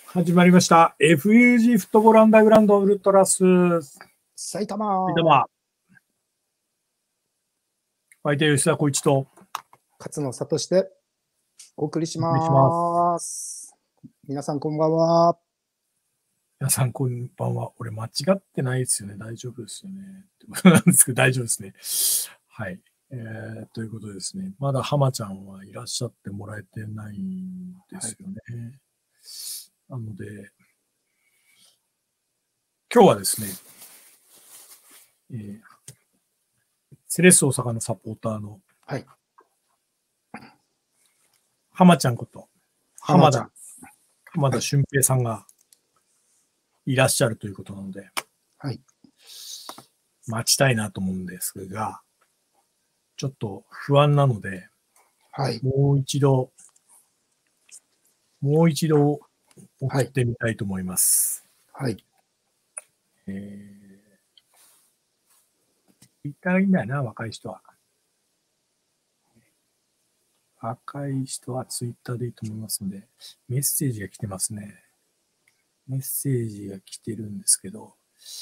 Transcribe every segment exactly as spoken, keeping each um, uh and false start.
始まりました。エフユージー フットボールアンダーグラウンドウルトラス埼玉。 埼玉。相手吉田浩一と勝野聡でお送りしお願いしま。 ます皆さんこんばんは。 皆さんこんばんは。俺間違ってないですよね。大丈夫ですよね。ってことなんですけど、大丈夫ですね。はい。えー、ということでですね。まだ浜ちゃんはいらっしゃってもらえてないんですよね。はい、なので、今日はですね、えー、セレッソ大阪のサポーターの、 はい。 浜ちゃんこと、浜田、 浜ちゃん。 浜田俊平さんがいらっしゃるということなので、 はい。 待ちたいなと思うんですが、ちょっと不安なので、 はい。 もう一度、もう一度送ってみたいと思います。 はい。 えー、言ったらいいんだよな、若い人は。若い人はツイッターでいいと思いますので、メッセージが来てますね。メッセージが来てるんですけど、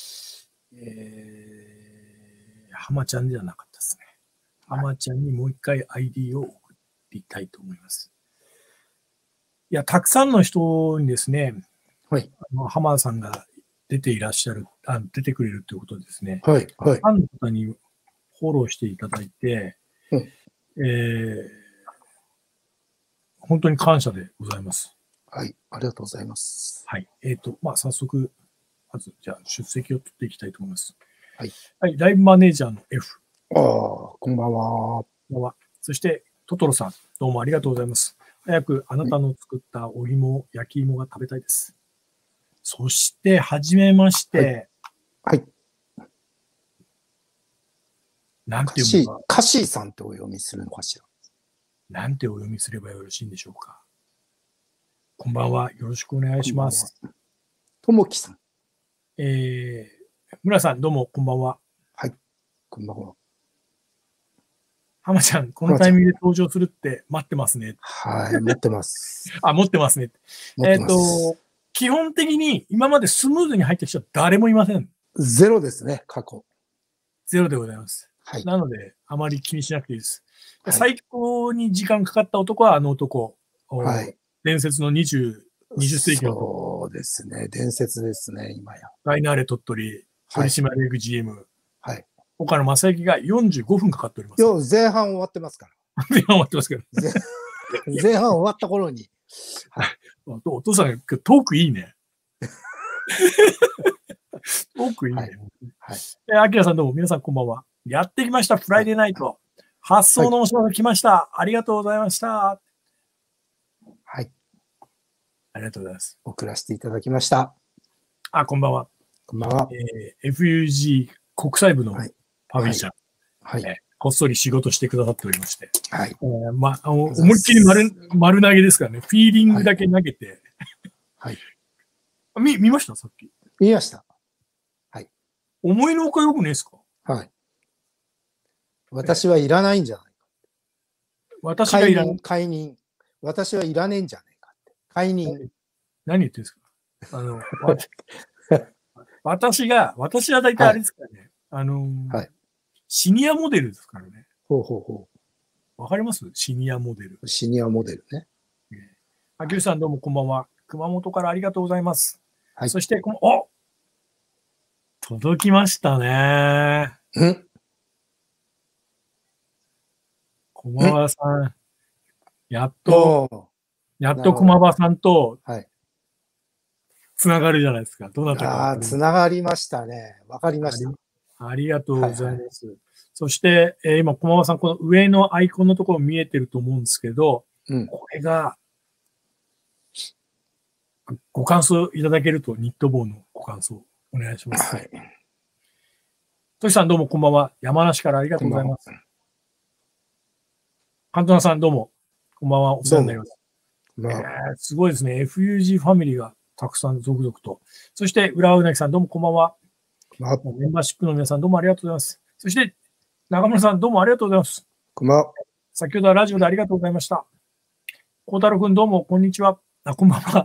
えー、浜ちゃんじゃなかったですね。浜ちゃんにもう一回 アイディー を送りたいと思います。いや、たくさんの人にですね、 はい。 あの浜田さんが出ていらっしゃる、あ出てくれるということですね。 はい。はい。 ファンの方にフォローしていただいて、 うん、 えー、本当に感謝でございます。 はい。ありがとうございます。 はい。えっ、ー、と、まあ、早速、まず、じゃあ、出席を取っていきたいと思います。 はい。 はい。ライブマネージャーの F。 ああ、こんばんは。 こんばんは。そして、トトロさん、どうもありがとうございます。早くあなたの作ったお芋、焼き芋が食べたいです。そして、はじめまして。 はい。はい、 なんて読むか。 カシーさんってお読みするのかしら。 なんてお読みすればよろしいんでしょうか。こんばんは。よろしくお願いします。 ともきさん。 えー、村さん、どうもこんばんは。 はい。こんばんは。 浜ちゃん、このタイミングで登場するって待ってますね。 はい、待ってます。 あ、持ってますね。えっと、基本的に今までスムーズに入ってきた人は誰もいません。 ゼロですね、過去。 ゼロでございます。 はい。 なので、あまり気にしなくていいです。 はい、 最高に時間かかった男はあの男。 はい。 伝説のにじゅう、にじゅっ世紀の男。 そうですね。伝説ですね、今や。 ライナーレ鳥取、取締役 ジーエム。 はい。 岡野正幸がよんじゅうごふんかかっております。 よう、前半終わってますから。 前半終わってますけど。 前半終わった頃に。 はい、お父さん、トークいいね。トークいいね。はい。え、アキラさんどうも、皆さんこんばんは。やってきました、フライデーナイト。はい、発想のお知らせ来ました、はい。ありがとうございました。 はい。 ありがとうございます。 送らせていただきました。 あ、こんばんは。 こんばんは。 えー、エフユージー 国際部のパブリッシャー。はい。はい、えー、こっそり仕事してくださっておりまして。はい。えー、まあ、思いっきり丸、丸投げですからね。フィーリングだけ投げて。はい。はい、見、見ましたさっき。 見ました。はい。 思いのほかよくないですか？ はい。私はいらないんじゃないか。 私がいらない。 解任。私はいらねえんじゃないかって。解任。 何言ってるんですか？あの、私が、私は大体あれですからね。はい、あのー、はい、シニアモデルですからね。 ほうほうほう。わかります？シニアモデル。 シニアモデルね。 あきゅうさんどうもこんばんは。熊本からありがとうございます。はい。そして、この、お届きましたね。 ん駒場さん。やっと、やっと駒場さんと、はい。つながるじゃないですか。どなたか。 ああ、つながりましたね。わかりました。 ありがとうございます。はいはい、そして、えー、今、駒場さん、この上のアイコンのところ見えてると思うんですけど、うん、これが、ご感想いただけると、ニット帽のご感想、お願いします。はい。トシさん、どうもこんばんは。山梨からありがとうございます。カントナさん、どうも、こんばんは。お世話になります。えー、すごいですね。エフユージー ファミリーがたくさん続々と。そして、浦和うなぎさん、どうもこんばんは。メンバーシップの皆さん、どうもありがとうございます。そして、中村さん、どうもありがとうございます。 こんばんは。 先ほどはラジオでありがとうございました。孝太郎くん、どうも、こんにちは。あ、こんばんは。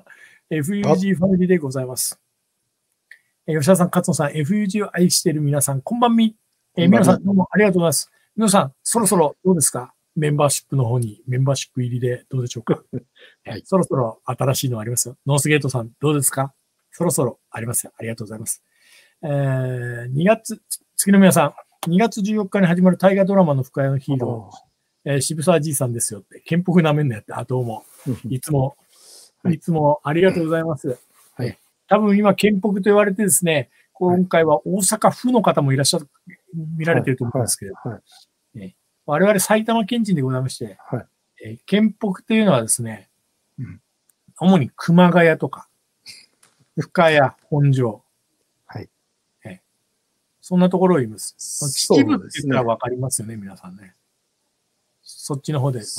エフユージー ファミリーでございます。えー、吉田さん、勝野さん、エフユージー を愛している皆さん、こんばんみ。えー、皆さん、どうもありがとうございます。皆さん、そろそろどうですか？メンバーシップの方に、メンバーシップ入りでどうでしょうか？はい、そろそろ新しいのありますよ。ノースゲートさん、どうですか？そろそろありますよ。ありがとうございます。えー、にがつ、次の皆さん、にがつじゅうよっかに始まる大河ドラマの深谷のヒーロー、えー、渋沢じいさんですよって、憲法なめんのやって、あ、どうも。いつも、いつもありがとうございます。はい。多分今、憲北と言われてですね、今回は大阪府の方もいらっしゃる、見られていると思うんですけど、はいはいはい、我々埼玉県人でございまして、はい、えー、県北というのはですね、うん、主に熊谷とか、深谷、本庄、はい、えー、そんなところを言います。秩父って言ったらわかりますよね、皆さんね。そっちの方でございます。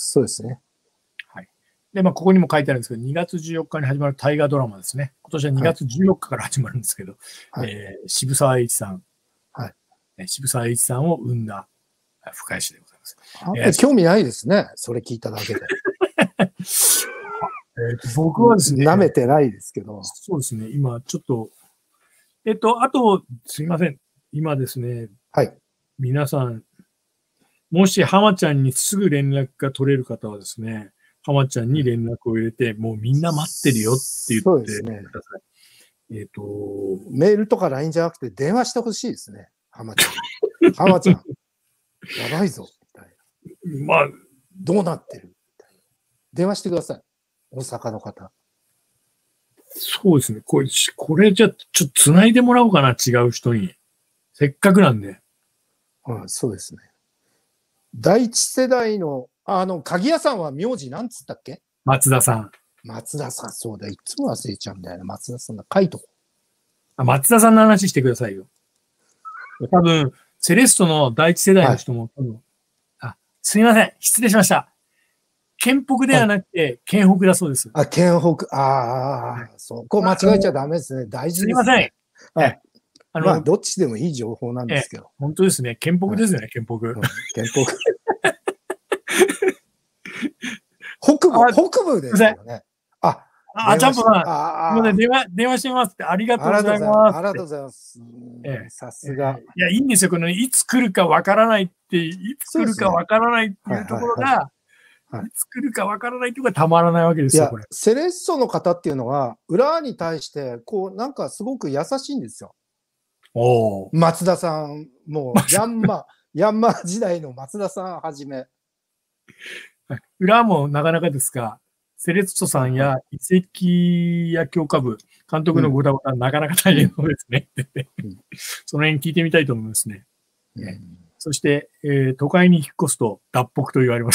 そうですね。 はい。で、まあ、ここにも書いてあるんですけど、にがつじゅうよっかに始まる大河ドラマですね。今年はにがつじゅうよっかから始まるんですけど、はい、えー、渋沢栄一さん、はい、渋沢栄一さんを生んだ深谷市でございます。 あんまり興味ないですね。それ聞いただけで。 えー、僕はですね、 舐めてないですけど。 そうですね。今、ちょっと、えっと、あと、すいません。今ですね、 はい。 皆さん、もし浜ちゃんにすぐ連絡が取れる方はですね、浜ちゃんに連絡を入れて、もうみんな待ってるよって言ってください。そうですね。えっと、 メールとか ライン じゃなくて電話してほしいですね。浜ちゃん。浜ちゃん。やばいぞ。みたいな。まあ、どうなってるみたいな。電話してください。大阪の方。 そうですね。これ、これじゃ、ちょっと繋いでもらおうかな、違う人に。せっかくなんで。 うん、そうですね。第一世代の、あの、鍵屋さんは名字なんつったっけ？ 松田さん。 松田さん、そうだ。いつも忘れちゃうんだよね。松田さんが書いとこあ、松田さんの話してくださいよ。多分、セレストの第一世代の人も、はい、あ、すみません。失礼しました。県北ではなくて、県北だそうです。 あ、県北。ああ、そこ間違えちゃダメですね。大事ですね。すみません。はい。あの、まあ、どっちでもいい情報なんですけど。 本当ですね。県北ですよね、県北。 県北。北部、北部ですよね。あ、 あ、ちゃんとさん、電話、電話してますって、ありがとうございます。 ありがとうございます。さすが。 いや、いいんですよ。この、いつ来るかわからないって、いつ来るかわからないっていうところが、いつ来るかわからないっていうのがたまらないわけですよ、これ。 セレッソの方っていうのは、裏に対して、こう、なんかすごく優しいんですよ。 お松田さん、もう、ヤンマ、ヤンマ時代の松田さんはじめ。 裏もなかなかですが、セレッソさんや移籍や強化部、監督のごたごた、なかなか大変そうですね。うん、その辺聞いてみたいと思いますね。うん、そして、えー、都会に引っ越すと脱北と言われます。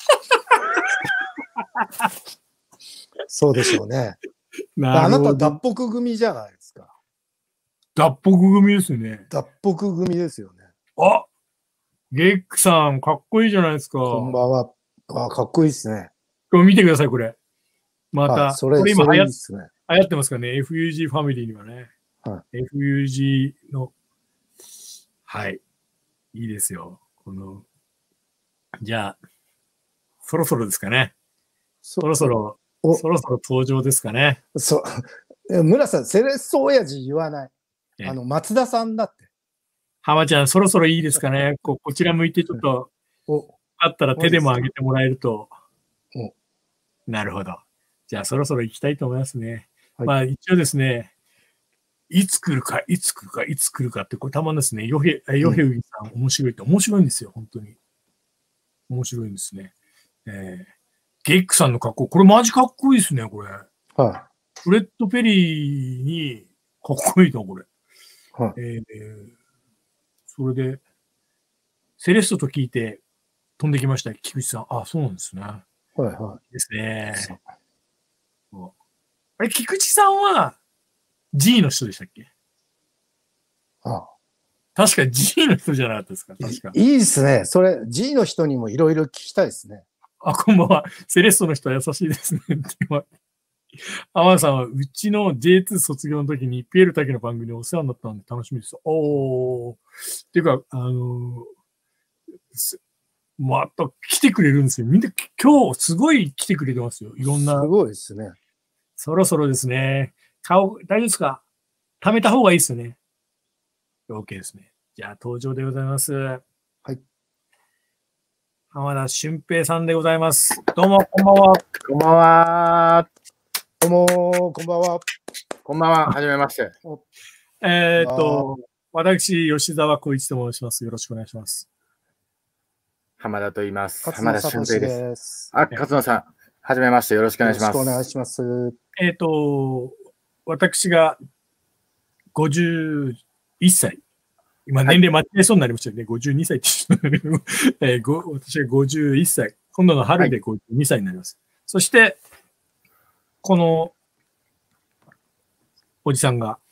そうでしょうね。あなた脱北組じゃないですか。 脱北組ですよね。 脱北組ですよね。 あ、ゲックさん、かっこいいじゃないですか。 こんばんは。あ、かっこいいですね。 これ見てください、これ。また、 それこれ今流行っ、 ね、 流行ってますからね。エフユージー ファミリーにはね。はい、エフユージー の、はい。いいですよ。この、じゃあ、そろそろですかね。そろそろ、そろそろ登場ですかね。 そう。村さん、セレッソ親父言わない。あの、松田さんだって。 浜ちゃん、そろそろいいですかね。ここちら向いてちょっと、おあったら手でも上げてもらえると。なるほど。じゃあ、そろそろ行きたいと思いますね。はい、まあ、一応ですね、いつ来るか、いつ来るか、いつ来るかって、これたまんですね。ヨヘ、ヨヘウギさん、面白いって、面白いんですよ、本当に。面白いんですね。えー、ゲックさんの格好、これマジかっこいいですね、これ。はい。フレッド・ペリーに、かっこいいな、これ。はい。えー、それで、セレッソと聞いて飛んできました、菊池さん。あ、そうなんですね。はいはい。ですね。あれ、菊池さんは G の人でしたっけ？ああ。確か G の人じゃなかったですか？確か。 いいですね。それ、G の人にもいろいろ聞きたいですね。 あ、こんばんは。セレッソの人は優しいですね。アワンさんは、うちの ジェイツー 卒業の時にピエール滝の番組にお世話になったので楽しみです。おー。っていうか、あのー、また来てくれるんですよ。みんな今日すごい来てくれてますよ。いろんな。 すごいですね。 そろそろですね。顔、大丈夫ですか？貯めた方がいいですよね。OK ですね。じゃあ、登場でございます。はい。浜田俊平さんでございます。どうも、こんばんは。 こんばんは。 どうも、こんばんは。 こんばんは。はじめまして。 えっと、私、吉沢浩一と申します。よろしくお願いします。 浜田と言います。 浜田俊平です。あ、勝野さん、はじめまして。よろしくお願いします。 よろしくお願いします。 えっと、私がごじゅういっさい。今、年齢間違えそうになりましたよね。はい、ごじゅうにさいって言ったんだけど、えー、ご私がごじゅういっさい。今度の春でごじゅうにさいになります。はい、そして、この、おじさんが、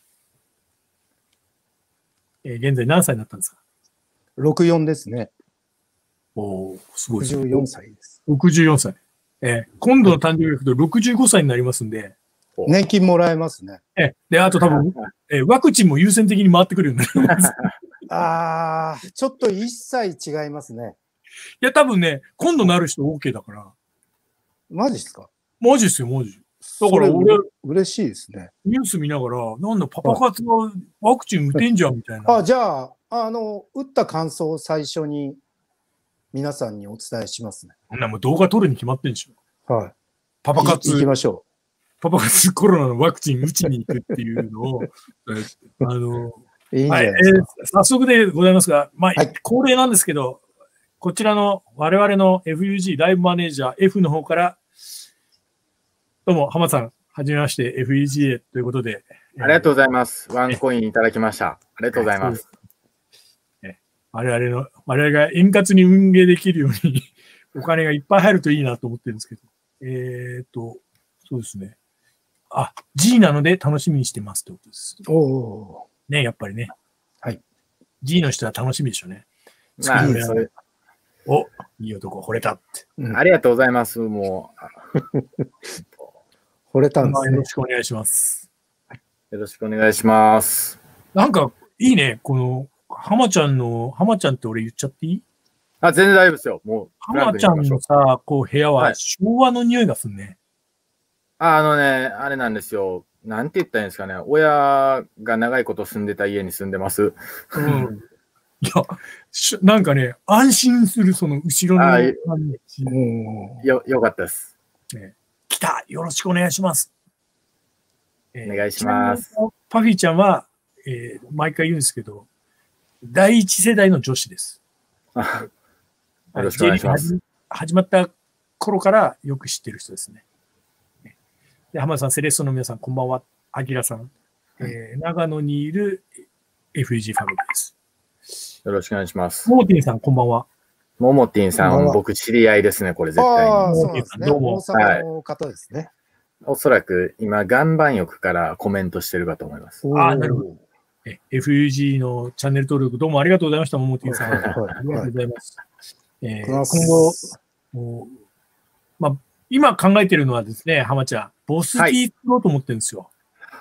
えー、現在何歳になったんですか？ ろくじゅうよん ですね。 おー、すごい。 ろくじゅうよんさいです。 ろくじゅうよんさい。えー、今度の誕生日だとろくじゅうごさいになりますんで。 年金もらえますね。 えー、で、あと多分、えー、ワクチンも優先的に回ってくるようになります。 ああ、ちょっといっさい違いますね。 いや、多分ね、今度なる人 OK だから。 マジっすか？ マジっすよ、マジ。だから俺、 嬉しいですね。 ニュース見ながら、なんだ、パパ活がワクチン打てんじゃんみたいな。 あ、じゃあ、あの、打った感想を最初に皆さんにお伝えしますね。 そんなもう動画撮るに決まってんでしょ。 はい。 パパ活。 行きましょう。パパ活コロナのワクチン打ちに行くっていうのを、あの、 いいんじゃないですか。 はい、えー、早速でございますが、まあ、はい、恒例なんですけど、こちらの我々の エフユージー ライブマネージャー F の方から、どうも、浜さん、はじめまして、エフユージー へということで。 ありがとうございます。ワンコインいただきました。ありがとうございます。 え我々の、我々が円滑に運営できるようにお金がいっぱい入るといいなと思ってるんですけど。えっと、そうですね。あ、G なので楽しみにしてますってことです。 おお。 ね、やっぱりね。 はい。 G の人は楽しみでしょうね。 まあ、それ。 お、いい男、惚れたって、 うん。ありがとうございます、もう。 惚れたんですね。 よろしくお願いします。 よろしくお願いします。 なんか、いいね。この、浜ちゃんの、浜ちゃんって俺言っちゃっていい？ あ、全然大丈夫ですよ。もう。 浜ちゃんのさ、こう部屋は昭和の匂いがするね。 はい、あ、あのね、あれなんですよ。なんて言ったらいいんですかね。親が長いこと住んでた家に住んでます。 うん。いや、なんかね、安心する、その後ろの感じ。 よ、よかったです。 ね、来た、よろしくお願いします。 えー、お願いします。 パフィーちゃんは、えー、毎回言うんですけど、第一世代の女子です。 あ、よろしくお願いします。 始まった頃からよく知ってる人ですね。で、浜田さん、セレッソの皆さん、こんばんは。アキラさん、えー、長野にいる エフユージー ファミリーです。 よろしくお願いします。 モーティンさん、こんばんは。 モモティンさん、僕知り合いですね、これ絶対に。 ああ、そうなんですね。どうも。大阪の方ですね。 はい、おそらく今、岩盤浴からコメントしてるかと思います。 ああ、なるほど。エフユージー のチャンネル登録、どうもありがとうございました、モモティンさん。ありがとうございます。えー、今後、まあ、今考えてるのはですね、浜ちゃん、ボスティー作ろうと思ってるんですよ。 はい、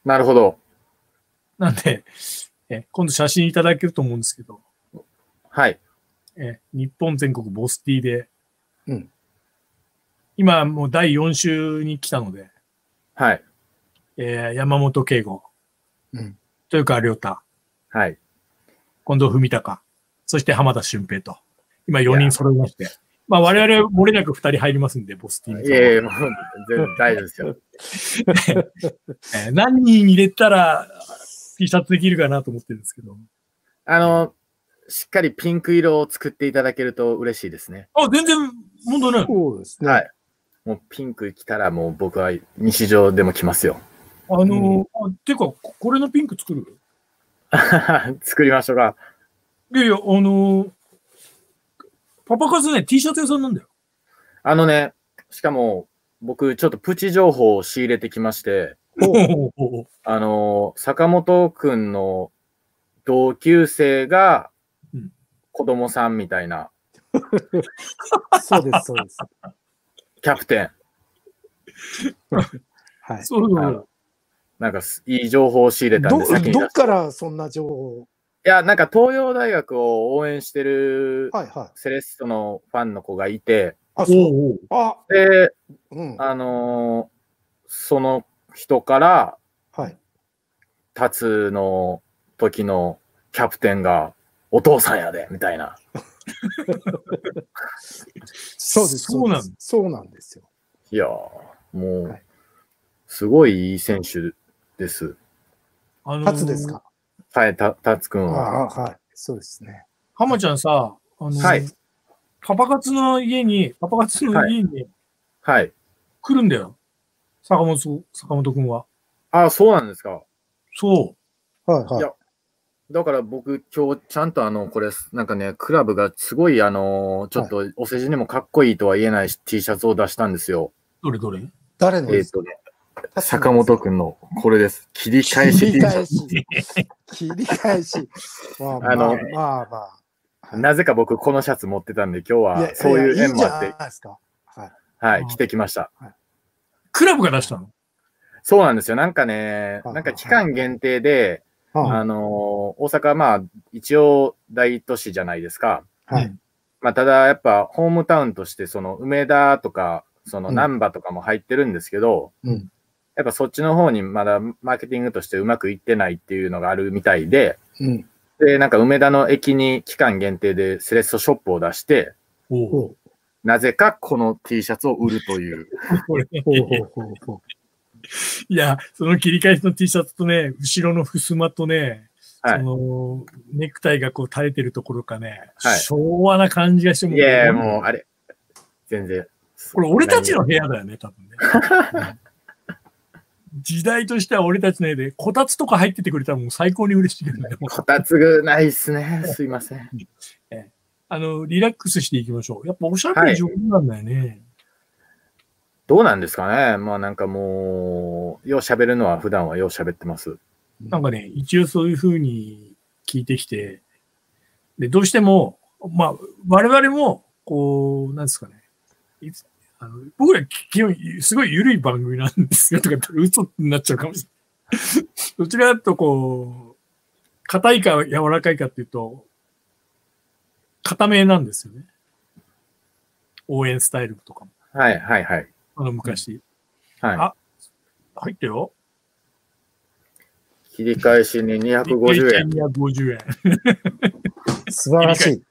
なるほど。 なんで、え今度写真いただけると思うんですけど。 はい。 え日本全国ボスティで、 うん、 今もうだいよん週に来たので、 はい。 えー、山本圭吾、 うん、 豊川亮太、 はい。 近藤文隆、そして浜田俊平と、今よにん揃いまして、まあ我々漏れなくふたり入りますんで、ボスティに。 いやいや、もう全然大丈夫ですよ。 えー、何人入れたら T シャツできるかなと思ってるんですけど。 あの、しっかりピンク色を作っていただけると嬉しいですね。 あ、全然問題ない。 そうですね。 はい。もうピンク来たらもう僕は日常でも来ますよ。 あのー、うん、ていうか、これのピンク作る作りましょうか。 いやいや、あのー、パパ活ね、T シャツ屋さんなんだよ。 あのね、しかも僕ちょっとプチ情報を仕入れてきまして、あのー、坂本くんの同級生が子供さんみたいな。 そうです、そうです。 キャプテン。 はい。 そうそう。 なんかいい情報を仕入れたんで先にど、どっからそんな情報？ いや、なんか東洋大学を応援してるはいはい、 セレッソのファンの子がいて、 あ、そう。あ、 で、うん、あのその人から、 はい。 タツの時のキャプテンがお父さんやで、みたいな。 そうです。 そうなんそうなんですよ。 いやー、もう、 はいすごいいい選手です。 あのータツですか？ はい、た、タツくんあは。 あ、はい。そうですね。 浜ちゃんさ、あのーはいパパ活の家に、パパ活の家にはい。 来るんだよ。坂本、坂本くんは。 あ、そうなんですか。 そはいはいい。 や、だから僕、今日ちゃんとあの、これ、なんかね、クラブがすごいあの、ちょっとお世辞にもかっこいいとは言えない T シャツを出したんですよ。 う。どれどれ誰のですか？ えっとね、坂本くんのこれです。切り返し切 T りシャツ。 返し。切り返し。まあまああのまあまあ。はいなぜか僕このシャツ持ってたんで、今日いやはそういういやいいんじゃ縁もあって、 ないですか。はい。 はい、 うん着てきました。 クラブが出したの？ そうなんですよ。なんかね、 はいなんか期間限定で、 はいあのー大阪はまあ、一応大都市じゃないですか。 はい。 うんまあ、ただやっぱホームタウンとして、その梅田とか、そのうん難波とかも入ってるんですけど、 うん。 やっぱそっちの方にまだマーケティングとしてうまくいってないっていうのがあるみたいで、 うん。 で、なんか梅田の駅に期間限定でセレッソショップを出して、 おうほうなぜかこの T シャツを売るという。 これほうほうほうほう。 いや、その切り返しの T シャツとね、後ろの襖とね、そはい。 の、ネクタイがこう垂れてるところかね、 はい昭和な感じがしてもいやいや、もう、あれ、全然。 これ俺たちの部屋だよね、多分ね。うん時代としては俺たちの家で、こたつとか入っててくれたらもう最高に嬉しいけどね。もうこたつぐないっすね。すいません。 あの、リラックスしていきましょう。やっぱおしゃべり上手なんだよね。 どうなんですかね。まあなんかもう、よう喋るのは普段はよう喋ってます。 なんかね、一応そういうふうに聞いてきて、で、どうしても、まあ、我々も、こう、なんですかね。いつあの僕ら基本、すごい緩い番組なんですよとかって嘘になっちゃうかもしれない。どちらかというと、こう、硬いか柔らかいかっていうと、硬めなんですよね。応援スタイルとかも。 はいはいはい。 あの昔。 はい。 あ入ったよ。 切り返しににひゃくごじゅうえん。 にひゃくごじゅうえん。 素晴らしい。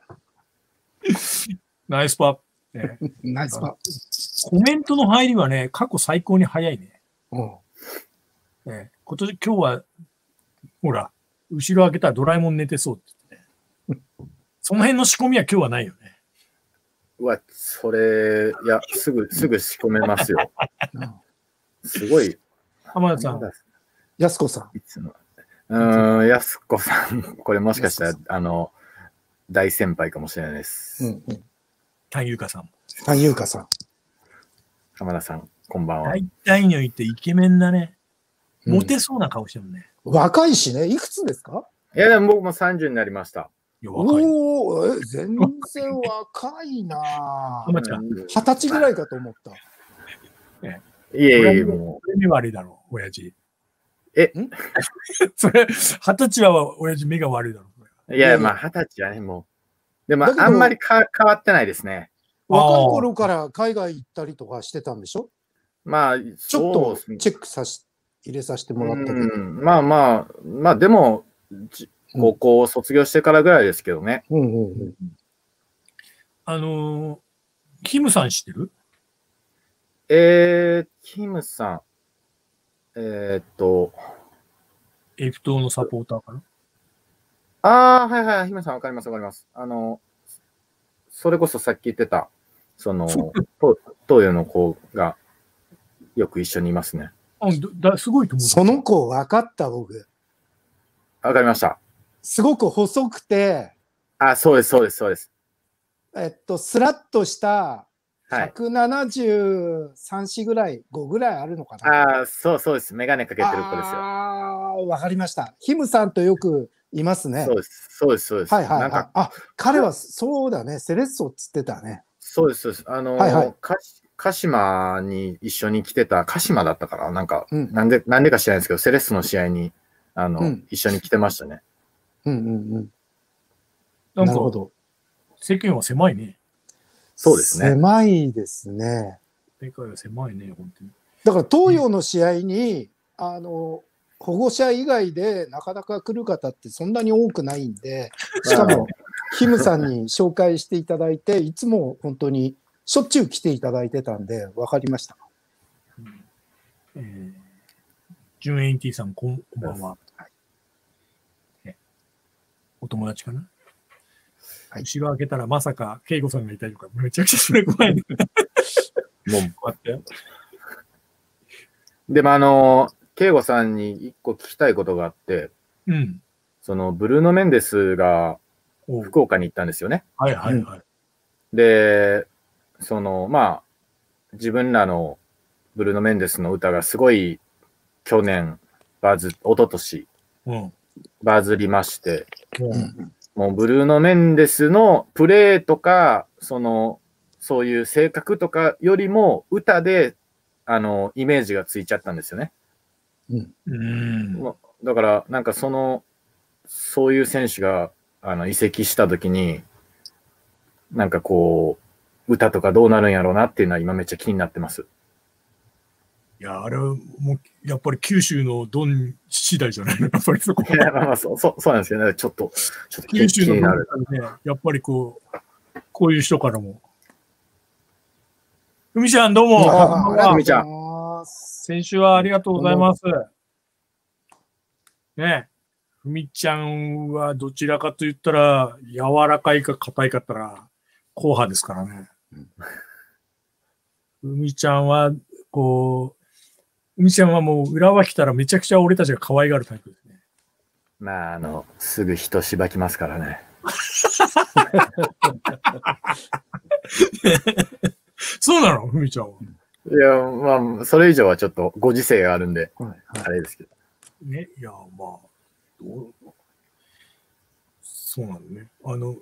ナイスパー、ね。 ナイスパコメントの入りはね、過去最高に早いね。 ー。 ね今年、今日は、ほら、後ろ開けたらドラえもん寝てそうって言ってね。その辺の仕込みは今日はないよね。 うわ、それ、いや、すぐ、すぐ仕込めますよ。すごい。 浜田さん。 やすこさん。 いつも。うーん、やすこさん。これもしかしたら、あの、大先輩かもしれないです。 うんうん。 丹優香さん。 丹優香さん。 浜田さん、こんばんは。 大体においてイケメンだね。モテそうな顔してるね。 若いしね。いくつですか？ いや、でも僕もさんじゅうになりました。 いや、若い。 おお、え、全然若いなぁ。 浜ちゃん。 二十歳ぐらいかと思った。 いえいえいえ、もう。目悪いだろう、親父。 えんそれ、二十歳は親父目が悪いだろう。いや、まあ、二十歳はね、もう。でも、 だけどあんまりか変わってないですね。 若い頃から海外行ったりとかしてたんでしょ？ まあ、 ちょっとそうチェックさし、入れさせてもらったけど。 うんまあまあ、まあでも、じ高校を卒業してからぐらいですけどね。 うんうんうん。 あのー、キムさん知ってる？ えー、キムさん。えー、っと。 エフトのサポーターかな？ ああ、はいはい、キムさんわかりますわかります。あの、それこそさっき言ってた、その、東洋の子がよく一緒にいますね。 あだすごいと思う。 その子分かった僕。 わかりました。 すごく細くて、 あ、そうです、そうです、そうです。 えっと、スラッとしたはい。 ひゃくななじゅうさん、よんぐらい、ごぐらいあるのかな。 ああ、そうそうです。メガネかけてる子ですよ。 ああ、わかりました。ヒムさんとよくいますね。 そうです、そうです、そうです。 はいはい、はい。 なんかあ、彼はそうだね。セレッソっつってたね。 そうです、そうです。あのー、 はいはいか鹿島に一緒に来てた、鹿島だったから、なんか、 うんなんで、なんでか知らないですけど、セレッソの試合に、あの、 うん一緒に来てましたね。 うんうんうん。 なんかなるほど。 世間は狭いね。 そうですね。 狭いですね。 世界は狭いね、本当に。 だから東洋の試合に、あの、保護者以外でなかなか来る方ってそんなに多くないんで、しかも、キムさんに紹介していただいて、いつも本当にしょっちゅう来ていただいてたんで、分かりました。 えー、ジュンエイティさん、こんこんばんは。はい、お友達かな、はい、後ろ開けたらまさか、ケイゴさんがいたりとか、めちゃくちゃそれ怖い、ね。もう、こうやって。 でも、あの、ケイゴさんに一個聞きたいことがあって、 うん、 その、ブルーノ・メンデスが福岡に行ったんですよね。 はいはいはい。 で、その、まあ、自分らのブルーノ・メンデスの歌がすごい去年、バズ、一昨年、 うん、 バズりまして、 うん、 もうブルーノ・メンデスのプレーとか、その、そういう性格とかよりも歌で、あの、イメージがついちゃったんですよね。 うん。 うん、 だから、なんかその、そういう選手が、あの、移籍したときに、なんかこう、歌とかどうなるんやろうなっていうのは今めっちゃ気になってます。 いや、あれはもう、やっぱり九州のドン次第じゃないの、やっぱりそこ。 いや、まあ、そう、そう、そうなんですよね。ちょっと、ちょっと九州のドンね、やっぱりこう、こういう人からも。ふみちゃん、どうも。 ふみちゃん。 先週はありがとうございます。ねえ。ふみちゃんはどちらかと言ったら、柔らかいか硬いかったら、硬派ですからね。ふみちゃんは、こう、ふみちゃんはもう裏は来たらめちゃくちゃ俺たちが可愛がるタイプですね。 まあ、あの、すぐ人しばきますからね。 そうなのふみちゃんは。 いや、まあ、それ以上はちょっとご時世があるんで、はいはい、あれですけど。 ね、いや、まあ、どうそうなのね。あの、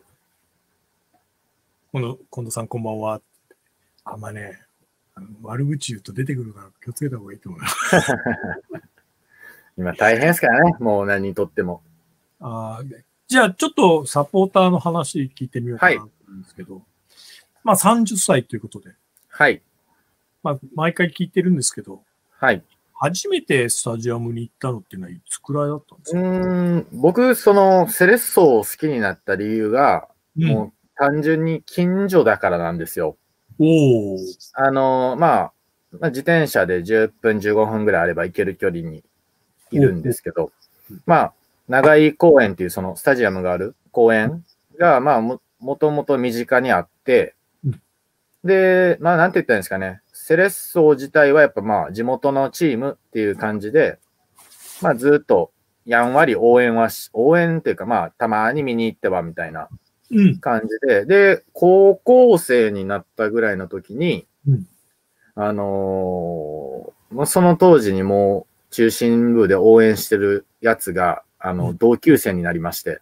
今度、近藤さんこんばんは。あんまね、あの悪口言うと出てくるから気をつけた方がいいと思います。 今大変ですからね、もう何にとっても。 あじゃあ、ちょっとサポーターの話聞いてみようかなと思うんですけど、はい、まあさんじゅっさいということで。 はい。 まあ、毎回聞いてるんですけど、 はい。 初めてスタジアムに行ったのっていうのはいつくらいだったんですか？ うーん、僕、その、セレッソを好きになった理由が、うん、もう単純に近所だからなんですよ。 おあの、まあ、まあ、自転車でじゅっぷん、じゅうごふんぐらいあれば行ける距離にいるんですけど、まあ、長井公園っていうそのスタジアムがある公園が、まあ、も、もともと身近にあって、で、まあ、なんて言ったらいいんですかね。セレッソ自体はやっぱまあ、地元のチームっていう感じで、まあ、ずっとやんわり応援はし、応援っていうかまあ、たまに見に行ってはみたいな感じで、うん、で、高校生になったぐらいの時に、うん、あのー、その当時にもう中心部で応援してるやつが、あの、同級生になりまして。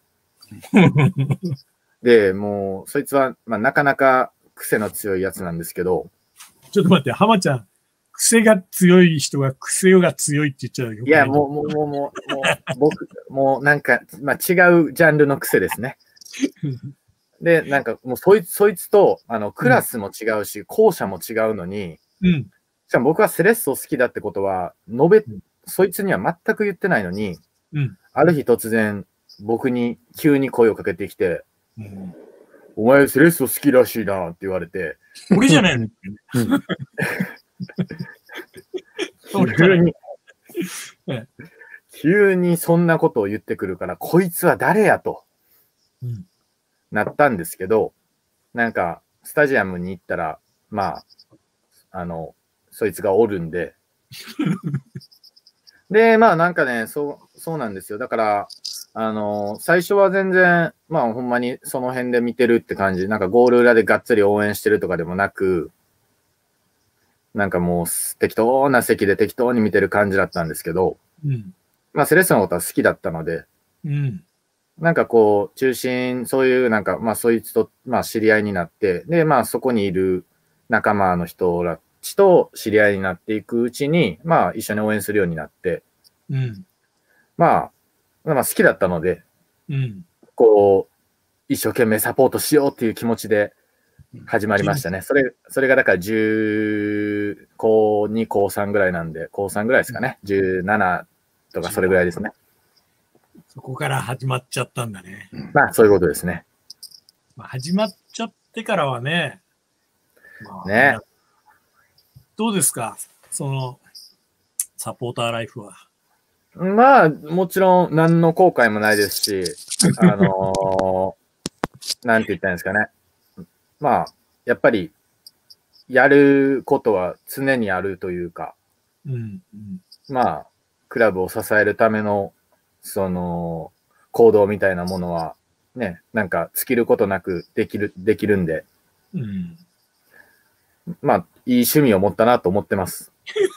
で、もう、そいつは、まあ、なかなか癖の強いやつなんですけど。 ちょっと待って、浜ちゃん、癖が強い人が癖が強いって言っちゃうよ。 いや、もう、もう、もう、もう、もう僕、もうなんか、まあ、違うジャンルの癖ですね。で、なんか、もう、そいつ、そいつと、あの、クラスも違うし、うん、校舎も違うのに、 うん。 しかも僕はセレッソ好きだってことは、述べ、そいつには全く言ってないのに、 うん、 ある日突然、僕に急に声をかけてきて、 うん、 お前セレッソ好きらしいなって言われて。 俺じゃないの、 急に、急にそんなことを言ってくるから、こいつは誰やと、 うん、 なったんですけど、なんか、スタジアムに行ったら、まあ、あの、そいつがおるんで。で、まあなんかね、そう、そうなんですよ。だから、あの、最初は全然、まあほんまにその辺で見てるって感じ。なんかゴール裏でがっつり応援してるとかでもなく、なんかもう適当な席で適当に見てる感じだったんですけど、 うん、 まあセレッソのことは好きだったので、 うん、 なんかこう、中心、そういうなんか、まあそいつと、まあ知り合いになって、で、まあそこにいる仲間の人らと知り合いになっていくうちに、まあ一緒に応援するようになって、 うん、 まあ、まあ好きだったので、 うん、 こう、一生懸命サポートしようっていう気持ちで、 始まりましたね。それ、それがだからじゅう、高に、高さんぐらいなんで、高さんぐらいですかね。じゅうななとかそれぐらいですね。 そこから始まっちゃったんだね。 まあ、そういうことですね。 まあ、始まっちゃってからはね、まあ、 ね。 どうですか、その、サポーターライフは。 まあ、もちろん何の後悔もないですし、あのー、なんて言ったらいいんですかね。まあ、やっぱり、やることは常にあるというか、 うんうん、 まあ、クラブを支えるための、その、行動みたいなものは、ね、なんか尽きることなくできる、できるんで、 うん、 まあ、いい趣味を持ったなと思ってます。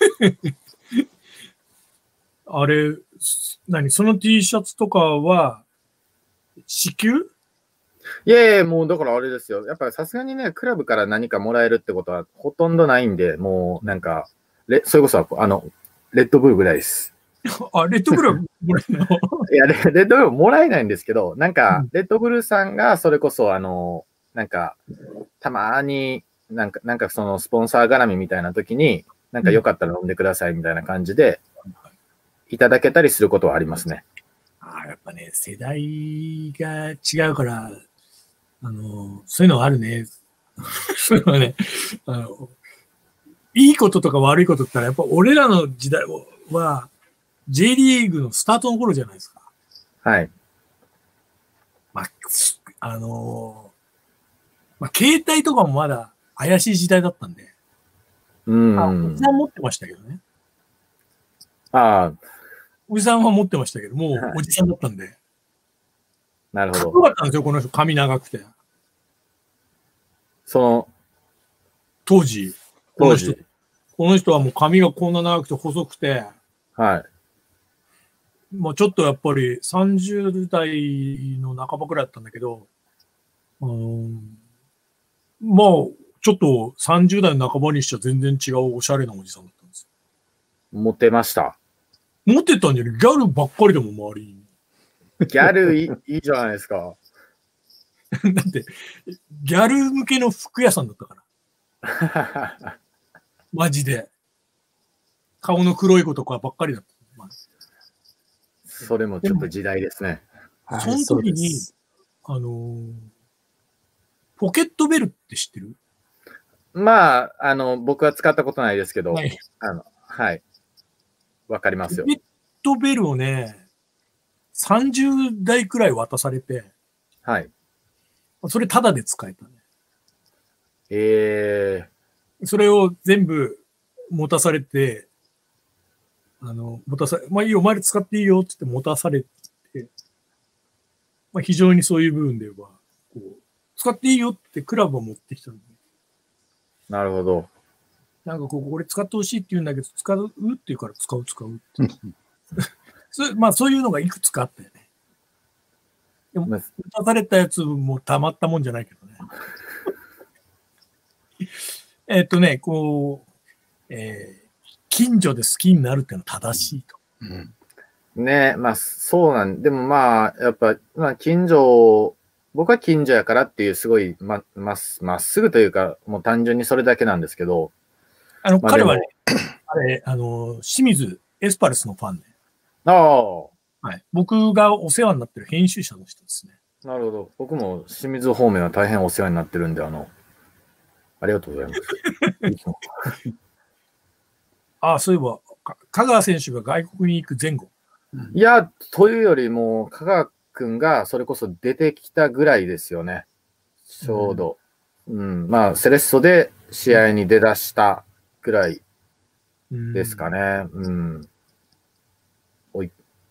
あれ、何その T シャツとかは、支給？ いやいや、もうだからあれですよ。やっぱりさすがにね、クラブから何かもらえるってことはほとんどないんで、もうなんか、レそれこそ、あの、レッドブルぐらいです。 あ、レッドブルはもらえないの？ いやレ、レッドブルもらえないんですけど、なんか、レッドブルさんがそれこそ、あの、なんか、たまに、なんか、なんかそのスポンサー絡みみたいな時に、なんかよかったら飲んでくださいみたいな感じで、いただけたりすることはありますね。 あ、やっぱね、世代が違うから、あの、そういうのはあるね。そういうのはね、あの、いいこととか悪いことって言ったら、やっぱ俺らの時代は、J リーグのスタートの頃じゃないですか。 はい。 まあ、あの、まあ、携帯とかもまだ怪しい時代だったんで。 うん。 あ、おじさん持ってましたけどね。 ああ。 おじさんは持ってましたけど、もうおじさんだったんで。 なるほど。 かっこよかったんですよ、この人、髪長くて。 その、 当時、この人、この人はもう髪がこんな長くて細くて、 はい。 もうちょっとやっぱりさんじゅう代の半ばくらいだったんだけど、うん、まあ、ちょっとさんじゅう代の半ばにしちゃ全然違うおしゃれなおじさんだったんですよ。モテました。 モテたんじゃね、ギャルばっかりでも周りに。 ギャルいいいいじゃないですか。 だって、ギャル向けの服屋さんだったから。マジで。顔の黒い子とかばっかりだった。まあ、 それもちょっと時代ですね。 その時に、あのー、ポケットベルって知ってる？ まあ、あの、僕は使ったことないですけど、 はい。 あの、はい。わかりますよ。 ポケットベルをね、さんじゅう代くらい渡されて、 はい。 それタダで使えたね。 ええー。それを全部持たされて、あの、持たされ、まあいいよ、お前ら使っていいよって言って持たされて、まあ非常にそういう部分では、こう、使っていいよってクラブを持ってきたので。 なるほど。 なんかこう、これ使ってほしいって言うんだけど、使うって言うから使う、使うって。そまあそういうのがいくつかあったよね。でも、持たされたやつもたまったもんじゃないけどね。えっとね、こう、えー、近所で好きになるっていうのは正しいと。 うん、ねえ、まあそうなん、でもまあ、やっぱ、まあ近所、僕は近所やからっていうすごいま、ま、まっすぐというか、もう単純にそれだけなんですけど。 あの、まあ、彼はね、あれ、あの、清水エスパルスのファンで。 ああ。 はい。僕がお世話になってる編集者の人ですね。 なるほど。僕も清水方面は大変お世話になってるんで、あの、ありがとうございます。 ああ、そういえば、香川選手が外国に行く前後。 いや、というよりも、香川くんがそれこそ出てきたぐらいですよね。ちょうど。うん、うん、まあ、セレッソで試合に出だしたぐらいですかね。うん。うん、おい。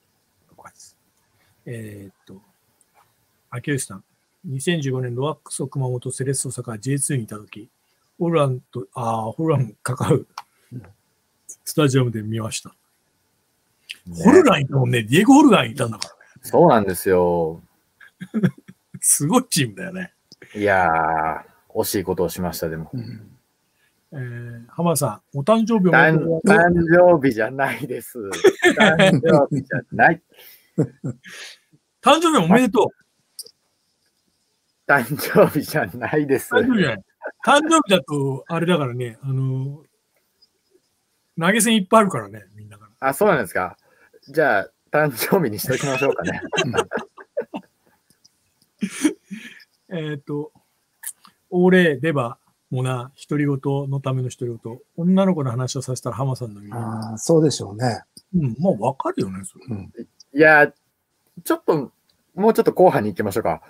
えー、っと、秋吉さん。にせんじゅうごねんロアックス熊本セレッソ大阪 ジェイツー にいたとき、ホルランと、ああ、ホルランかかるスタジアムで見ました。ね、ホルランいたもんね、ディエゴ・ホルランいたんだからね。 そうなんですよ。 すごいチームだよね。 いやー、惜しいことをしました、でも。 うんえー、浜田さん、お誕生日おめでとうございます。誕生日じゃないです。誕生日じゃない。 誕生日おめでとう。 誕生日じゃないです。 誕生日じゃない。 誕生日だと、あれだからね、あの、投げ銭いっぱいあるからね、みんなから。 あ、そうなんですか。じゃあ、誕生日にしときましょうかね。 えっと、俺、レバ、モナ、独り言のための独り言、女の子の話をさせたら浜さんの耳。 ああ、そうでしょうね。 うん、まあわかるよね、それ。 うん、 いや、ちょっと、もうちょっと後半に行きましょうか。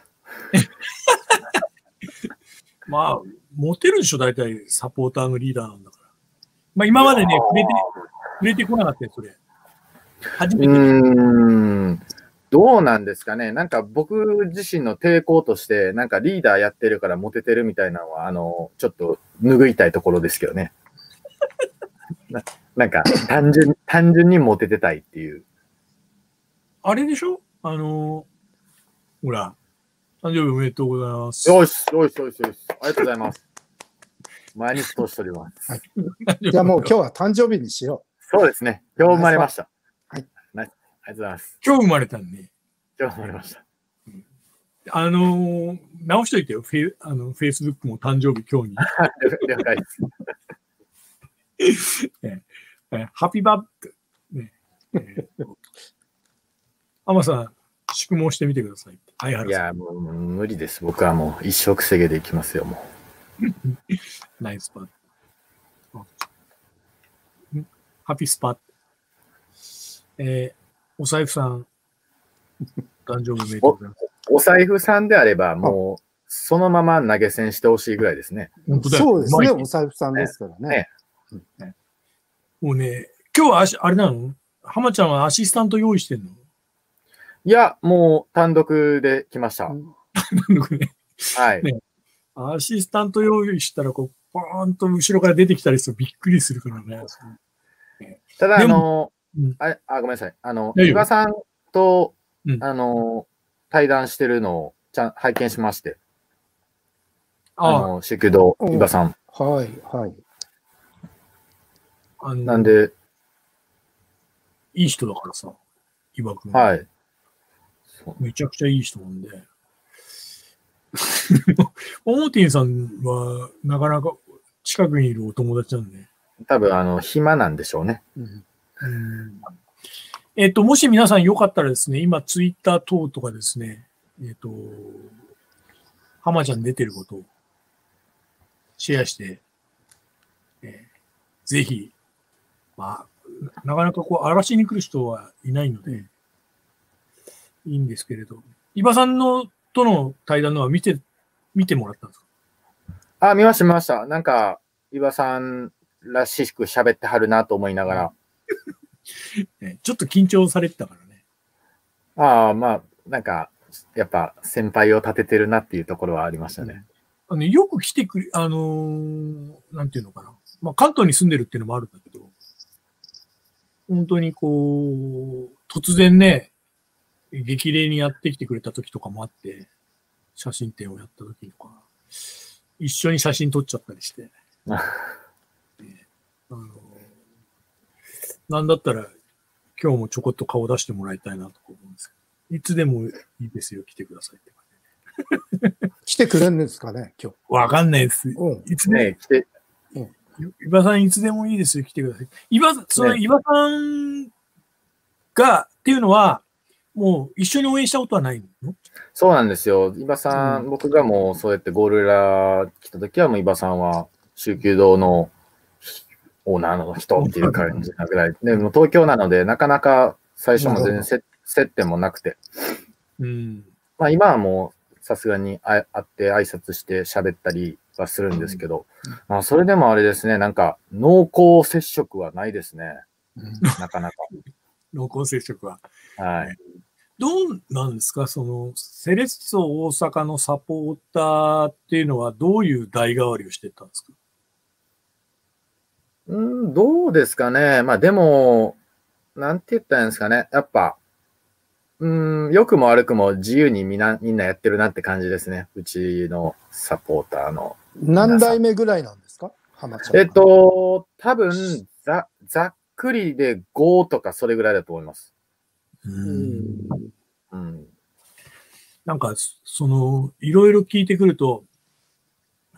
まあ、モテるでしょ、大体、サポーターのリーダーなんだから。まあ今までね、触れて、触れてこなかったよ、それ。初めて。 うーん。どうなんですかね。なんか僕自身の抵抗として、なんかリーダーやってるからモテてるみたいなのは、あの、ちょっと拭いたいところですけどね。な, なんか単純、単純にモテてたいっていう。 あれでしょあの、ほら、誕生日おめでとうございます。 よし、よし、よし、よし。ありがとうございます。毎日通しております。はい、 じゃあもう今日は誕生日にしよう。そうですね。今日生まれました。 はい。 ありがとうございます。 今日生まれたんで。 今日生まれました。 あのー、直しといてよ。フェあのフェイスブックも誕生日今日に。 了解です。 ええハッピーバック。ねえー、アマさん、宿毛してみてください。 はい、いや、もう無理です。僕はもう一生くせ毛でいきますよ、もう。ナイスパット。ハッピースパット。えー、お財布さん、誕生日おめでとうございます。 お財布さんであれば、もう、そのまま投げ銭してほしいぐらいですね。 そうですね、お財布さんですからね。 ねねもうね、今日はあれなの浜ちゃんはアシスタント用意してんのいや、もう単独で来ました。単独ね。 はい、 ね。アシスタント用意したら、こう、ポーンと後ろから出てきたりするとびっくりするからね。 ただ、あの、あ、あ、ごめんなさい。あの、伊庭さんと、うん、あの、対談してるのをちゃん拝見しまして。あの、宿堂、伊庭さん。 はい、はい。 あのなんで、 いい人だからさ、伊庭君。 はい。 めちゃくちゃいい人なんで。オモティンさんは、なかなか近くにいるお友達なんで。 多分、あの、暇なんでしょうね。 うんうんえっと、もし皆さんよかったらですね、今、ツイッター等とかですね、えっと、浜ちゃん出てることをシェアして、えー、ぜひ、まあ、なかなかこう、荒らしに来る人はいないので、いいんですけれど、伊庭さんのとの対談のは見て、見てもらったんですか？ あ、見ました、見ました。なんか、伊庭さんらしく喋ってはるなと思いながら。 ね、ちょっと緊張されてたからね。 ああ、まあ、なんか、やっぱ先輩を立ててるなっていうところはありましたね。 うん、あのよく来てくれ、あのー、なんていうのかな。まあ、関東に住んでるっていうのもあるんだけど、本当にこう、突然ね、激励にやってきてくれた時とかもあって、写真展をやった時とか、一緒に写真撮っちゃったりして。ね、あのなんだったら、今日もちょこっと顔出してもらいたいなと思うんですけど、いつでもいいですよ、来てくださいって感じで。来てくれるんですかね、今日。 わかんないです。いつね、来て。伊庭さん、いつでもいいですよ、来てください。伊庭、その伊庭さんが、っていうのは、もう一緒に応援したことはないの？ そうなんですよ。伊庭さん、うん、僕がもうそうやってゴールラ来た時は、もう伊庭さんは、周久堂のオーナーの人っていう感じなぐらい。でも東京なので、なかなか最初も全然接点もなくて。 うん、 まあ今はもうさすがに会って挨拶して喋ったりはするんですけど、うん、まあそれでもあれですね、なんか濃厚接触はないですね。うん、なかなか。 濃厚接触は。 はい。 どうなんですか、その、セレッソ大阪のサポーターっていうのはどういう代替わりをしてたんですか？ うん、どうですかね。まあでも、なんて言ったらいいんですかね。やっぱ、うん、良くも悪くも自由にみんな、みんなやってるなって感じですね。うちのサポーターの。 何代目ぐらいなんですか？浜ちゃん。 えっと、多分、ざ、ざっくりでごとかそれぐらいだと思います。 うん。 うん。 なんか、その、いろいろ聞いてくると、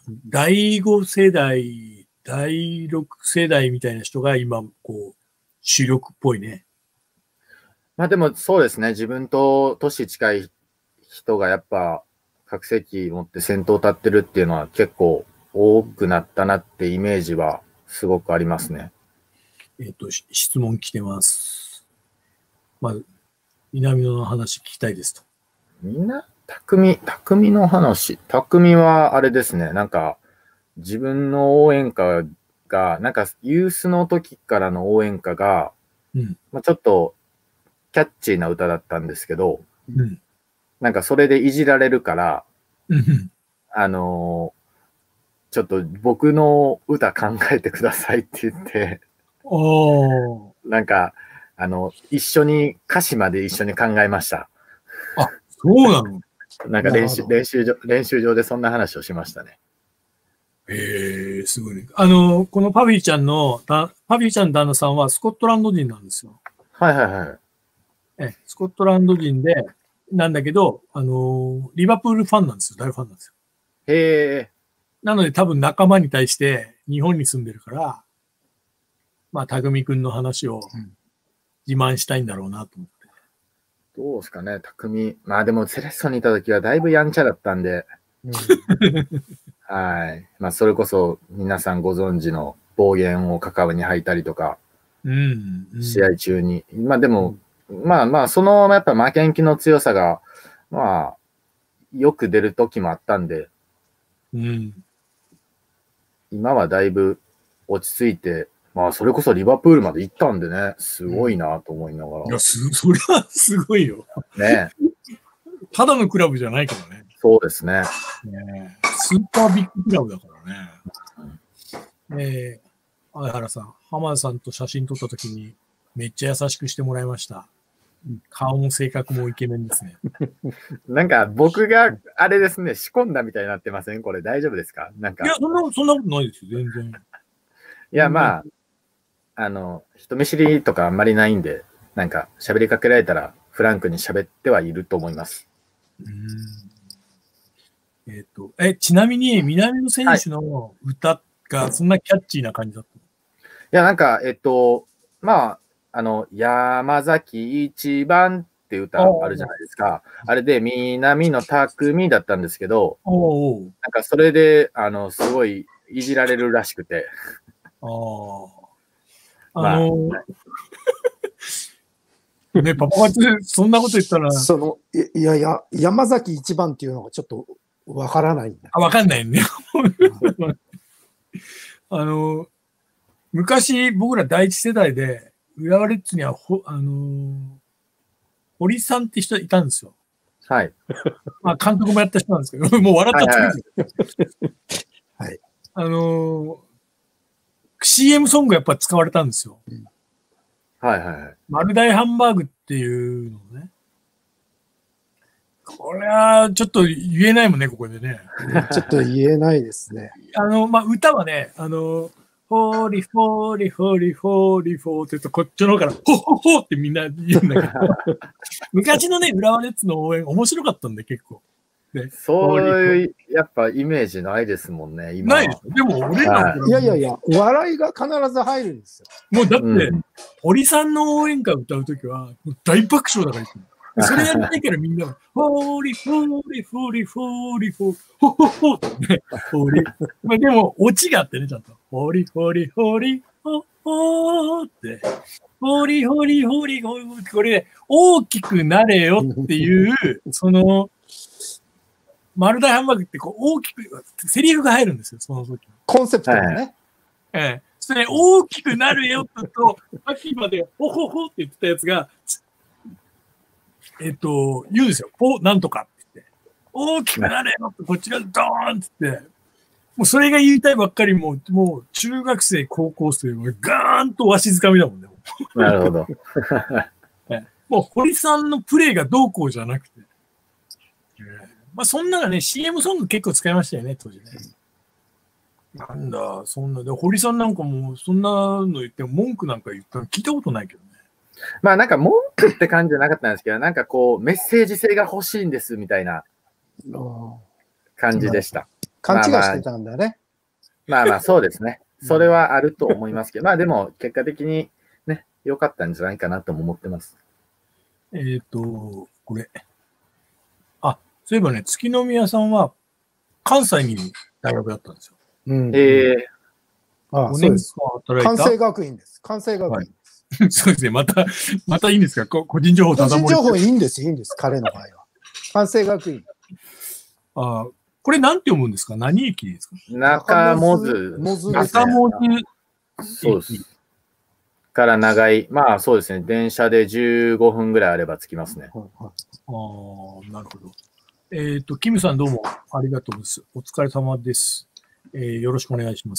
だいご世代、だいろく世代みたいな人が今、こう、主力っぽいね。 まあでもそうですね。自分と年近い人がやっぱ、拡声器持って先頭立ってるっていうのは結構多くなったなってイメージはすごくありますね。 えっと、質問来てます。まあ、南野の話聞きたいですと。 みんな、匠、匠の話。匠はあれですね。なんか、自分の応援歌が、なんか、ユースの時からの応援歌が、 うん、 まあ、ちょっと、キャッチーな歌だったんですけど、 うん、 なんかそれでいじられるから、 うん、 あのー、ちょっと僕の歌考えてくださいって言って、 おー。 なんか、あの、一緒に、歌詞まで一緒に考えました。 あ、そうなの？ なんか練習、練習場、練習場でそんな話をしましたね。 へえ、すごいね。あの、このパフィーちゃんの、パフィーちゃんの旦那さんはスコットランド人なんですよ。 はいはいはい。 え、スコットランド人で、なんだけど、あの、リバプールファンなんですよ。大ファンなんですよ。 へえ。 なので多分仲間に対して日本に住んでるから、まあ、たぐみくんの話を自慢したいんだろうなと思って。 どうですかね、匠。まあでも、セレッソにいた時はだいぶやんちゃだったんで、 うん、 はい。まあ、それこそ皆さんご存知の暴言を関わに吐いたりとか、 うんうん、 試合中に。まあでも、うん、まあまあ、そのやっぱ負けん気の強さが、まあ、よく出る時もあったんで、 うん、 今はだいぶ落ち着いて、まあ、それこそリバプールまで行ったんでね、すごいなと思いながら。 いや、す、それはすごいよ。 ね。 ただのクラブじゃないからね。 そうですね。 ねスーパービッグクラブだからね。えー、相原さん、浜田さんと写真撮った時にめっちゃ優しくしてもらいました。顔も性格もイケメンですね。 なんか僕があれですね、仕込んだみたいになってません？これ大丈夫ですか？なんか。 いや、そんな、そんなことないですよ、全然。 いや、まあ、あの、人見知りとかあんまりないんで、なんか喋りかけられたらフランクに喋ってはいると思います。 うん。えっと、え、ちなみに南野選手の歌がそんなキャッチーな感じだったの？ いや、なんか、えっと、まあ、あの、山崎一番って歌あるじゃないですか。あれで、南野匠だったんですけど、 おなんかそれで、あの、すごいいじられるらしくて。 ああ。あの、まあ、ね、パパ活、そんなこと言ったら。 その、いやいや、山崎一番っていうのがちょっとわからないんだ。 あ、わかんないね。あの、昔僕ら第一世代で、浦和レッズにはほ、あのー、堀さんって人いたんですよ。 はい。 まあ、監督もやった人なんですけど、もう笑っちゃってるんですよ。 はい。 あのー、シーエム ソングやっぱ使われたんですよ。うん、 はいはいはい。 丸大ハンバーグっていうのね。これはちょっと言えないもんね、ここでね。 ちょっと言えないですね。 あの、まあ、歌はね、あの、ホーリホーリホーリホーリホーって言うと、こっちの方から、ホッホッホーってみんな言うんだけど、昔のね、浦和レッズの応援面白かったんで、結構。 ね、そういう、やっぱイメージないですもんね、今。 ないでしょ。でも俺ら、 はい、いやいやいや、笑いが必ず入るんですよ。 もうだって、うん、堀さんの応援歌歌うときは、大爆笑だから、それやりたいからみんなは、ホーリホーリホーリホーリホー、ホホホーってね、ホーリ。まあでも、オチがあってね、ちゃんと。ホーリホーリホーリ、ホホーって。ホーリホーリホーリホーリ、これで、大きくなれよっていう、その、丸大ハンバーグってこう大きく、セリフが入るんですよ、その時。 コンセプトがね。 ええ。それ、大きくなるよと、さっきまで、ほほほって言ってたやつが、えっと、言うんですよ。こう、なんとかって言って。大きくなれよって、こっちがドーンって言って、もうそれが言いたいばっかりもう、もう中学生、高校生はガーンとわしづかみだもんね。 なるほど。 もう堀さんのプレイがどうこうじゃなくて。まあそんなのね、シーエム ソング結構使いましたよね、当時ね。なんだ、そんな。で、堀さんなんかもう、そんなの言っても文句なんか言ったの聞いたことないけどね。 まあなんか文句って感じじゃなかったんですけど、なんかこう、メッセージ性が欲しいんですみたいな感じでした。 勘違いしてたんだね。 まあまあ、そうですね。それはあると思いますけど、まあでも、結果的にね、良かったんじゃないかなとも思ってます。 えっ、ー、と、これ。あ、そういえばね、月宮さんは関西に大学だったんですよ。 うん、 ええー。 ああ、そうです。関西学学院です。関西学院です。 はい、そうですね。また、またいいんですか？個人情報個人情報いいんです、いいんです。彼の場合は。関西学院。 あ、これなんて読むんですか？何駅ですか？ 中門津。 中門津。 そうです。から長い。まあそうですね。電車でじゅうごふんぐらいあれば着きますね。 ああ、なるほど。えっ、ー、と、キムさんどうもありがとうです。お疲れ様です。えー、よろしくお願いします。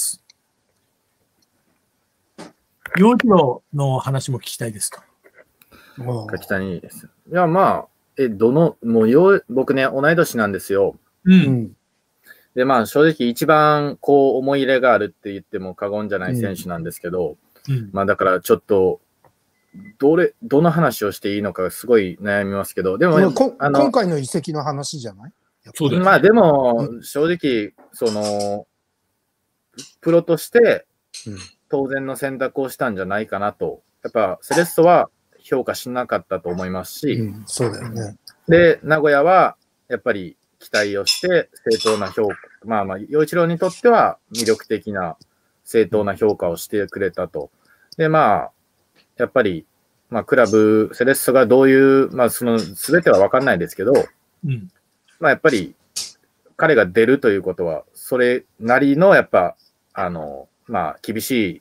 陽一郎の話も聞きたいですか？ 柿谷です。いや、まあ、え、どの、もうよ、僕ね、同い年なんですよ。 うん。 で、まあ、正直一番、こう、思い入れがあるって言っても過言じゃない選手なんですけど、うん、まあ、だからちょっと、どれ、どの話をしていいのかすごい悩みますけど、でも、 あの今回の移籍の話じゃない？ そうです。まあ、でも、正直、その、プロとして、当然の選択をしたんじゃないかなと。やっぱ、セレッソは評価しなかったと思いますし、 うん、そうだよね。 で、名古屋は、やっぱり期待をして、正当な評価、まあまあ、陽一郎にとっては魅力的な、正当な評価をしてくれたと。で、まあ、やっぱり、まあ、クラブ、セレッソがどういう、まあ、その、すべては分かんないですけど、うん、まあ、やっぱり、彼が出るということは、それなりの、やっぱ、あの、まあ、厳しい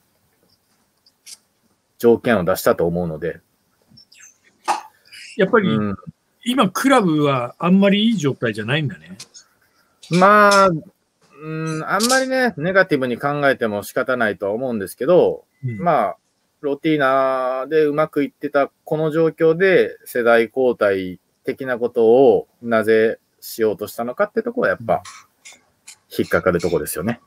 条件を出したと思うので。 やっぱり、うん、今、クラブはあんまりいい状態じゃないんだね。 まあ、うん、あんまりね、ネガティブに考えても仕方ないとは思うんですけど、うん、まあ、ロティーナでうまくいってたこの状況で世代交代的なことをなぜしようとしたのかってところはやっぱ引っかかるところですよね。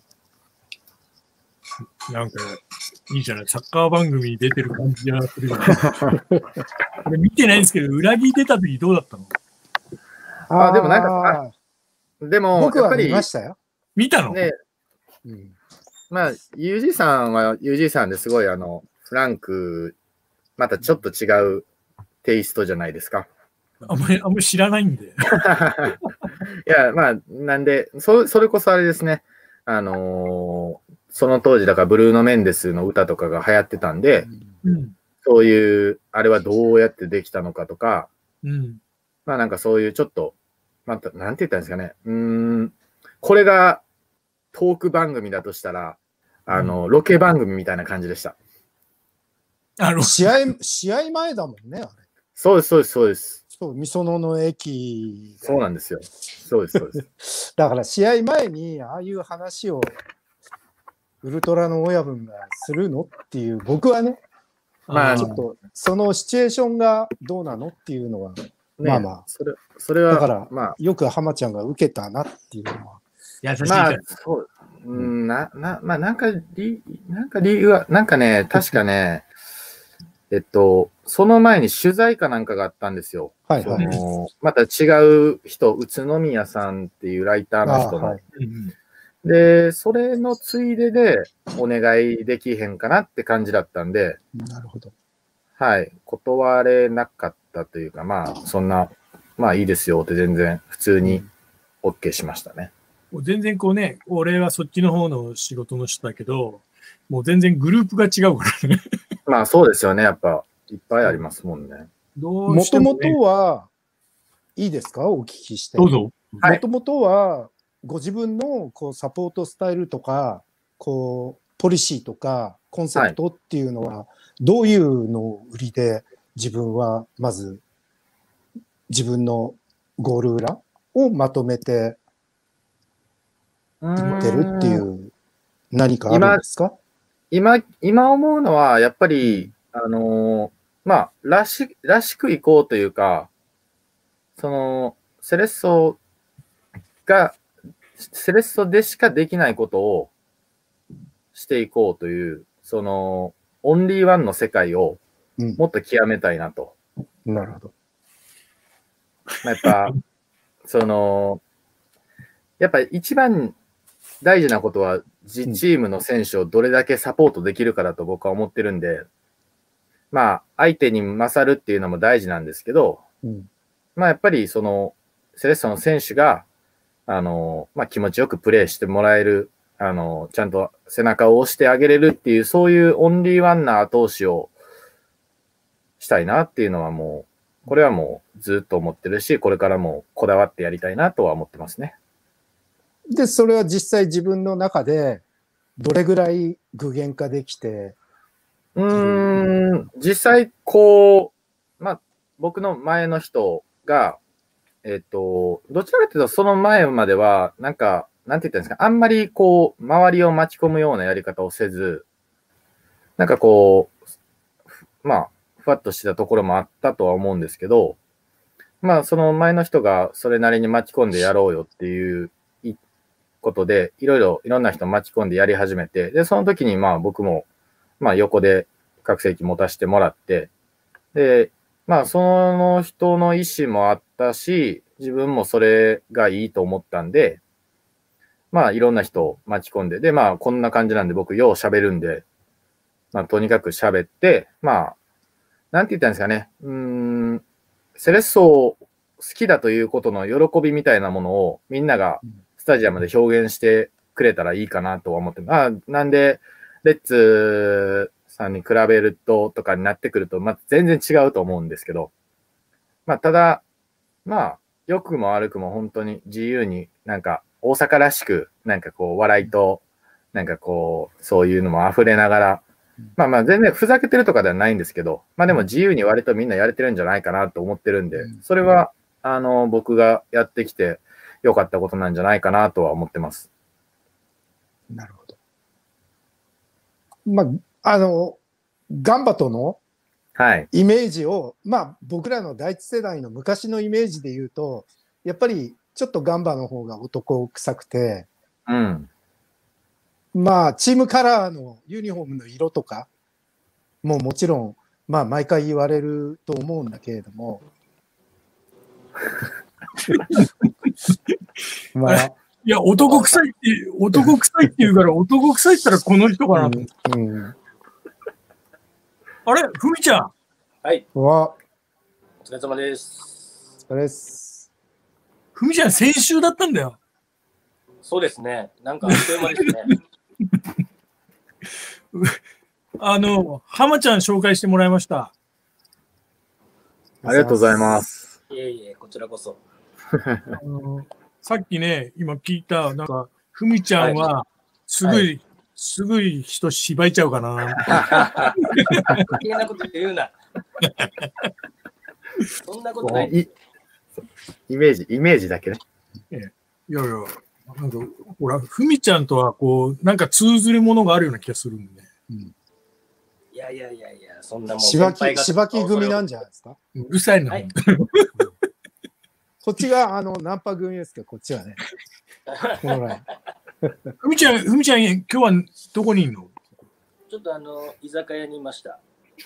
なんか、いいじゃない。サッカー番組に出てる感じがするよね。これ見てないんですけど、裏切出た時どうだったの？ ああ、でもなんか、でも、 僕は見ましたよ。 見たの？ ね、うん、まあ、ユージー さんは ユージー さんですごい、あの、フランク、またちょっと違うテイストじゃないですか。 あんまり、あんまり知らないんで。いや、まあ、なんで、そ、それこそあれですね。あのー、その当時、だからブルーノ・メンデスの歌とかが流行ってたんで、うん、そういう、あれはどうやってできたのかとか、うん、まあなんかそういうちょっと、また、なんて言ったんですかね。うーん、これがトーク番組だとしたら、あの、ロケ番組みたいな感じでした。 あの試合、試合前だもんね、あれ。 そうです、そうです、そうです。 そう、みそのの駅。 そうなんですよ。そうです、そうです。 だから試合前に、ああいう話を、ウルトラの親分がするのっていう、僕はね、まあ、ちょっと、そのシチュエーションがどうなのっていうのは、ね、まあまあ、 それ、それは、 だから、 まあ、 よく浜ちゃんが受けたなっていうのは。 優しいまあ、そう、うん、な、な、まあ、なんか、理、なんか理由は、なんかね、確かね、えっと、その前に取材かなんかがあったんですよ。 はいはい。 そのまた違う人、宇都宮さんっていうライターの人の。はい、で、それのついででお願いできへんかなって感じだったんで。 なるほど。 はい。断れなかったというか、まあ、そんな、まあいいですよって全然普通に OK しましたね。 もう全然こうね、俺はそっちの方の仕事の人だけど、もう全然グループが違うからね。 まあそうですよね。やっぱいっぱいありますもんね。 もともとは、いいですか？お聞きして。 どうぞ。 もともとは、ご自分のこうサポートスタイルとか、こう、ポリシーとか、コンセプトっていうのは、どういうのを売りで、自分はまず、自分のゴール裏をまとめて、売ってるっていう、何かあるんですか？ 今、今思うのは、やっぱり、あのー、まあ、らし、らしくいこうというか、その、セレッソが、セレッソでしかできないことをしていこうという、その、オンリーワンの世界をもっと極めたいなと。 うん、なるほど。 やっぱ、その、 やっぱり一番大事なことは、自チームの選手をどれだけサポートできるかだと僕は思ってるんで、まあ、相手に勝るっていうのも大事なんですけど、うん、まあ、やっぱりその、セレッソの選手が、あの、まあ、気持ちよくプレーしてもらえる、あの、ちゃんと背中を押してあげれるっていう、そういうオンリーワンな後押しをしたいなっていうのはもう、これはもうずっと思ってるし、これからもこだわってやりたいなとは思ってますね。 で、それは実際自分の中で、どれぐらい具現化できて、 うーん、実際、こう、まあ、僕の前の人が、えっと、どちらかというと、その前までは、なんか、なんて言ったんですか、あんまりこう、周りを巻き込むようなやり方をせず、なんかこう、まあ、ふわっとしてたところもあったとは思うんですけど、まあ、その前の人がそれなりに巻き込んでやろうよっていうことで、いろいろ、いろんな人巻き込んでやり始めて、で、その時にまあ僕も、まあ横で拡声器持たせてもらって、で、まあその人の意思もあったし、自分もそれがいいと思ったんで、まあいろんな人を巻き込んで、で、まあこんな感じなんで僕よう喋るんで、まあとにかく喋って、まあ、なんて言ったんですかね、うーん、セレッソを好きだということの喜びみたいなものをみんながスタジアムで表現してくれたらいいかなとは思ってます。あ、なんで、レッツさんに比べるととかになってくると、まあ、全然違うと思うんですけど、まあ、ただ、まあ、良くも悪くも本当に自由になんか大阪らしく、なんかこう笑いと、なんかこう、そういうのも溢れながら、まあまあ全然ふざけてるとかではないんですけど、まあでも自由に割とみんなやれてるんじゃないかなと思ってるんで、それは、あの、僕がやってきて良かったことなんじゃないかなとは思ってます。 なるほど。まあ、あの、ガンバとのイメージを、はい、まあ僕らの第一世代の昔のイメージで言うと、やっぱりちょっとガンバの方が男臭くて、 うん。 まあ、チームカラーのユニフォームの色とかももちろん、まあ、毎回言われると思うんだけれども。 まあ、いや、男臭いって、男臭いって言うから、男臭いって言ったらこの人かなと。うんうん、あれふみちゃん。 はい。 わ。 お疲れ様です。 お疲れです。 ふみちゃん、先週だったんだよ。 そうですね。なんかあっという間ですね。 あの、浜ちゃん紹介してもらいました。 ありがとうございます。 いえいえ、こちらこそ。 あのさっきね、今聞いた、なんか、ふみちゃんは、すぐい、はい、すぐい人芝居ちゃうかな。 余計なこと言うな。そんなことない。 イメージ、イメージだけね。 いやいや、なんか、ほら、ふみちゃんとは、こう、なんか通ずるものがあるような気がするんで。うん、 いやいやいやいや、そんなもん。 しばき、しばき組なんじゃないですか。 うるさいな。はい、 こっちが、あの、ナンパ組ですけど、こっちはね。 ふみちゃん、ふみちゃん、今日はどこにいるの？ ちょっとあの、居酒屋にいました。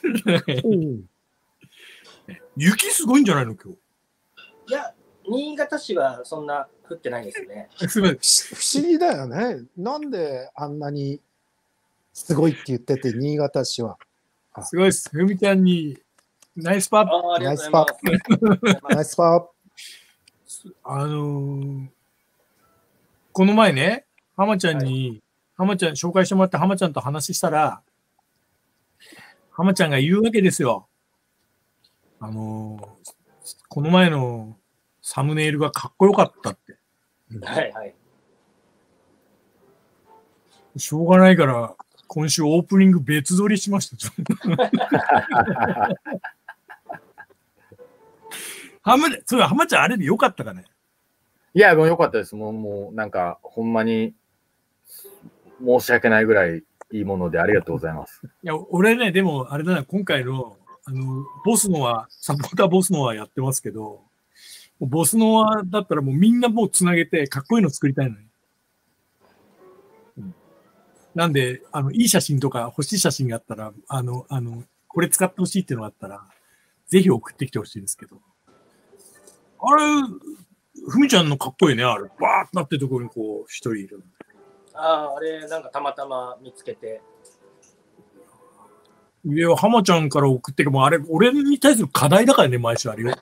雪すごいんじゃないの、今日。 いや、新潟市はそんな降ってないですね。 不思議だよね。なんであんなにすごいって言ってて、新潟市は。 すごいです。ふみちゃんにナイスパー。 ナイスパー。ナイスパー。 あのー、この前ね、浜ちゃんに、はい、浜ちゃん紹介してもらって浜ちゃんと話したら、浜ちゃんが言うわけですよ。あのー、この前のサムネイルがかっこよかったって。 はいはい。 しょうがないから、今週オープニング別撮りしました。浜それ浜ちゃんあれでよかったかね？ いや、もうよかったです。もう、もうなんか、ほんまに申し訳ないぐらいいいものでありがとうございます。 いや、俺ね、でもあれだな、今回の、あの、ボスノは、サポーターボスノはやってますけど、ボスノワだったらもうみんなもうつなげてかっこいいの作りたいのに。うん、なんで、あの、いい写真とか欲しい写真があったら、あの、あの、これ使ってほしいっていうのがあったら、ぜひ送ってきてほしいんですけど。あれ、 ふみちゃんのかっこいいね、あれ。バーってなってるところにこう、一人いる。 ああ、あれ、なんかたまたま見つけて。 上は浜ちゃんから送ってるもあれ、俺に対する課題だからね、毎週あれよ。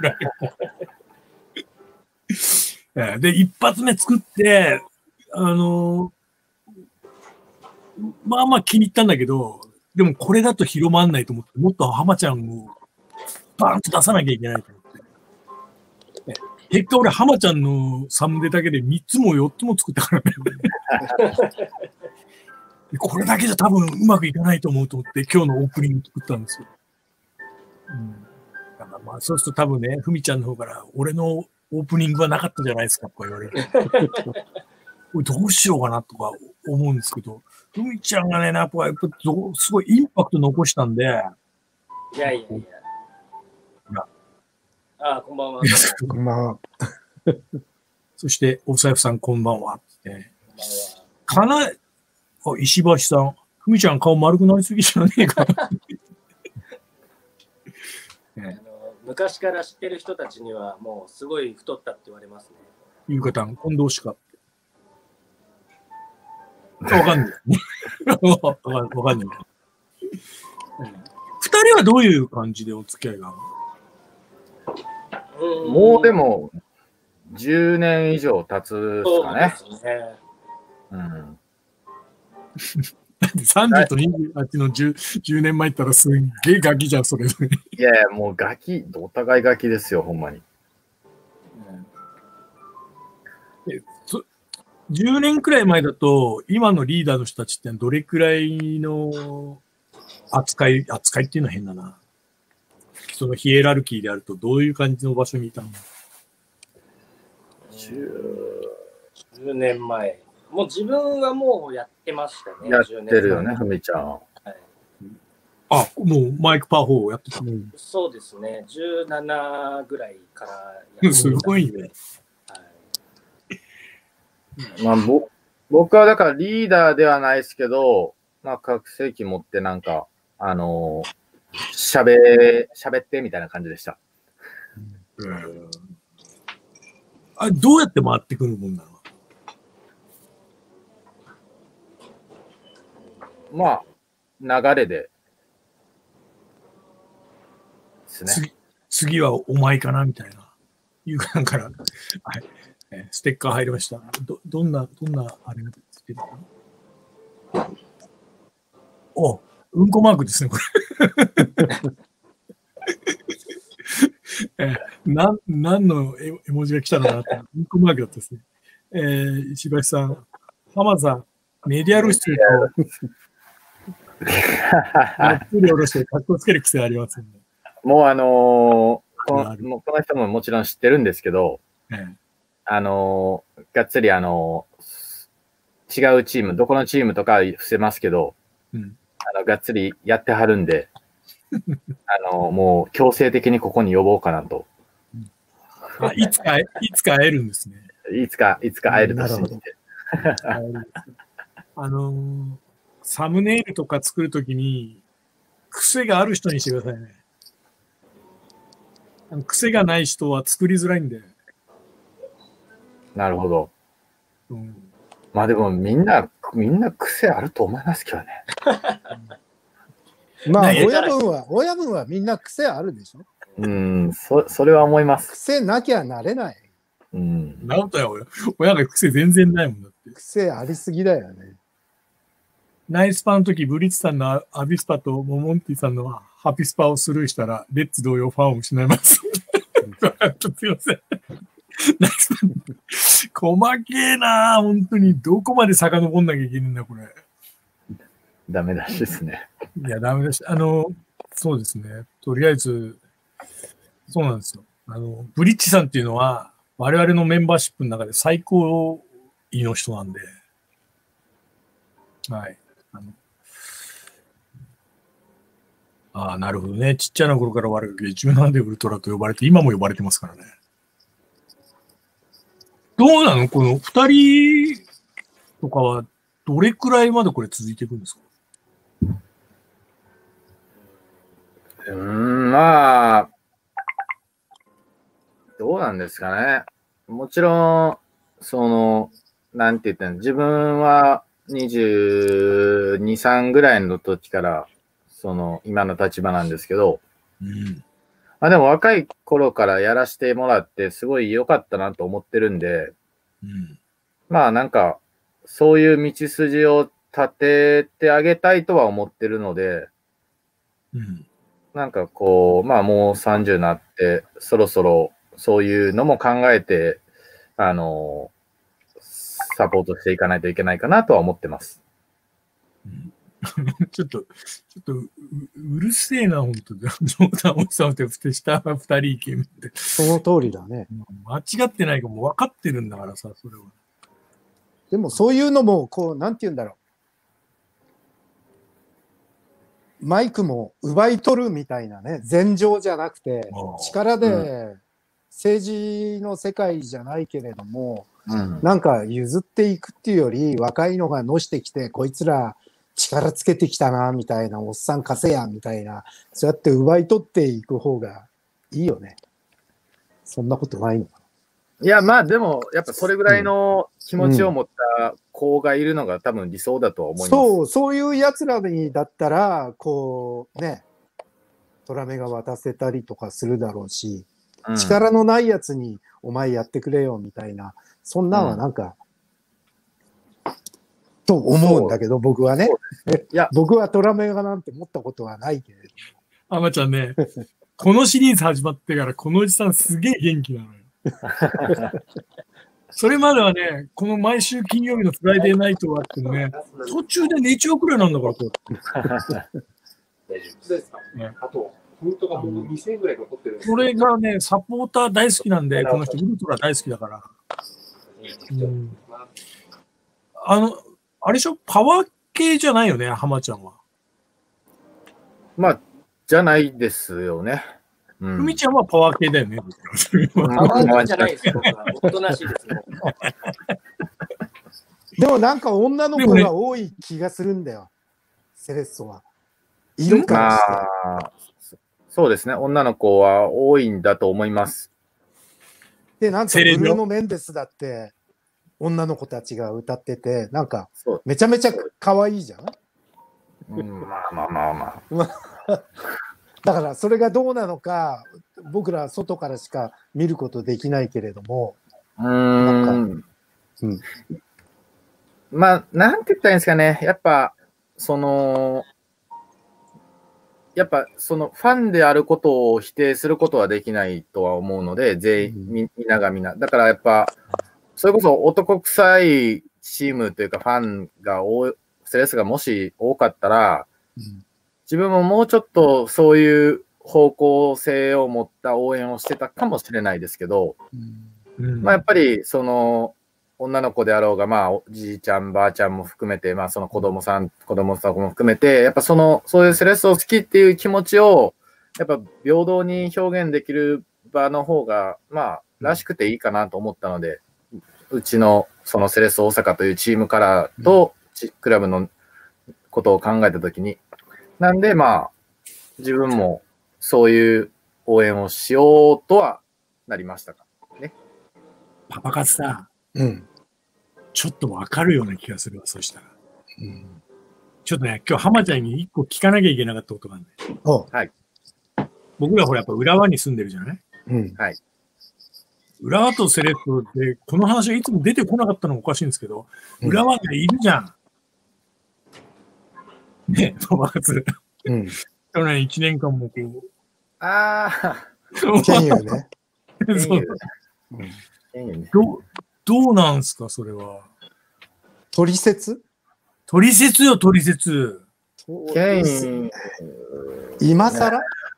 で、一発目作って、あのー、まあまあ気に入ったんだけど、でもこれだと広まんないと思って、もっと浜ちゃんをバーンと出さなきゃいけないと思って。結果俺浜ちゃんのサムネだけでみっつもよっつも作ったからね。これだけじゃ多分うまくいかないと思うと思って今日のオープニング作ったんですよ。うん、だからまあそうすると多分ね、ふみちゃんの方から俺のオープニングはなかったじゃないですかとか言われる。これどうしようかなとか思うんですけど、ふみちゃんがね、やっぱすごいインパクト残したんで。いやいやいや。ああ、こんばんは。 こんばんは。 そして、お財布さんこんばんはって。かな、あ、石橋さん。ふみちゃん顔丸くなりすぎじゃねえか。 ね、あの昔から知ってる人たちにはもうすごい太ったって言われますね。 ゆうかたん、近藤しか。わかんない。わかんない。二人はどういう感じでお付き合いがあるの？もうでも、じゅうねん以上経つですかね。そうですね。うん。 さんじゅうとにじゅうはちの 10, 10年前ったらすんげえガキじゃん、それぞれ。 いやいや、もうガキ、お互いガキですよ、ほんまに。 うん、じゅうねんくらい前だと、今のリーダーの人たちってどれくらいの扱い、扱いっていうのは変だな。そのヒエラルキーであると、どういう感じの場所にいたの？ じゅうねんまえ。もう自分はもうやってましたね。 やってるよね、ふみちゃん。はい、 あ、もうマイクパフォーをやってた、うん、 そうですね。じゅうななぐらいからやってた。 すごいね。はい、 まあ、ぼ僕はだからリーダーではないですけど、まあ、拡声器持ってなんか、あのー、しゃべ、しゃべってみたいな感じでした。 うん、あ、どうやって回ってくるもんなの？ まあ、流れで。ですね。 次、次はお前かなみたいな。いう感から、はい。ステッカー入りました。ど、どんな、どんな、あれがつけてるの？お、うんこマークですね、これ。えなん、何の絵絵文字が来たのかなって、うんこマークだったですね。えー、石橋さん、浜さん、メディア露出と、がっつり下ろして、かっこつける癖ありますんで。 もうあのー、この、もうこの人ももちろん知ってるんですけど、ええ、あのー、がっつりあのー、違うチーム、どこのチームとか伏せますけど、うん、あのがっつりやってはるんで、あのー、もう強制的にここに呼ぼうかなと。 あ、いつか、いつか会えるんですね。 いつか、いつか会えると信じて。 あのー、サムネイルとか作るときに、癖がある人にしてくださいね。あの癖がない人は作りづらいんで。 なるほど。うん、まあでもみんな、みんな癖あると思いますけどね。 まあ親分は、親分はみんな癖あるでしょ。 うん、そ、それは思います。 癖なきゃなれない。 うん。 なんだよ、親が癖全然ないもんだって。 癖ありすぎだよね。 ナイスパの時、ブリッツさんのアビスパとモモンティさんのハピスパをスルーしたら、レッツ同様ファンを失います。すいません。ナイスパ細けえな本当に。どこまで遡んなきゃいけないんだ、これ。 ダメだしですね。 いや、ダメだし。あの、そうですね。とりあえず、そうなんですよ。あの、ブリッチさんっていうのは、我々のメンバーシップの中で最高位の人なんで、はい。あのああ、なるほどね。ちっちゃな頃から我々がじゅうななでウルトラと呼ばれて、今も呼ばれてますからね。どうなのこの二人とかは、どれくらいまでこれ続いていくんですか？ うーん、まあ、どうなんですかね。 もちろん、その、なんて言ったの、自分はにじゅうに、さんぐらいの時から、その、今の立場なんですけど、 うん。 まあでも若い頃からやらせてもらって、すごい良かったなと思ってるんで、 うん。 まあなんか、そういう道筋を立ててあげたいとは思ってるので、 うん。 なんかこう、まあもうさんじゅうになって、そろそろそういうのも考えて、あの、サポートしていかないといけないかなとは思ってます。 うん、ちょっと、ちょっとう、うるせえな、本当に。冗談をさって、下は二人意見って。 その通りだね。 間違ってないかも分かってるんだからさ、それは。 でもそういうのも、こう、なんて言うんだろう。マイクも奪い取るみたいなね、禅情じゃなくて、力で政治の世界じゃないけれども、うん、なんか譲っていくっていうより、若いのがのしてきて、こいつら力つけてきたな、みたいな、おっさん貸せや、みたいな、そうやって奪い取っていく方がいいよね。そんなことないのかな。 いや、まあでも、やっぱそれぐらいの気持ちを持った子がいるのが多分理想だとは思います。 そう、そういう奴らにだったら、こう、ね、トラメが渡せたりとかするだろうし、うん、力のないやつにお前やってくれよみたいな、そんなんはなんか、うん、と思うんだけど、僕はね。いや僕はトラメガなんて持ったことはないけれど。 あまちゃんね、このシリーズ始まってから、このおじさんすげえ元気なのよ。それまではね、この毎週金曜日のフライデーナイトはあってね、途中で寝ちゃうくらいなんだから、こう。大丈夫ですか、ね、あと、本当がもうにせんえんぐらい残ってるんです。これがね、サポーター大好きなんで、この人、ウルトラ大好きだから。うん、あの、あれでしょ、パワー系じゃないよね、浜ちゃんは。 まあ、じゃないですよね。 ふみ、うん、ちゃんはパワー系だよね。 パワー系じゃないですよ、僕は。おとなしいですね。 でもなんか女の子が多い気がするんだよ、ね、セレッソは。色からして、 まあ。そうですね、女の子は多いんだと思います。 で、なんかブルーノ・メンデスだって、女の子たちが歌ってて、なんか、めちゃめちゃ可愛いじゃん。 うん、まあまあまあまあ。だからそれがどうなのか僕ら外からしか見ることできないけれども、 うーん、なんか、うん、まあなんて言ったらいいんですかね、やっぱそのやっぱそのファンであることを否定することはできないとは思うので、全員、みんながみんなだからやっぱそれこそ男臭いチームというかファンが多い、セレッソがもし多かったら、うん自分ももうちょっとそういう方向性を持った応援をしてたかもしれないですけど、うん、まあやっぱりその女の子であろうが、まあおじいちゃんばあちゃんも含めて、まあその子供さん、子供さんも含めて、やっぱそのそういうセレッソを好きっていう気持ちをやっぱ平等に表現できる場の方がまあらしくていいかなと思ったので、うちのそのセレッソ大阪というチームカラーとクラブのことを考えたときに。なんで、まあ、自分もそういう応援をしようとはなりましたかね。 パパ活さ、うん、ちょっとわかるような気がするわ、そしたら。うん、ちょっとね、今日浜ちゃんに一個聞かなきゃいけなかったことがあるんだよ。はい。僕らほらやっぱ浦和に住んでるじゃない、うん、はい。浦和とセレッソで、この話がいつも出てこなかったのがおかしいんですけど、うん、浦和がいるじゃん。ね、パパ活。うん。去年いちねんかんもこう。 ああ。 権威ね。 そう。うん、どう、どうなんすか、それは。 取説取説よ、取説。 権威。 今更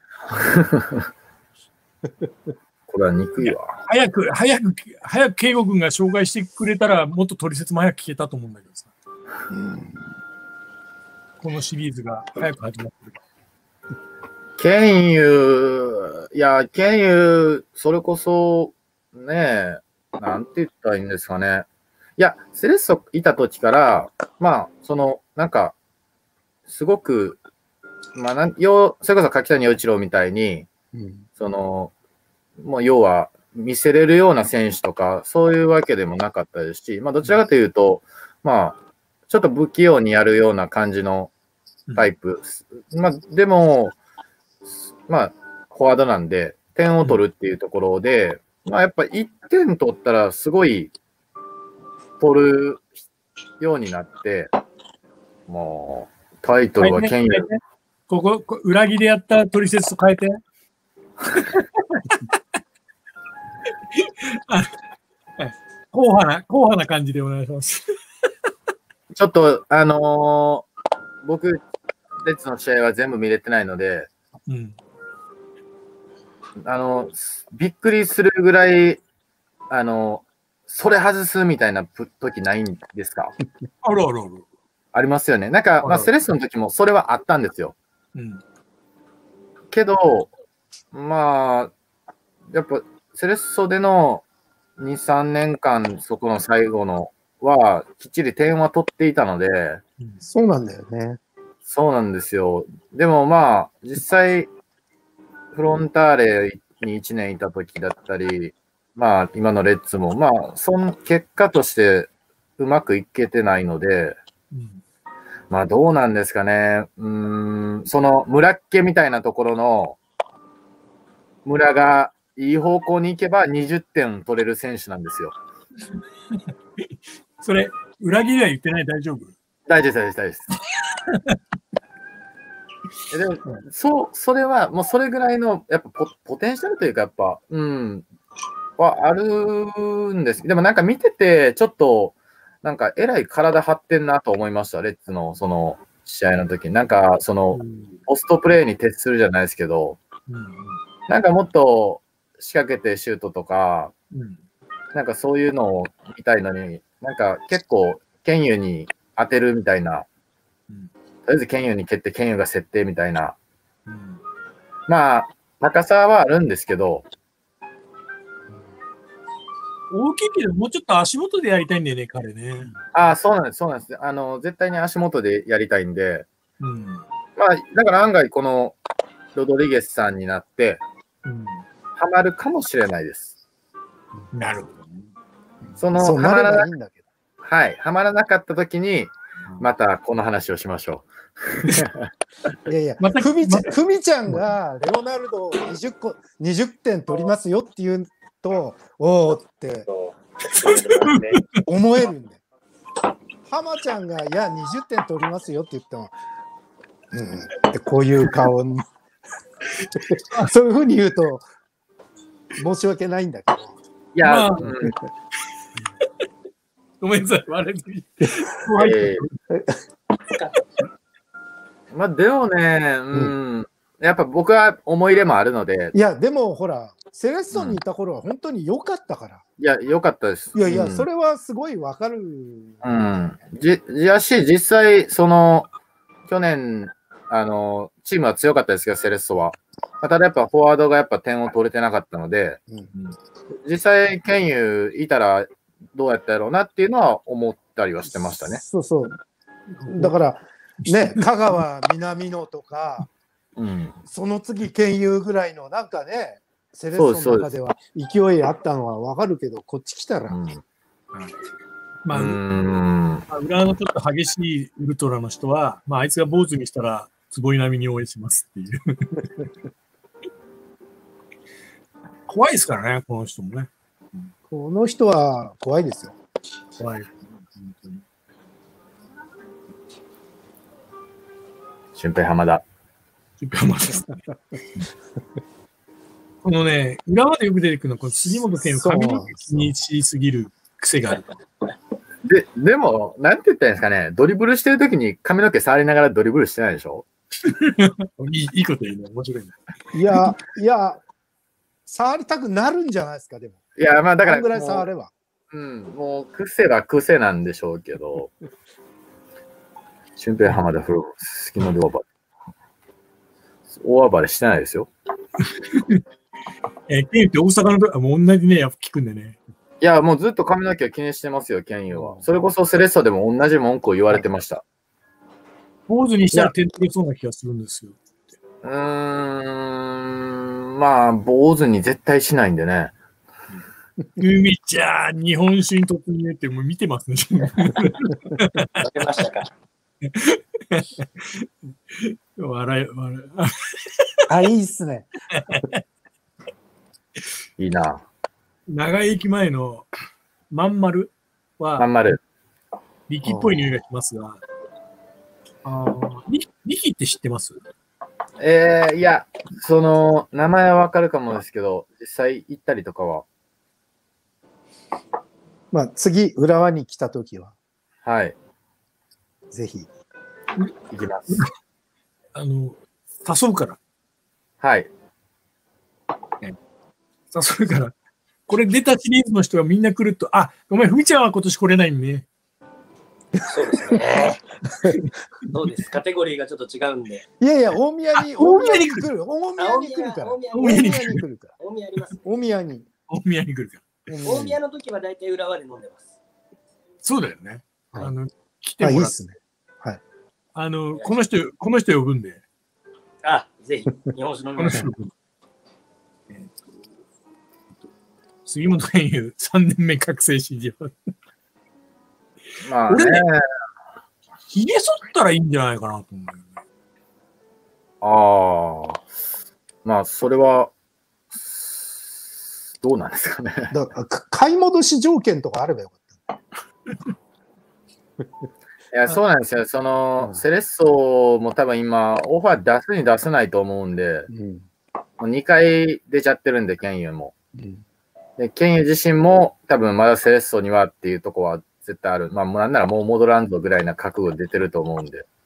これは憎いわ。 早く、早く、早く、圭吾君が紹介してくれたら、もっと取説も早く聞けたと思うんだけどさ。うんこのシリーズが早く始まってる。 ケンユいや、ケンユそれこそ、ねえ、なんて言ったらいいんですかね。いや、セレッソいた時から、まあ、その、なんか、すごく、まあなん、よそれこそ柿谷陽一郎みたいに、うん、その、もう要は、 見せれるような選手とか、そういうわけでもなかったですし、まあ、どちらかというと、まあ、ちょっと不器用にやるような感じのタイプ。うん、まあ、でも、まあ、フォワードなんで、点を取るっていうところで、うん、まあ、やっぱいってん取ったら、すごい、取るようになって、もう、タイトルは権威。 ここ、こ裏切りやった取説と変えて。硬派な、硬派な感じでお願いします。 ちょっと、あのー、僕、レッツの試合は全部見れてないので、うん、あの、びっくりするぐらい、あの、それ外すみたいな時ないんですか？ あるあるある。 ありますよね。なんか、まあ、セレッソの時もそれはあったんですよ。うん、けど、まあ、やっぱ、セレッソでのに、さんねんかん、そこの最後のは、きっちり点は取っていたので、 うん、そうなんだよね。 そうなんですよ。でもまあ、実際、フロンターレにいちねんいた時だったり、まあ、今のレッツも、まあ、その結果としてうまくいけてないので、うん、まあ、どうなんですかね。うーん、その村っ気みたいなところの、村がいい方向に行けばにじゅってん取れる選手なんですよ。 それ、裏切りは言ってない？大丈夫？ 大丈夫です、大丈夫です。でも、そう、それは、もうそれぐらいの、やっぱポ、ポテンシャルというか、やっぱ、うん、はあるんです。でもなんか見てて、ちょっと、なんか、えらい体張ってんなと思いました、レッツの、その、試合の時に。なんか、その、ポストプレーに徹するじゃないですけど、うん、なんかもっと仕掛けてシュートとか、うん、なんかそういうのを見たいのに、なんか結構、ケンユに当てるみたいな、うん、とりあえずケンユに蹴ってケンユが設定みたいな、うん、まあ、高さはあるんですけど、 大きいけど、もうちょっと足元でやりたいんだよね、彼ね。 ああ、そうなんです、そうなんです。あの、絶対に足元でやりたいんで、うん、まあ、だから案外このロドリゲスさんになって、うん、ハマるかもしれないです。 なるほど。 その、 そうなればいいんだけど。 はい、ハマらなかったときに、またこの話をしましょう。いやいや、ふみちゃん、ふみちゃんがレオナルドにじゅっこ、にじゅってん取りますよっていうと、おーって思えるんで。浜ちゃんが、いや、にじゅってん取りますよって言っても、うん、でこういう顔にそういうふうに言うと申し訳ないんだけど。 いや、まあ、うん、 ごめんなさい、悪い。 えー、まあでもね、うん、うん、やっぱ僕は思い入れもあるので。 いや、でもほら、セレッソにいた頃は本当に良かったから。 いや、良かったです。 いやいや、うん、それはすごいわかる。 うん。じ、やし、実際、その、去年、あの、チームは強かったですけど、セレッソは。ただやっぱフォワードがやっぱ点を取れてなかったので、うんうん、実際、ケンユいたらどうやったやろうなっていうのは思ったりはしてましたね。 そうそう。だから、ね、香川南野とか、うん、その次、ケンユぐらいの、なんかね、セレッソの中では勢いあったのはわかるけど、こっち来たら。うん、 まあ、うん裏のちょっと激しいウルトラの人は、まあ、あいつが坊主にしたら、坪井並みに応援しますっていう。怖いですからね、この人もね。 この人は怖いですよ。 怖い。本当に。 俊平浜田。 俊平浜田ですね。このね、裏までよく出てくるのは、この杉本健の髪の毛気にしすぎる癖がある。 で、でも、なんて言ったらいいんですかね、ドリブルしてるときに髪の毛触りながらドリブルしてないでしょいい、いいこと言うね。面白いね。 いや、いや、触りたくなるんじゃないですか、でも。 いや、まあだから。 ぐらい触れば。 うん、もう癖は癖なんでしょうけど。俊平浜田フロー、隙間で大暴れ。大暴れしてないですよ。 えー、ケンって大阪のともう同じね、やっぱ聞くんでね。 いや、もうずっと髪の毛を気にしてますよ、ケンユは。それこそセレッソでも同じ文句を言われてました。 坊主にしたら点取れそうな気がするんですよ。 うーん、まあ、坊主に絶対しないんでね。 ふみちゃん、日本酒に突入ってもう見てますね。 わけましたか。 笑い、笑い。 あ、いいっすね。 いいな。 長井駅前のまん丸は、 まん丸。 力っぽい匂いがしますが、ああ、力力って知ってます？ えー、いや、その、名前はわかるかもですけど、実際行ったりとかは、 まあ、次、浦和に来たときは、 はい、 ぜひ。 行きます。 あの、誘うから。 はい。 誘うから。これ出たシリーズの人がみんな来ると、あ、ごめん、ふみちゃんは今年来れないんね。 そうですね。どうです。カテゴリーがちょっと違うんで。 いやいや、大宮に、大宮に来る。大宮に来るから。 大宮大宮に来るから。 大宮あります。 大宮に。 大宮に来るから。 大宮の時は大体浦和で飲んでます。 そうだよね。 はいあの、来てあ、いもらっいっすね。はい。 あの、この人、この人呼ぶんで。 あ、ぜひ、日本酒飲みこのましょう。 人呼ぶんで。えーと杉本健優さんねんめ覚醒史上。 まあね、 俺ねひげ剃ったらいいんじゃないかなと思うよね。 ああ、まあ、それは、どうなんですかね。 だからか買い戻し条件とかあればよかった。 いや、そうなんですよ。その、セレッソも多分今、オファー出すに出せないと思うんで、 うんもうにかい出ちゃってるんで、ケンユも。 うんで、ケンユ自身も多分まだセレッソにはっていうとこは絶対ある。まあ、もうなんならもう戻らんぞぐらいな覚悟出てると思うんで。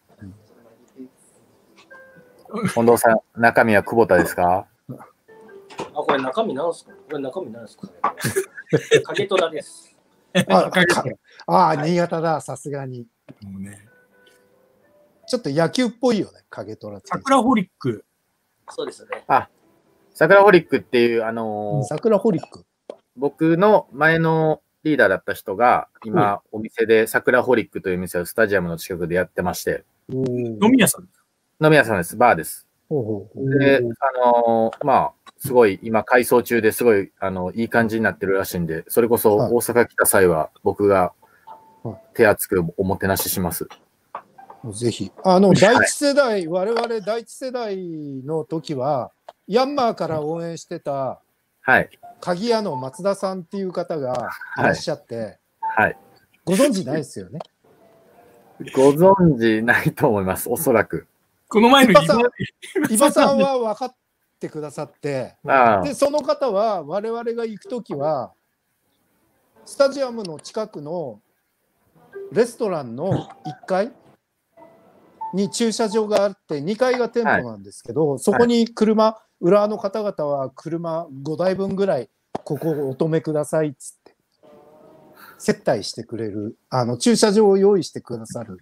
近藤さん、中身は久保田ですか？ あ、これ中身なんすか？これ中身なんすか？影虎です。 あ、かあ、新潟だ、さすがに。 もうね、 ちょっと野球っぽいよね、影虎って。 桜ホリック。 そうですね。 あ、桜ホリックっていう、あのー桜ホリック。 僕の前のリーダーだった人が、今、お店で桜ホリックという店をスタジアムの近くでやってまして、 飲み屋さん。 飲み屋さんです、バーです。 ほうほうほうで、あのーまあ、すごい、今、改装中ですごい、あの、いい感じになってるらしいんで、それこそはい大阪来た際は、僕がはい手厚くおもてなしします。 ぜひ。あの、第一世代、我々第一世代の時は、ヤンマーから応援してた、 はい。 鍵屋の松田さんっていう方がいらっしゃって、 はい。 ご存知ないですよね。 ご存知ないと思います、おそらく。 この前の伊庭さん今伊庭さんは分かってくださって、 ああで、その方は我々が行くときは、スタジアムの近くのレストランのいっかいに駐車場があって、にかいが店舗なんですけど、そこに車、浦和の方々は車ごだいぶんぐらい、ここお止めくださいっつって、接待してくれる、あの駐車場を用意してくださる。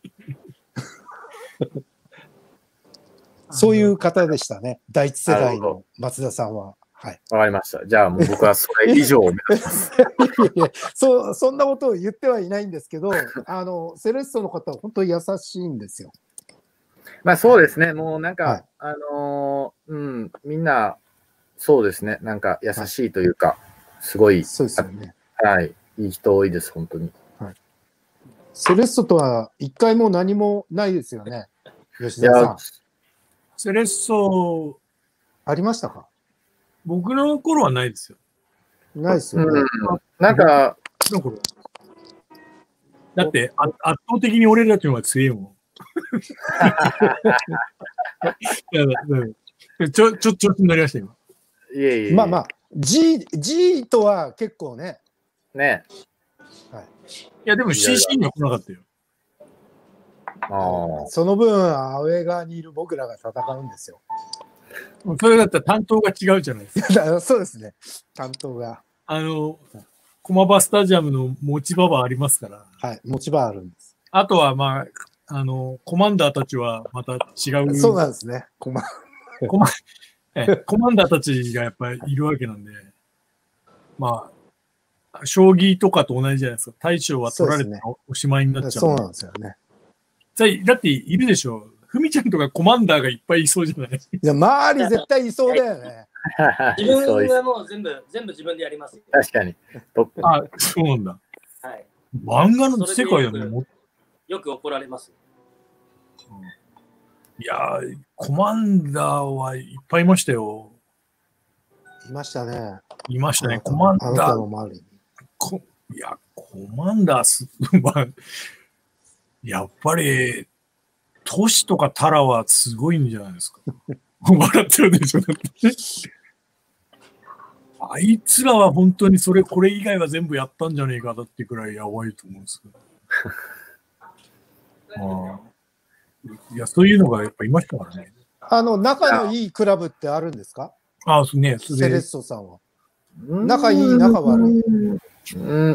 そういう方でしたね。第一世代の松田さんは。はい。 わかりました。じゃあもう僕はそれ以上を目指します。 いやそう、そんなことを言ってはいないんですけど、あの、セレッソの方は本当に優しいんですよ。 まあそうですね。もうなんか、 はいあのーうん、みんな、そうですね。なんか優しいというか、すごい、 そうですよね。 はい、いい人多いです、本当に。 セレッソとは一回も何もないですよね。吉いや田さん。、 セレッソ、 ありましたか？ 僕の頃はないですよ。 ないですよね。 うん、なんか、 の頃だってあ圧倒的に俺たちの方が強いもん。いやうんちょ、ちょ、ちょっとになりました、今。 いえいえ、 まあまあ、G、G とは結構ね、 ね。 いや、でも シーシー には来なかったよ。 ああ。 その分、アウェー側にいる僕らが戦うんですよ。 それだったら担当が違うじゃないですか。 だからそうですね、担当が。 あの、駒場スタジアムの持ち場はありますから。 はい、持ち場あるんです。 あとは、まあ、あの、コマンダーたちはまた違う。 そうなんですね。こまコマえコマンダーたちがやっぱりいるわけなんで、まあ、将棋とかと同じじゃないですか。大将は取られておしまいになっちゃう。 そうなんですよね。 だっているでしょ。ふみちゃんとかコマンダーがいっぱいいそうじゃないですか。 いや、周り絶対いそうだよね。 自分はもう全部、全部自分でやります。 確かに。 あ、そうなんだ。 はい。 漫画の世界だね。 よく、よく怒られます。 いやー、コマンダーはいっぱいいましたよ。 いましたね。 いましたね。コマンダー。 あなたの周りに。 こいや、コマンダーす、まあ、やっぱり、トシとかタラはすごいんじゃないですか。笑ってるでしょ。あいつらは本当にそれ、これ以外は全部やったんじゃねえかだってくらいやばいと思うんですけど。まあ、いや、そういうのがやっぱいましたからね。 あの、仲のいいクラブってあるんですか？ ああ、そうね。それセレッソさんは。仲いい、仲悪い。 うん。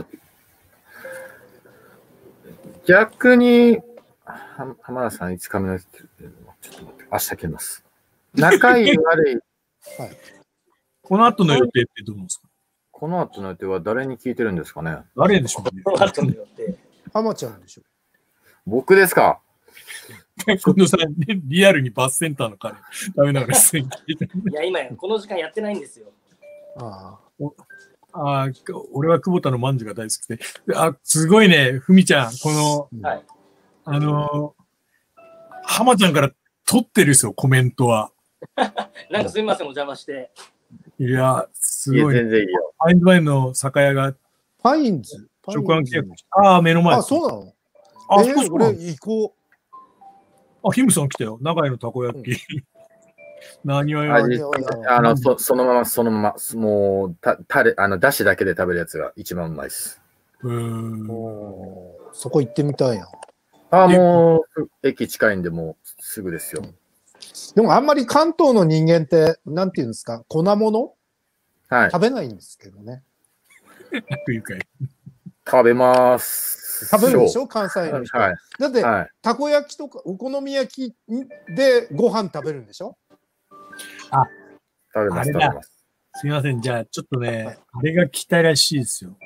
逆に、は浜田さんいつかめの、ちょっと待って、明日来ます。仲いい悪い。 はい。 この後の予定ってどうなんですか？ この後の予定は誰に聞いてるんですかね？ 誰でしょうね。 この後の予定。 浜ちゃんでしょ。 僕ですか？ 近藤さん、リアルにバスセンターの彼、ダメなのです。いや、今、この時間やってないんですよ。 ああ。あ俺は久保田のまんじゅうが大好きで。あ、すごいね、ふみちゃん、この、 はい、 あのー、浜ちゃんから取ってるんですよ、コメントは。 なんかすみません、お邪魔して。 いや、すごい。 いや全然いいよ。 ファインズワインの酒屋が、 ファインズ直販契約。ああ、目の前。 あ、そうなの？ あ、 えー、俺行こう。 あ、ヒムさん来たよ。長井のたこ焼き。うん、何をああのそ、そのまま、そのまま、もう、た、たれ、あの、だしだけで食べるやつが一番うまいです。 うん。 そこ行ってみたいな。 ああ、もう、駅近いんで、もうすぐですよ。 でもあんまり関東の人間って、なんていうんですか、粉物、 はい、 食べないんですけどね。 食べます。 食べるでしょ、関西の人。 はい、 だって、 はい、 たこ焼きとかお好み焼きでご飯食べるんでしょ？ あ、 食べます、食べます。 すみません、じゃあちょっとね、はい、あれが聞きたいらしいですよ。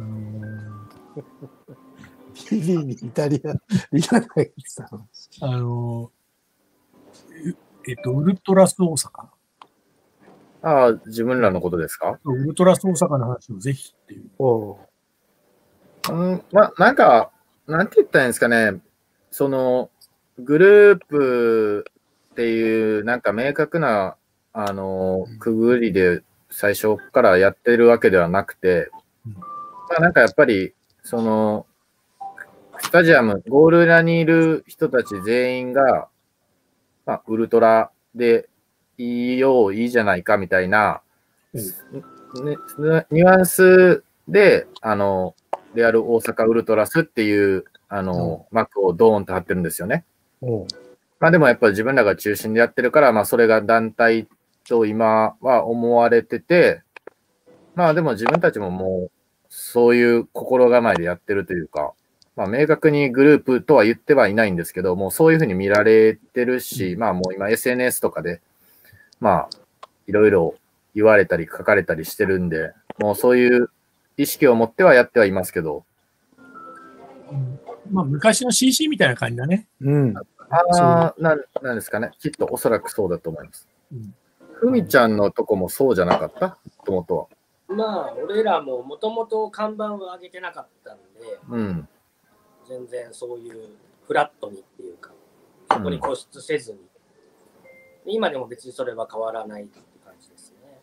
ビリにイタリア、リアナイさん。 あの、えっと、ウルトラス大阪。 ああ、自分らのことですか？ ウルトラス大阪の話をぜひっていう。 おうん、ま、なんか、なんて言ったらいいんですかね。その、グループっていう、なんか明確な、あの、くぐりで最初からやってるわけではなくて、まあなんかやっぱり、その、スタジアム、ゴール裏にいる人たち全員が、まあ、ウルトラでいいよ、いいじゃないかみたいな、ね、ニュアンスで、あの、レアル大阪ウルトラスっていう、あの、うん、幕をドーンと張ってるんですよね。 うん、 まあでもやっぱり自分らが中心でやってるから、まあそれが団体と今は思われてて、まあでも自分たちももうそういう心構えでやってるというか、まあ明確にグループとは言ってはいないんですけど、もうそういうふうに見られてるし、まあもう今 エスエヌエス とかで、まあいろいろ言われたり書かれたりしてるんで、もうそういう意識を持ってはやってはいますけど。 うん、まあ昔の シーシー みたいな感じだね。 うん。 ああ、な、なんですかね。きっとおそらくそうだと思います。ふみ、うん、ちゃんのとこもそうじゃなかったもともとは。 まあ、俺らももともと看板を上げてなかったんで、 うん、 全然そういうフラットにっていうか、そこに固執せずに、うん、今でも別にそれは変わらないって感じですね。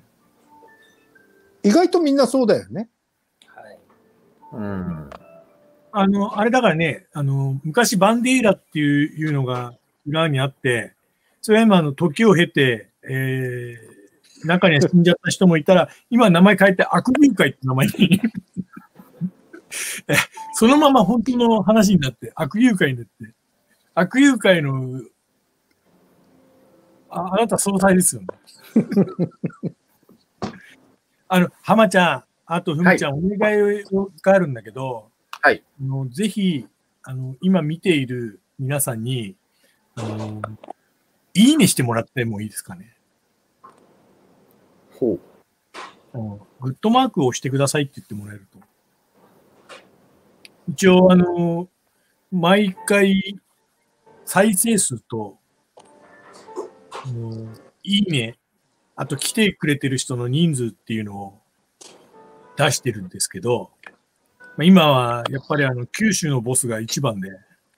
意外とみんなそうだよね。 はい。 うん。 あの、あれだからね、あの、昔バンデイラっていうのが裏にあって、それは今、あの、時を経て、えー、中には死んじゃった人もいたら、今名前変えて悪友会って名前にそのまま本当の話になって、悪友会になって、悪友会の、あ、あなた総裁ですよね。あの、浜ちゃん、あとふみちゃん、はい、お願いがあるんだけど、 はい。 あのぜひ、あの、今見ている皆さんに、あの、いいねしてもらってもいいですかね。 ほう。 グッドマークを押してくださいって言ってもらえると。一応、あの、毎回、再生数と、いいねあと来てくれてる人の人数っていうのを出してるんですけど、まあ、今はやっぱりあの九州のボスが一番で、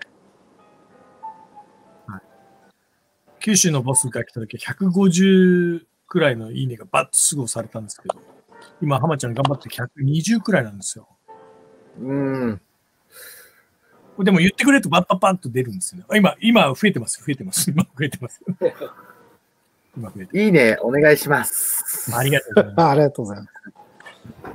はい、九州のボスが来た時はひゃくごじゅうくらいのいいねがバッとすぐ押されたんですけど、今浜ちゃん頑張ってひゃくにじゅうくらいなんですよ。 うん。 でも言ってくれるとバッパッパッと出るんですよね。今、今増えてます、増えてます。今増えてます。今増えてます。 いいね、お願いします。 ありがとうございます。 ありがとうございます。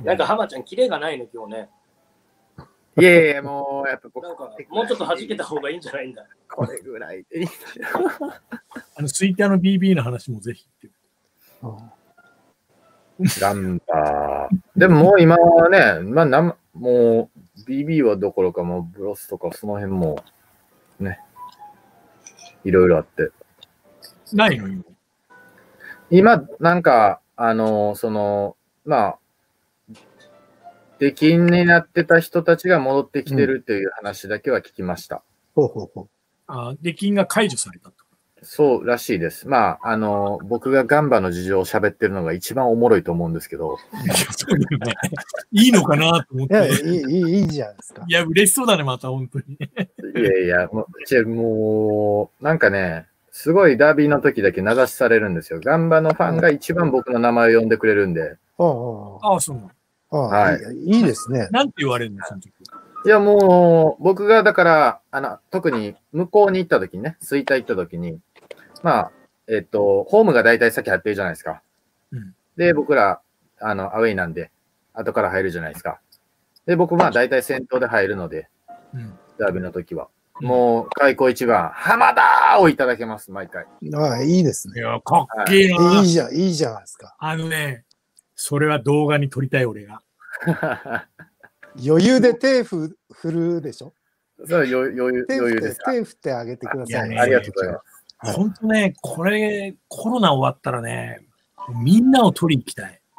なんか浜ちゃん、キレがないね、今日ね。 いやいや、もう、やっぱ僕なんか、もうちょっと弾けた方がいいんじゃないんだ。 これぐらいでいい。 あの、ツイッターの ビービー の話もぜひって。 ガンバー。でももう今はね、まあ、なもう ビービー はどころかもうブロスとかその辺もね、いろいろあって。 ないの今。 今、なんか、あの、その、まあ、出禁になってた人たちが戻ってきてるという話だけは聞きました。 ほうほうほう。 あ、出禁が解除されたと。 そうらしいです。まあ、あの、僕がガンバの事情を喋ってるのが一番おもろいと思うんですけど。 そうだよね。いいのかなと思って。 いや、いい、いい、いいじゃないですか。 いや、嬉しそうだね、また、本当に。 いやいや、もう、もうなんかね、すごいダービーの時だけ名指しされるんですよ。ガンバのファンが一番僕の名前を呼んでくれるんで。 ああ、 ああ、そうなの。 ああ、 はいいい、いいですね。 なんて言われるの、その時。 いや、もう、僕がだから、あの、特に向こうに行った時にね、吹田行った時に、まあ、えっと、ホームが大体先入ってるじゃないですか。 うん、で、 僕ら、あの、アウェイなんで、後から入るじゃないですか。で、僕、まあ、大体先頭で入るので、うん、ダービーの時は。もう、開口一番、浜田をいただけます、毎回。 ああ、いいですね。 いや、かっけえな、 はい。いいじゃん、いいじゃないですか。 あのね、それは動画に撮りたい、俺が。 余裕で手振るでしょ。 そう、余裕、余裕ですか。 手振ってあげてください。 ありがとうございます。 本当ね、これ、コロナ終わったらね、みんなを取りに行きたい。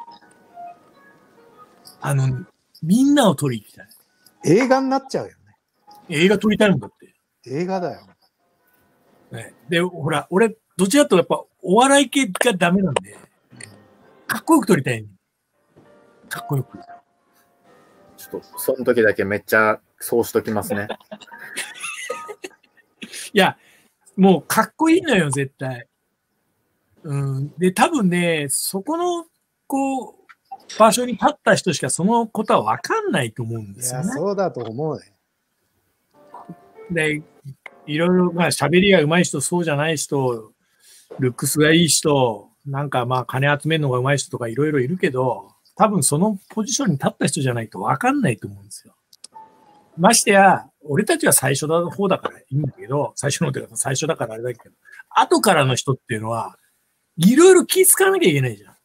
あの、みんなを取りに行きたい。 映画になっちゃうよね。 映画撮りたいもんだって。 映画だよ。 ね、で、ほら、俺、どちらかとやっぱお笑い系がダメなんで、かっこよく撮りたい。かっこよく。 ちょっと、その時だけめっちゃそうしときますね。 いや、もうかっこいいのよ、絶対。うん。で、多分ね、そこの、こう、場所に立った人しかそのことは分かんないと思うんですよね。 いや、そうだと思うね。 で、いろいろ、まあ、喋りが上手い人、そうじゃない人、ルックスがいい人、なんかまあ、金集めるのが上手い人とかいろいろいるけど、多分そのポジションに立った人じゃないと分かんないと思うんですよ。ましてや、俺たちは最初の方だからいいんだけど、最初の方だから最初だからあれだけど、後からの人っていうのは、いろいろ気使わなきゃいけないじゃん。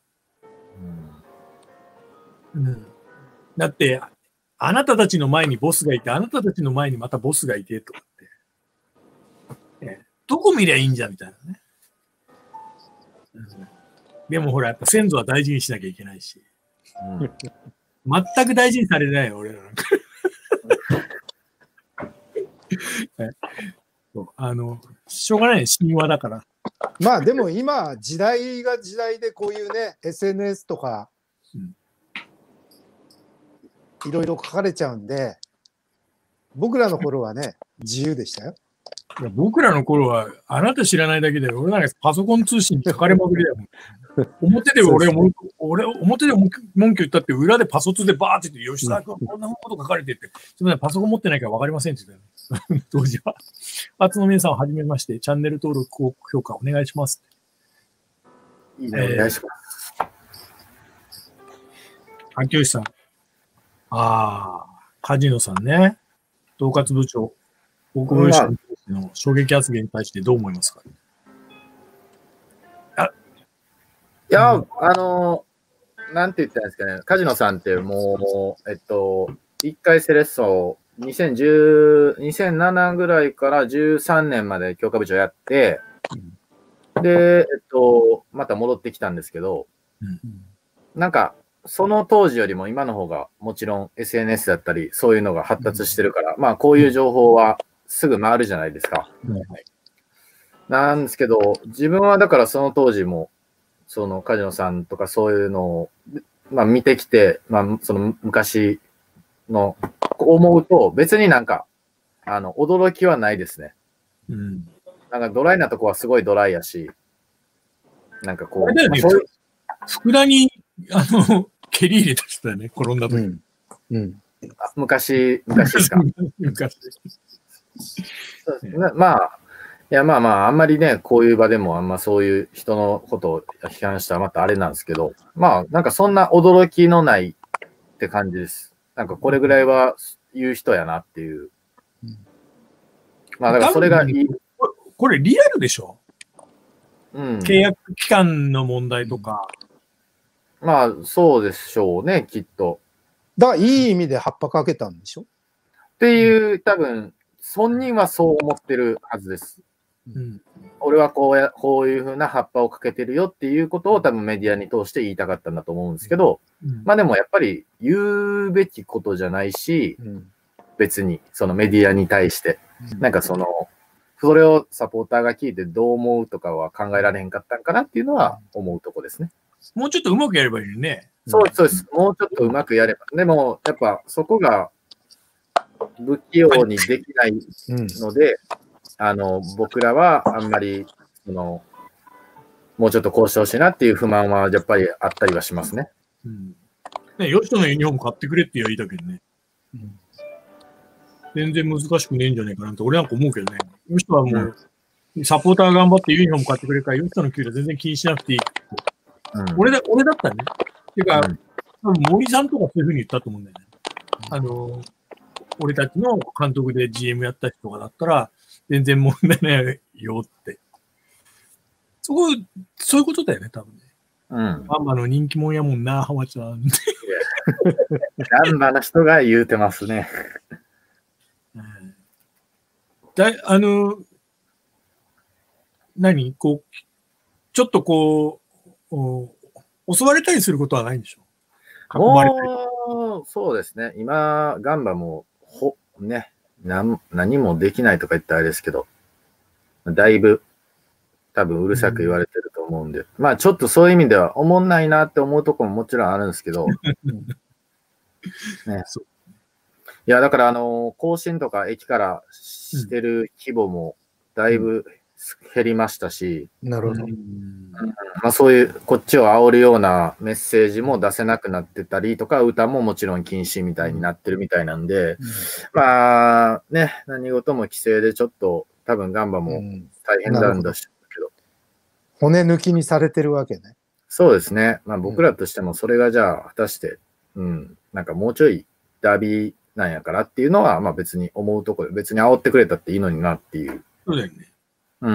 うん。だって、あなたたちの前にボスがいて、あなたたちの前にまたボスがいてとかって。ね、どこ見りゃいいんじゃみたいなね、うん。でもほら、やっぱ先祖は大事にしなきゃいけないし。うん、全く大事にされてないよ、俺らなんか。そうあの、しょうがない、神話だから。 まあでも今、時代が時代でこういうね、エスエヌエス とか、いろいろ書かれちゃうんで、僕らの頃はね、自由でしたよ。 いや僕らの頃は、あなた知らないだけで、俺なんかパソコン通信に書かれまくりだよ。表で俺文句、俺、表で文句言ったって、裏でパソツでバーって言って、吉沢君こんなこと書かれてって、すみません、パソコン持ってないから分かりませんって言ったよ。当時は。パツの皆さんはじめまして、チャンネル登録、高評価お願いします。 いいね、お願いします。 秋吉さん。ああ、カジノさんね。統括部長。国務省の衝撃発言に対してどう思いますか？ あいや、うん、あの、なんて言ったらいいんですかね。カジノさんってもう、えっと、一回セレッソ、にせんじゅう、にせんななぐらいからじゅうさんねんまで強化部長やって、うん、で、えっと、また戻ってきたんですけど、うん、なんか、その当時よりも今の方がもちろん エスエヌエス だったり、そういうのが発達してるから、うん、まあこういう情報はすぐ回るじゃないですか。うん、なんですけど、自分はだからその当時もその梶野さんとかそういうのを、まあ見てきて、まあその昔の思うと別になんか、あの、驚きはないですね。 うん。 なんかドライなとこはすごいドライやし、なんかこう、 あれだよね、 まあそういう福田に、あの、蹴り入れた人だよね、転んだ時。 うん。うん。 あ昔、昔ですか。 昔。 そうですねまあ、いやまあまあ、あんまりね、こういう場でもあんまそういう人のことを批判したらまたあれなんですけど、まあ、なんかそんな驚きのないって感じです。なんかこれぐらいは言う人やなっていう。まあだからそれがいい。 ここれリアルでしょ、 うん、 契約期間の問題とか。 まあ、そうでしょうね、きっと。 だからいい意味で葉っぱかけたんでしょ。 っていう、多分、本人はそう思ってるはずです。 うん、 俺はこうや、こういう風な葉っぱをかけてるよっていうことを多分メディアに通して言いたかったんだと思うんですけど、 うん、 まあでもやっぱり言うべきことじゃないし、 うん別に、そのメディアに対して、なんかその、それをサポーターが聞いてどう思うとかは考えられへんかったんかなっていうのは思うとこですね。 もうちょっとうまくやればいいのにね。 そうです、そうです。もうちょっとうまくやれば。でも、やっぱそこが不器用にできないので、あの、僕らはあんまり、その、もうちょっとこうしてほしいなっていう不満はやっぱりあったりはしますね。 うん。ね、ヨシトのユニフォーム買ってくれって言いたけどね。 うん、 全然難しくねえんじゃないかなって俺なんか思うけどね。ヨシトはもう、うん、サポーター頑張ってユニフォーム買ってくれるから、ヨシトの給料全然気にしなくていい。うん、俺だ、俺だったらね。ていうか、うん、森さんとかそういうふうに言ったと思うんだよね。あの、俺たちの監督で ジーエム やった人とかだったら、全然問題ないよって。そこ、そういうことだよね、多分ね。 うん。 ガンバの人気者やもんな、浜ちゃん。 ガンバの人が言うてますね。 うん、だあの、何こう、ちょっとこう、襲われたりすることはないんでしょう？囲まれたり。 そうですね。今、ガンバも、ほ、ね、なん何もできないとか言ったらあれですけど、だいぶ、多分うるさく言われてると思うんで、うん、まあちょっとそういう意味では、おもんないなって思うところももちろんあるんですけど、ね、いや、だからあの、更新とか駅からしてる規模もだいぶ減りましたし、 うん、なるほど。 うんまあ、そういう、こっちを煽るようなメッセージも出せなくなってたりとか、歌ももちろん禁止みたいになってるみたいなんで、うん、まあね、何事も規制でちょっと多分ガンバも大変なんだし、けど。 骨抜きにされてるわけね。 そうですね。まあ僕らとしてもそれがじゃあ果たして、うん、なんかもうちょいダービーなんやからっていうのは、まあ別に思うところで、別に煽ってくれたっていいのになっていう。 そうだよね。 うん。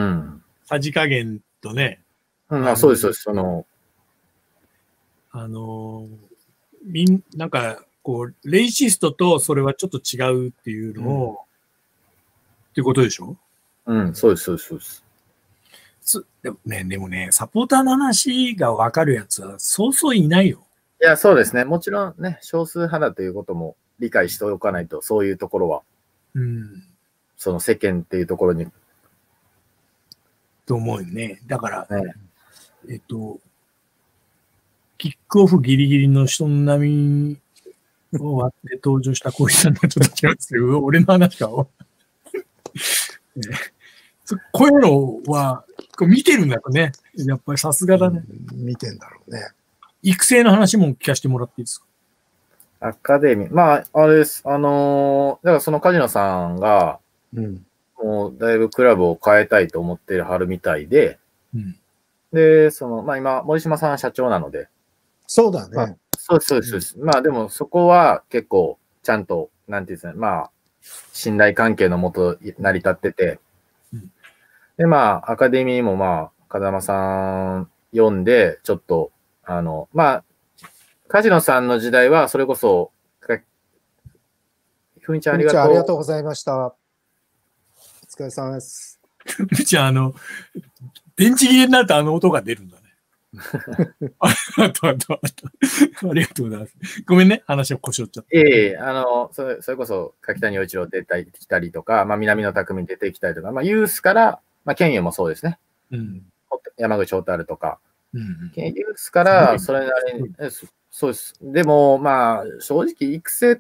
さじ加減とね。 うん、あそうです、そうです。その、 あの、みん、なんか、こう、レイシストとそれはちょっと違うっていうのを、うん、っていうことでしょ？ うん、そうです、そうです、そうです。 すでもね、でもね、サポーターの話がわかるやつはそうそういないよ。 いや、そうですね。もちろんね、少数派だということも理解しておかないと、そういうところは、 うん、 その世間っていうところに。 と思うよね。だから、 ね、 えっと、キックオフギリギリの人並みを割って登場した小石さんのちょっと違うんですけど、俺の話かを。こういうのは、こう見てるんだろうね。やっぱりさすがだね、 うん。見てんだろうね。 育成の話も聞かせてもらっていいですか？ アカデミー。まあ、あれです。あのー、だからその梶野さんが、うん、もうだいぶクラブを変えたいと思ってるはるみたいで、うん、で、その、まあ今、森島さん社長なので。 そうだね。 まあ、そうです、そうです、うん。まあでもそこは結構、ちゃんと、なんていうんですかね、まあ、信頼関係のもと成り立ってて、うん、で、まあ、アカデミーもまあ、風間さん読んで、ちょっと、あの、まあ、梶野さんの時代は、それこそ、ふみちゃんありがとう。 ありがとうございました。お疲れ様です。 ふみちゃん、あの、電池切れになるとあの音が出るんだね。ありがとう、ありがとう、ありがとうございます。ごめんね、話を腰折っちゃった。 ええ、あの、それ、それこそ、柿谷陽一郎出てきたりとか、まあ、南野拓実出てきたりとか、まあ、ユースから、まあ、ケンユもそうですね。うん。山口蛍とか、 うんうん、 ユースからそれなりに、そうです。でも、まあ、正直、育成って、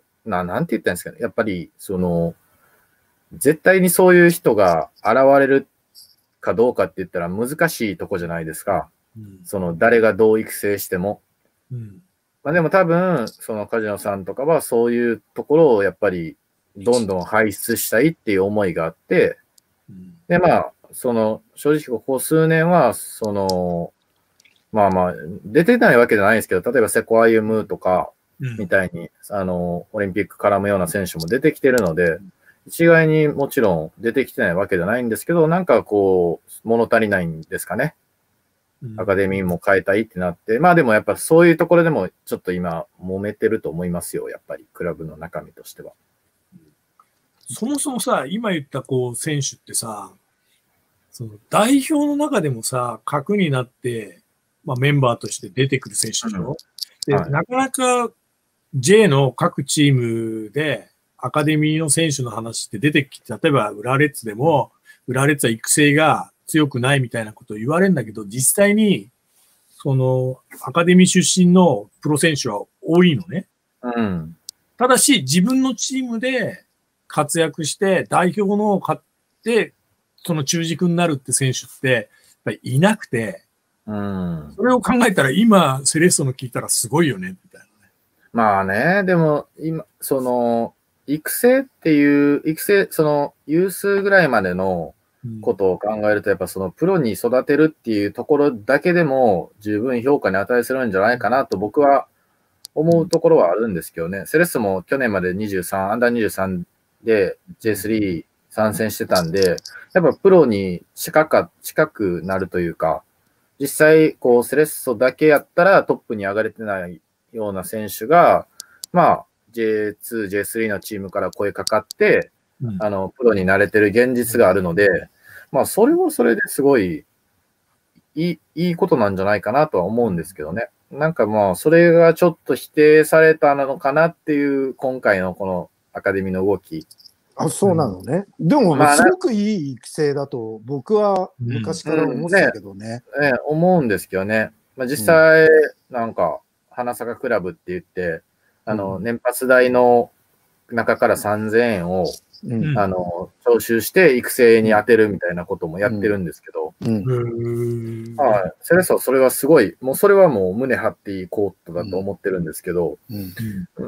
ななんて言ったんですかね。やっぱり、その、絶対にそういう人が現れるかどうかって言ったら難しいとこじゃないですか。うん、その、誰がどう育成しても。うん、まあでも多分、その梶野さんとかはそういうところをやっぱり、どんどん輩出したいっていう思いがあって、うん、で、まあ、その、正直ここ数年は、その、まあまあ、出てないわけじゃないですけど、例えば瀬古歩夢とか、みたいに、うん、あの、オリンピック絡むような選手も出てきてるので、一概にもちろん出てきてないわけじゃないんですけど、なんかこう、物足りないんですかね。アカデミーも変えたいってなって、まあでもやっぱそういうところでもちょっと今揉めてると思いますよ、やっぱりクラブの中身としては。 そもそもさ、今言ったこう選手ってさ、その代表の中でもさ、核になって、まあ、メンバーとして出てくる選手でしょ、うんはい、で、なかなか J の各チームでアカデミーの選手の話って出てきて、例えば浦和レッズでも、浦和レッズは育成が強くないみたいなことを言われるんだけど、実際に、その、アカデミー出身のプロ選手は多いのね。 うん、 ただし、自分のチームで活躍して代表の勝って、その中軸になるって選手って、やっぱりいなくて、 うん、 それを考えたら今、セレッソの聞いたらすごいよね、みたいなね。 まあね、でも、今、その、育成っていう、育成、その、ユースぐらいまでのことを考えると、やっぱその、プロに育てるっていうところだけでも、十分評価に値するんじゃないかなと僕は思うところはあるんですけどね。セレッソも去年までにじゅうさん、アンダーにじゅうさんで ジェイスリー 参戦してたんで、やっぱプロに近か、近くなるというか、実際、こう、セレッソだけやったらトップに上がれてないような選手が、まあ、ジェイツー、ジェイスリー のチームから声かかって、うん、あの、プロに慣れてる現実があるので、まあ、それもそれですごい、いい、いいことなんじゃないかなとは思うんですけどね。なんかまあ、それがちょっと否定されたのかなっていう、今回のこのアカデミーの動き。 あ、そうなのね。うん、でも、まあ、すごくいい育成だと、僕は昔から思ってたけどね。 うん、ね、ね、思うんですけどね。まあ、実際、なんか、花坂クラブって言って、あの、年パス代の中からさんぜんえんを、うん、あの、徴収して育成に当てるみたいなこともやってるんですけど、うんうん、はい。セレッソはそれはすごい、もうそれはもう胸張っていいコートだと思ってるんですけど、うんうん、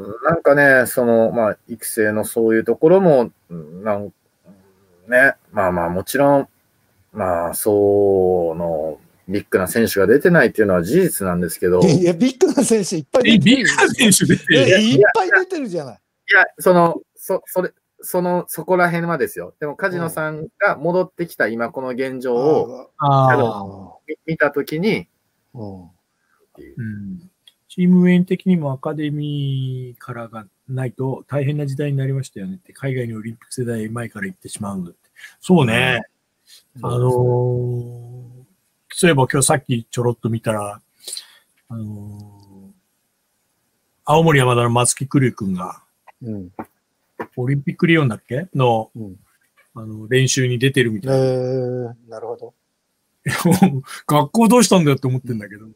なんかね、その、まあ、育成のそういうところも、なんね、まあまあ、もちろん、まあ、そうの、ビッグな選手が出てないっていうのは事実なんですけど。 いや、ビッグな選手いっぱい出てる。 ビッグな選手出てる。 いっぱい出てるじゃない。 いや、その、そ、それ、その、そこら辺はですよ。でも、梶野さんが戻ってきた今この現状を、見たときに、 うん、チームウェイン的にもアカデミーからがないと大変な時代になりましたよねって、海外にオリンピック世代前から行ってしまうんだって。そうね。うん、あのー、そういえば今日さっきちょろっと見たら、あのー、青森山田の松木玖生君が、うんオリンピックリオンだっけの、うん、あの練習に出てるみたいな。 えー、なるほど。 学校どうしたんだよって思ってんだけど。うん、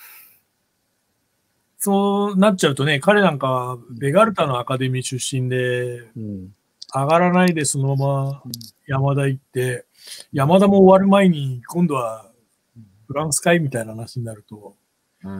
そうなっちゃうとね、彼なんかベガルタのアカデミー出身で、うん、上がらないでそのまま山田行って、山田も終わる前に今度はフランスかいみたいな話になると、うん、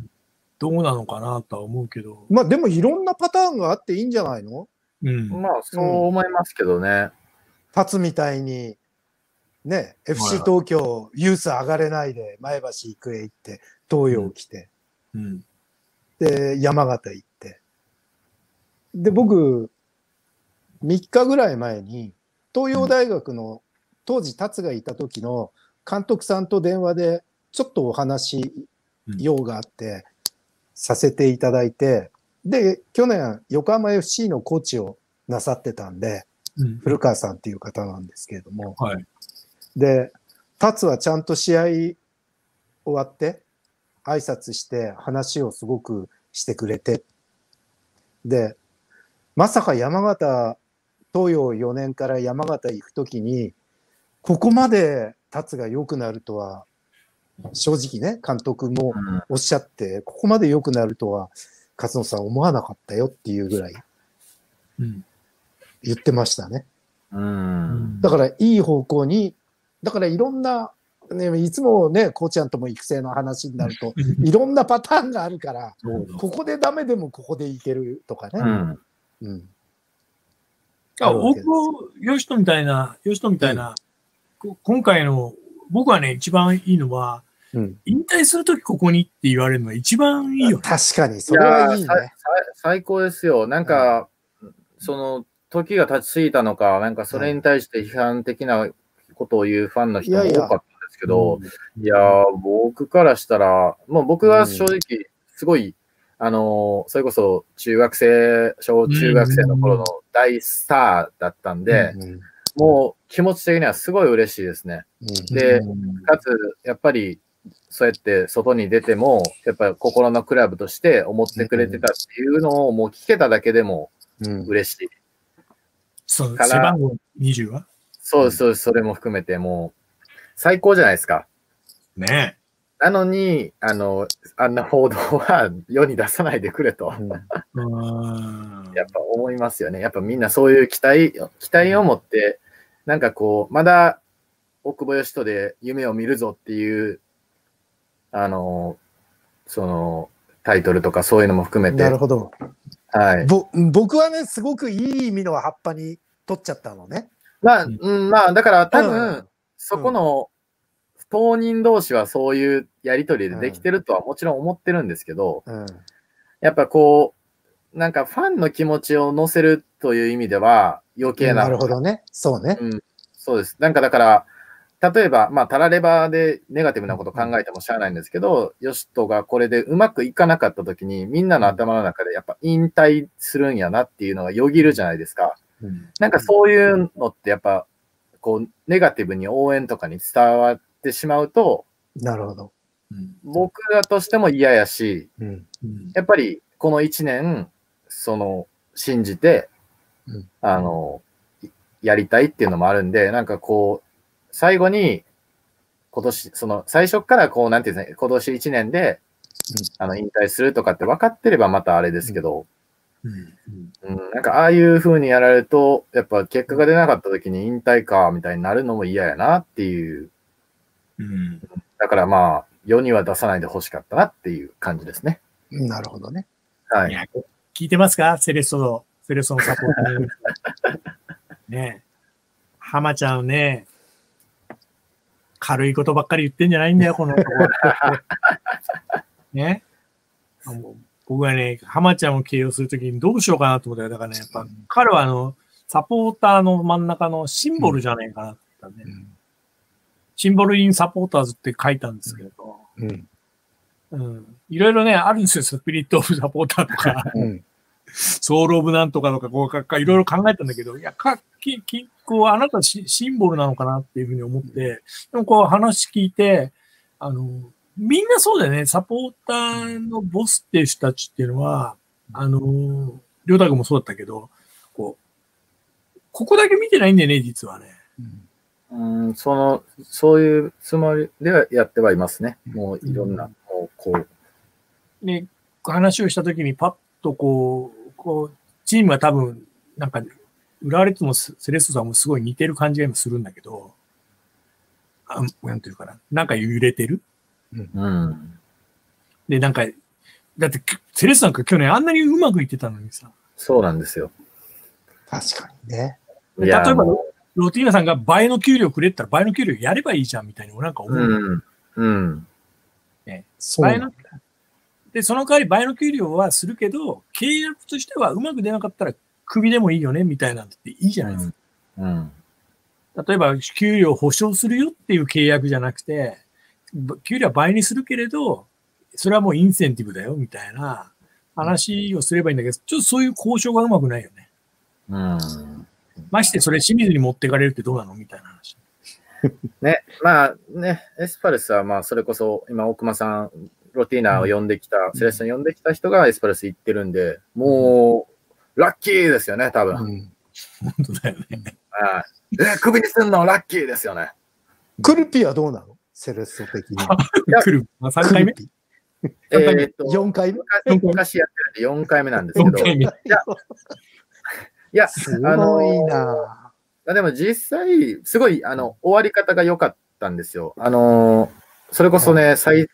どうなのかなとは思うけど。 まあでもいろんなパターンがあっていいんじゃないの？ うん、まあ、そう思いますけどね。 立つみたいに、ね、エフシー 東京、ユース上がれないで、前橋育英行って、東洋来て、うんうん、で、山形行って。で、僕、みっかぐらい前に、東洋大学の、当時、達がいた時の監督さんと電話で、ちょっとお話、用があって、させていただいて、で、去年、横浜 エフシー のコーチをなさってたんで、うん、古川さんっていう方なんですけれども、はい、で、達はちゃんと試合終わって、挨拶して話をすごくしてくれて、で、まさか山形、東洋よねんから山形行くときに、ここまで達が良くなるとは正直ね、監督もおっしゃって、うん、ここまで良くなるとは、勝野さん思わなかったよっていうぐらい、言ってましたね。 うん、 だから、いい方向に、だからいろんな、ね、いつもね、コーチャンとも育成の話になると、いろんなパターンがあるから、ここでダメでもここでいけるとかね。 うんうん、 大久保嘉人みたいな、嘉人みたいな、うん、今回の、僕はね、一番いいのは、うん、引退するときここにって言われるのが一番いいよ、ね。 確かに、それはいいね。 最高ですよ。なんか、うん、その、時が経ちすぎたのか、なんかそれに対して批判的なことを言うファンの人も多かったんですけど、いやー、僕からしたら、もう僕は正直、すごい、あのー、それこそ中学生、小中学生の頃の大スターだったんで、うんうん、もう気持ち的にはすごい嬉しいですね。うん、で、かつ、やっぱり、そうやって外に出ても、やっぱり心のクラブとして思ってくれてたっていうのをもう聞けただけでも嬉しい。うんそう、背番号にじゅうはそうそう、それも含めてもう、最高じゃないですか。 ねえ。なのに、あの、あんな報道は世に出さないでくれと。 うん、 やっぱ思いますよね。やっぱみんなそういう期待、期待を持って、なんかこう、まだ、大久保嘉人で夢を見るぞっていう、あの、その、タイトルとかそういうのも含めて。 なるほど。 はい、 ぼ僕はね、すごくいい意味の葉っぱに取っちゃったのね。 まあ、うん、まあ、だから多分、うん、そこの当人同士はそういうやりとりでできてるとはもちろん思ってるんですけど、 うん、 やっぱこう、なんかファンの気持ちを乗せるという意味では余計な。 なるほどね。そうね。 うん、そうです。なんかだから、例えば、まあ、タラレバでネガティブなこと考えてもしゃあないんですけど、ヨシトがこれでうまくいかなかったときに、みんなの頭の中でやっぱ引退するんやなっていうのがよぎるじゃないですか。うん、なんかそういうのってやっぱ、こう、ネガティブに応援とかに伝わってしまうと、 なるほど。 僕らとしても嫌やし、 うん、 やっぱりこの一年、その、信じて、 うん、 あの、やりたいっていうのもあるんで、なんかこう、最後に、今年、その、最初からこう、なんていうんですかね、今年一年で、うん、あの、引退するとかって分かってればまたあれですけど、 うんうんうん、なんかああいう風にやられると、やっぱ結果が出なかった時に引退か、みたいになるのも嫌やなっていう。 うん、 だからまあ、世には出さないでほしかったなっていう感じですね。 なるほどね。 はい。いや聞いてますかセレッソの、セレッソのサポーター。ねえ。浜ちゃんね、軽いことばっかり言ってんじゃないんだよ、この男。ね。僕はね、浜ちゃんを形容するときにどうしようかなと思ったよ。だからね、やっぱ彼はあの、サポーターの真ん中のシンボルじゃないかなって言ったね、うん。シンボルインサポーターズって書いたんですけど、 うんうん、いろいろね、あるんですよ。スピリットオブサポーターとか、うん、ソウルオブなんとかとか、こうか、いろいろ考えたんだけど、いや、か、き、き、こう、あなたシシンボルなのかなっていうふうに思って、でもこう話聞いて、あの、みんなそうだよね。サポーターのボスっていう人たちっていうのは、あの、りょうたくんもそうだったけど、こう、ここだけ見てないんだよね、実はね。 うん、その、そういうつもりではやってはいますね。もういろんな、 うん、 もうこう。 ね、話をしたときにパッとこう、こう、チームは多分、なんか、浦和レッズもセレッソさんもすごい似てる感じがするんだけど、あ、なんていうかな、なんか揺れてる。 うん。 で、なんか、だって、セレッソなんか去年あんなにうまくいってたのにさ。 そうなんですよ。 確かにね。 例えば、ロティーナさんが倍の給料くれって言ったら倍の給料やればいいじゃんみたいになんか思う。 うん。うん。 ね、 そう倍ので、その代わり倍の給料はするけど、契約としてはうまく出なかったらクビでもいいよねみたいなんていいじゃないですか。 うん。うん、 例えば、給料保証するよっていう契約じゃなくて、給料は倍にするけれど、それはもうインセンティブだよみたいな話をすればいいんだけど、ちょっとそういう交渉がうまくないよね。 うん。 ましてそれ清水に持っていかれるってどうなのみたいな話。 ね、まあね、エスパルスはまあそれこそ今大熊さん、ロティーナを呼んできた、うん、セレッソに呼んできた人がエスパルス行ってるんで、もう、ラッキーですよね、多分。うん、 本当だよね。 ああえ、クビにすんのラッキーですよね。 クルピはどうなのセレッソ的に。 来る。まあ、さんかいめえーっと、 よんかいめ昔やってるんでよんかいめなんですけど、いや、いや、 すごいなあのー、でも実際、すごい、あの、終わり方が良かったんですよ。あのー、それこそね、最、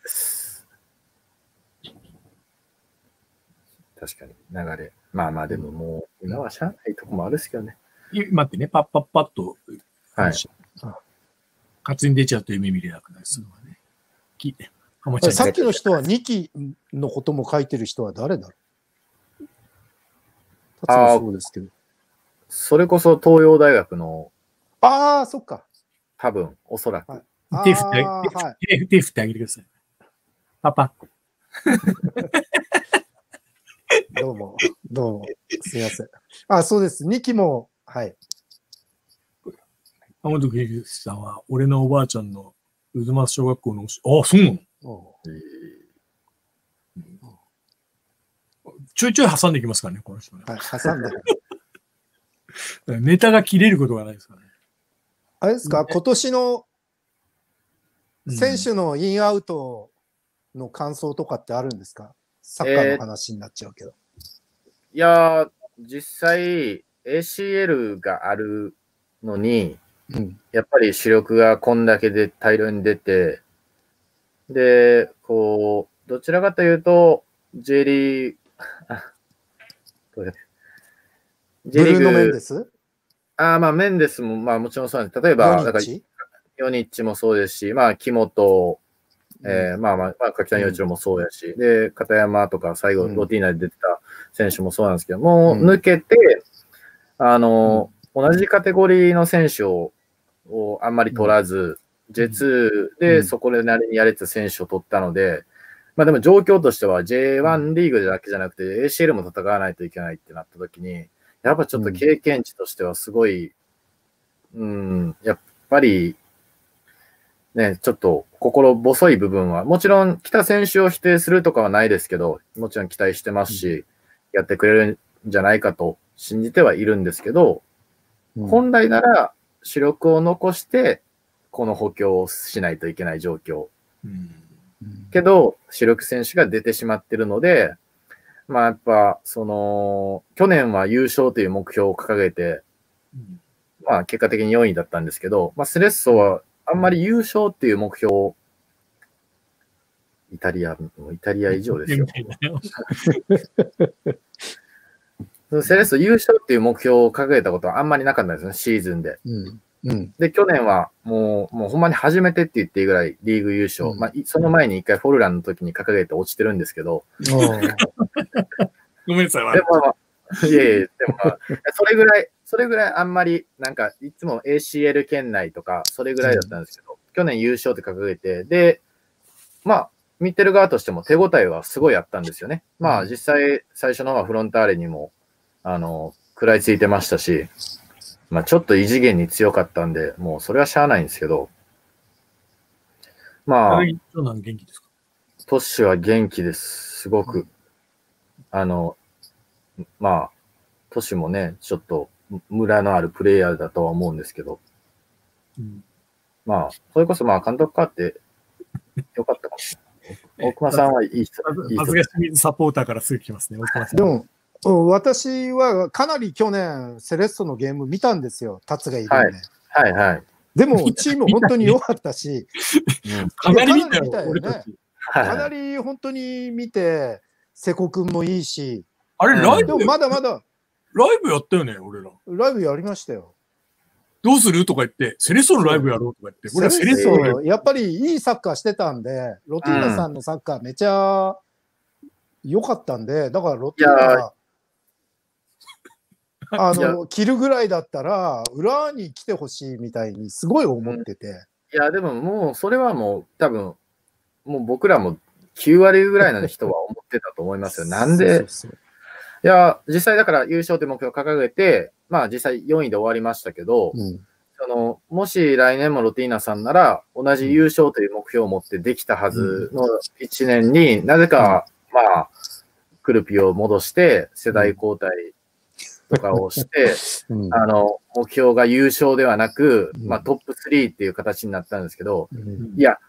確かに流れ。まあまあ、でももう、今はしゃあないとこもあるっすけどね。 待ってね、パッパッパッと、 はい。 勝手に出ちゃうと夢見れなくなるするのがね。聞いて。 さっきの人はにきのことも書いてる人は誰だろう？ ああ、 そうですけど。 それこそ東洋大学の、 ああ、そっか。 多分、おそらく。 はい、 手振って、はい、手振ってあげてください。パパ。 どうも、どうも、すみません。あ、そうです。にきも、はい。 浜本圭さんは、俺のおばあちゃんの渦松小学校の、あ、そうなの？ちょいちょい挟んできますからね、この人ね。 はい、挟んでる。ネタが切れることがないですからね。 あれですか、今年の選手のインアウトの感想とかってあるんですか？サッカーの話になっちゃうけど。 えー、いやー、実際 エーシーエル があるのに、うん、やっぱり主力がこんだけで大量に出て、で、こう、どちらかというと、J リーグ、 ブルーノ・メンデスああ、まあ、メンデスも、まあ、もちろんそうなんです。例えば、だからヨニッチもそうですし、まあ、木本、えー、まあまあ、まあ、柿谷陽一郎もそうやし、うん、で、片山とか最後、ロティーナで出てた選手もそうなんですけど、もう抜けて、うん、あの、うん、同じカテゴリーの選手を、をあんまり取らず、うん、ジェイツー でそこでなりにやれてた選手を取ったので、まあでも状況としては ジェイワン リーグだけじゃなくて エーシーエル も戦わないといけないってなった時に、やっぱちょっと経験値としてはすごい、うん、うん、やっぱり、ね、ちょっと心細い部分は、もちろん来た選手を否定するとかはないですけど、もちろん期待してますし、うん、やってくれるんじゃないかと信じてはいるんですけど、うん、本来なら主力を残して、この補強をしないといけない状況。うんけど、主力選手が出てしまってるので、まあやっぱ、その、去年は優勝という目標を掲げて、まあ結果的によんいだったんですけど、まあセレッソはあんまり優勝っていう目標を、イタリア、イタリア以上ですよ。セレッソ優勝っていう目標を掲げたことはあんまりなかったんですね、シーズンで。うんうん、で、去年はもう、もうほんまに初めてって言っていいぐらいリーグ優勝。うん、まあ、その前に一回フォルランの時に掲げて落ちてるんですけど。 ごめんなさい。 でも、まあ、いえいえ、でも、まあ、それぐらい、それぐらいあんまり、なんか、いつも エーシーエル 圏内とか、それぐらいだったんですけど、うん、去年優勝って掲げて、で、まあ、見てる側としても手応えはすごいあったんですよね。まあ、実際、最初の方はフロンターレにも、あの、食らいついてましたし、まあちょっと異次元に強かったんで、もうそれはしゃあないんですけど。まあ、 元気ですか？ トッシュは元気です。すごく。うん、あの、まあ、トッシュもね、ちょっとムラのあるプレイヤーだとは思うんですけど。うん、まあ、それこそまあ監督変わってよかったかもしれない。大熊さんはいい人。 さすが清水サポーターからすぐ来ますね、大熊さん。 でも私はかなり去年、セレッソのゲーム見たんですよ、タツがいるんで。 はい、はい、はい。 でも、チーム本当に良かったし、 うん、かなり見たよね。かなり本当に見て、瀬古君もいいし。 あれ、ライブ、 でもまだまだ。 ライブやったよね、俺ら。 ライブやりましたよ。 どうするとか言って、セレッソのライブやろうとか言って、 俺はセレッソ、やっぱりいいサッカーしてたんで、ロティーナさんのサッカーめちゃ良かったんで、だからロティーナ、あの、着るぐらいだったら、裏に来てほしいみたいにすごい思ってて、うん。 いや、でももう、それはもう、多分、もう僕らもきゅうわりぐらいの人は思ってたと思いますよ。なんで、そうそうそう、いや、実際だから優勝って目標を掲げて、まあ実際よんいで終わりましたけど、うん、そのもし来年もロティーナさんなら、同じ優勝という目標を持ってできたはずのいちねんに、なぜか、まあ、クルピを戻して、世代交代、とかをして、うん、あの、目標が優勝ではなく、うん、まあトップスリーっていう形になったんですけど、うん、いや、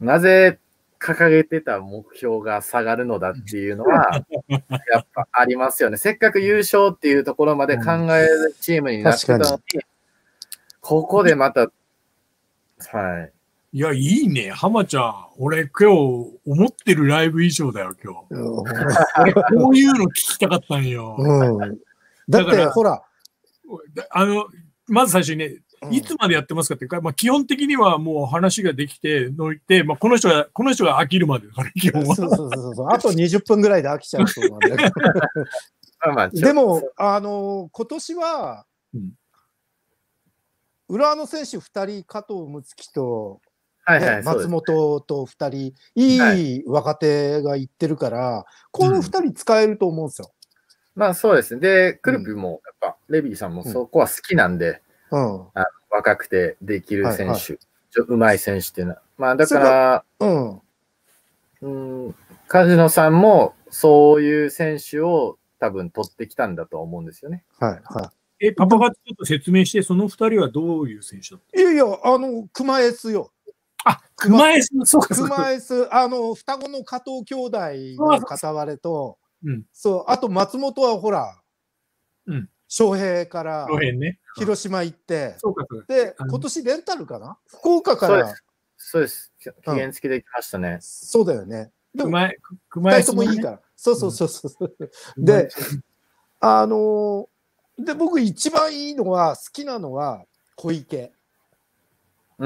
なぜ掲げてた目標が下がるのだっていうのは、やっぱありますよね。せっかく優勝っていうところまで考えるチームになってたのに、ここでまた、はい。 いや、いいね。浜ちゃん。俺、今日、思ってるライブ以上だよ、今日。俺、こういうの聞きたかったんよ。 うん、だって、ほら。 あの、まず最初にね、いつまでやってますかって、まあ、基本的にはもう話ができて、のいて、まあ、この人が、この人が飽きるまでだから、基本は。 そうそうそうそう。あとにじゅっぷんぐらいで飽きちゃうそうなんだけど。まあでも、あの、今年は、うん、浦和の選手ふたり、加藤睦月と、はいはい、松本とふたり、いい若手がいってるから、はい、このふたり使えると思うんですよ。 うん、まあそうですね。で、クルピも、やっぱ、レビーさんもそこは好きなんで、うん、あ若くてできる選手、はいはい、うまい選手っていうのは。まあだから、うん。うん、梶野さんもそういう選手を多分取ってきたんだと思うんですよね。 はいはい。 え、パパがちょっと説明して、そのふたりはどういう選手だった？ いやいや、あの、熊 S よ。 あ、熊 S、そうかそうか。熊 S、あの、双子の加藤兄弟の片割れと、うん、そう、あと松本はほら、うん。翔平から広島行って、で、今年レンタルかな福岡から。 そうです。期限付きできましたね。 そうだよね。 でも、 ふたりともいいから。そうそうそうそう。で、あの、で、僕一番いいのは、好きなのは小池。 うん。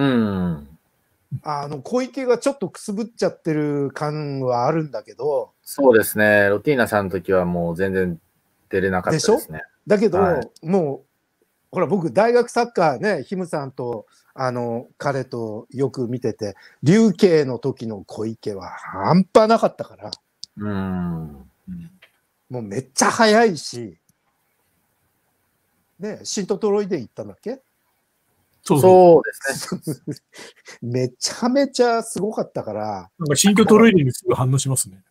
あの、小池がちょっとくすぶっちゃってる感はあるんだけど。 そうですね。ロティーナさんの時はもう全然出れなかったですね。 だけど、はい、もう、ほら、僕、大学サッカーね、ヒムさんと、あの、彼とよく見てて、琉球の時の小池は半端なかったから。 うん。 もうめっちゃ速いし、ね、シントトロイデン行ったんだっけ？ そうそうですね。 めちゃめちゃすごかったから。 なんかシントトロイデンにすぐ反応しますね。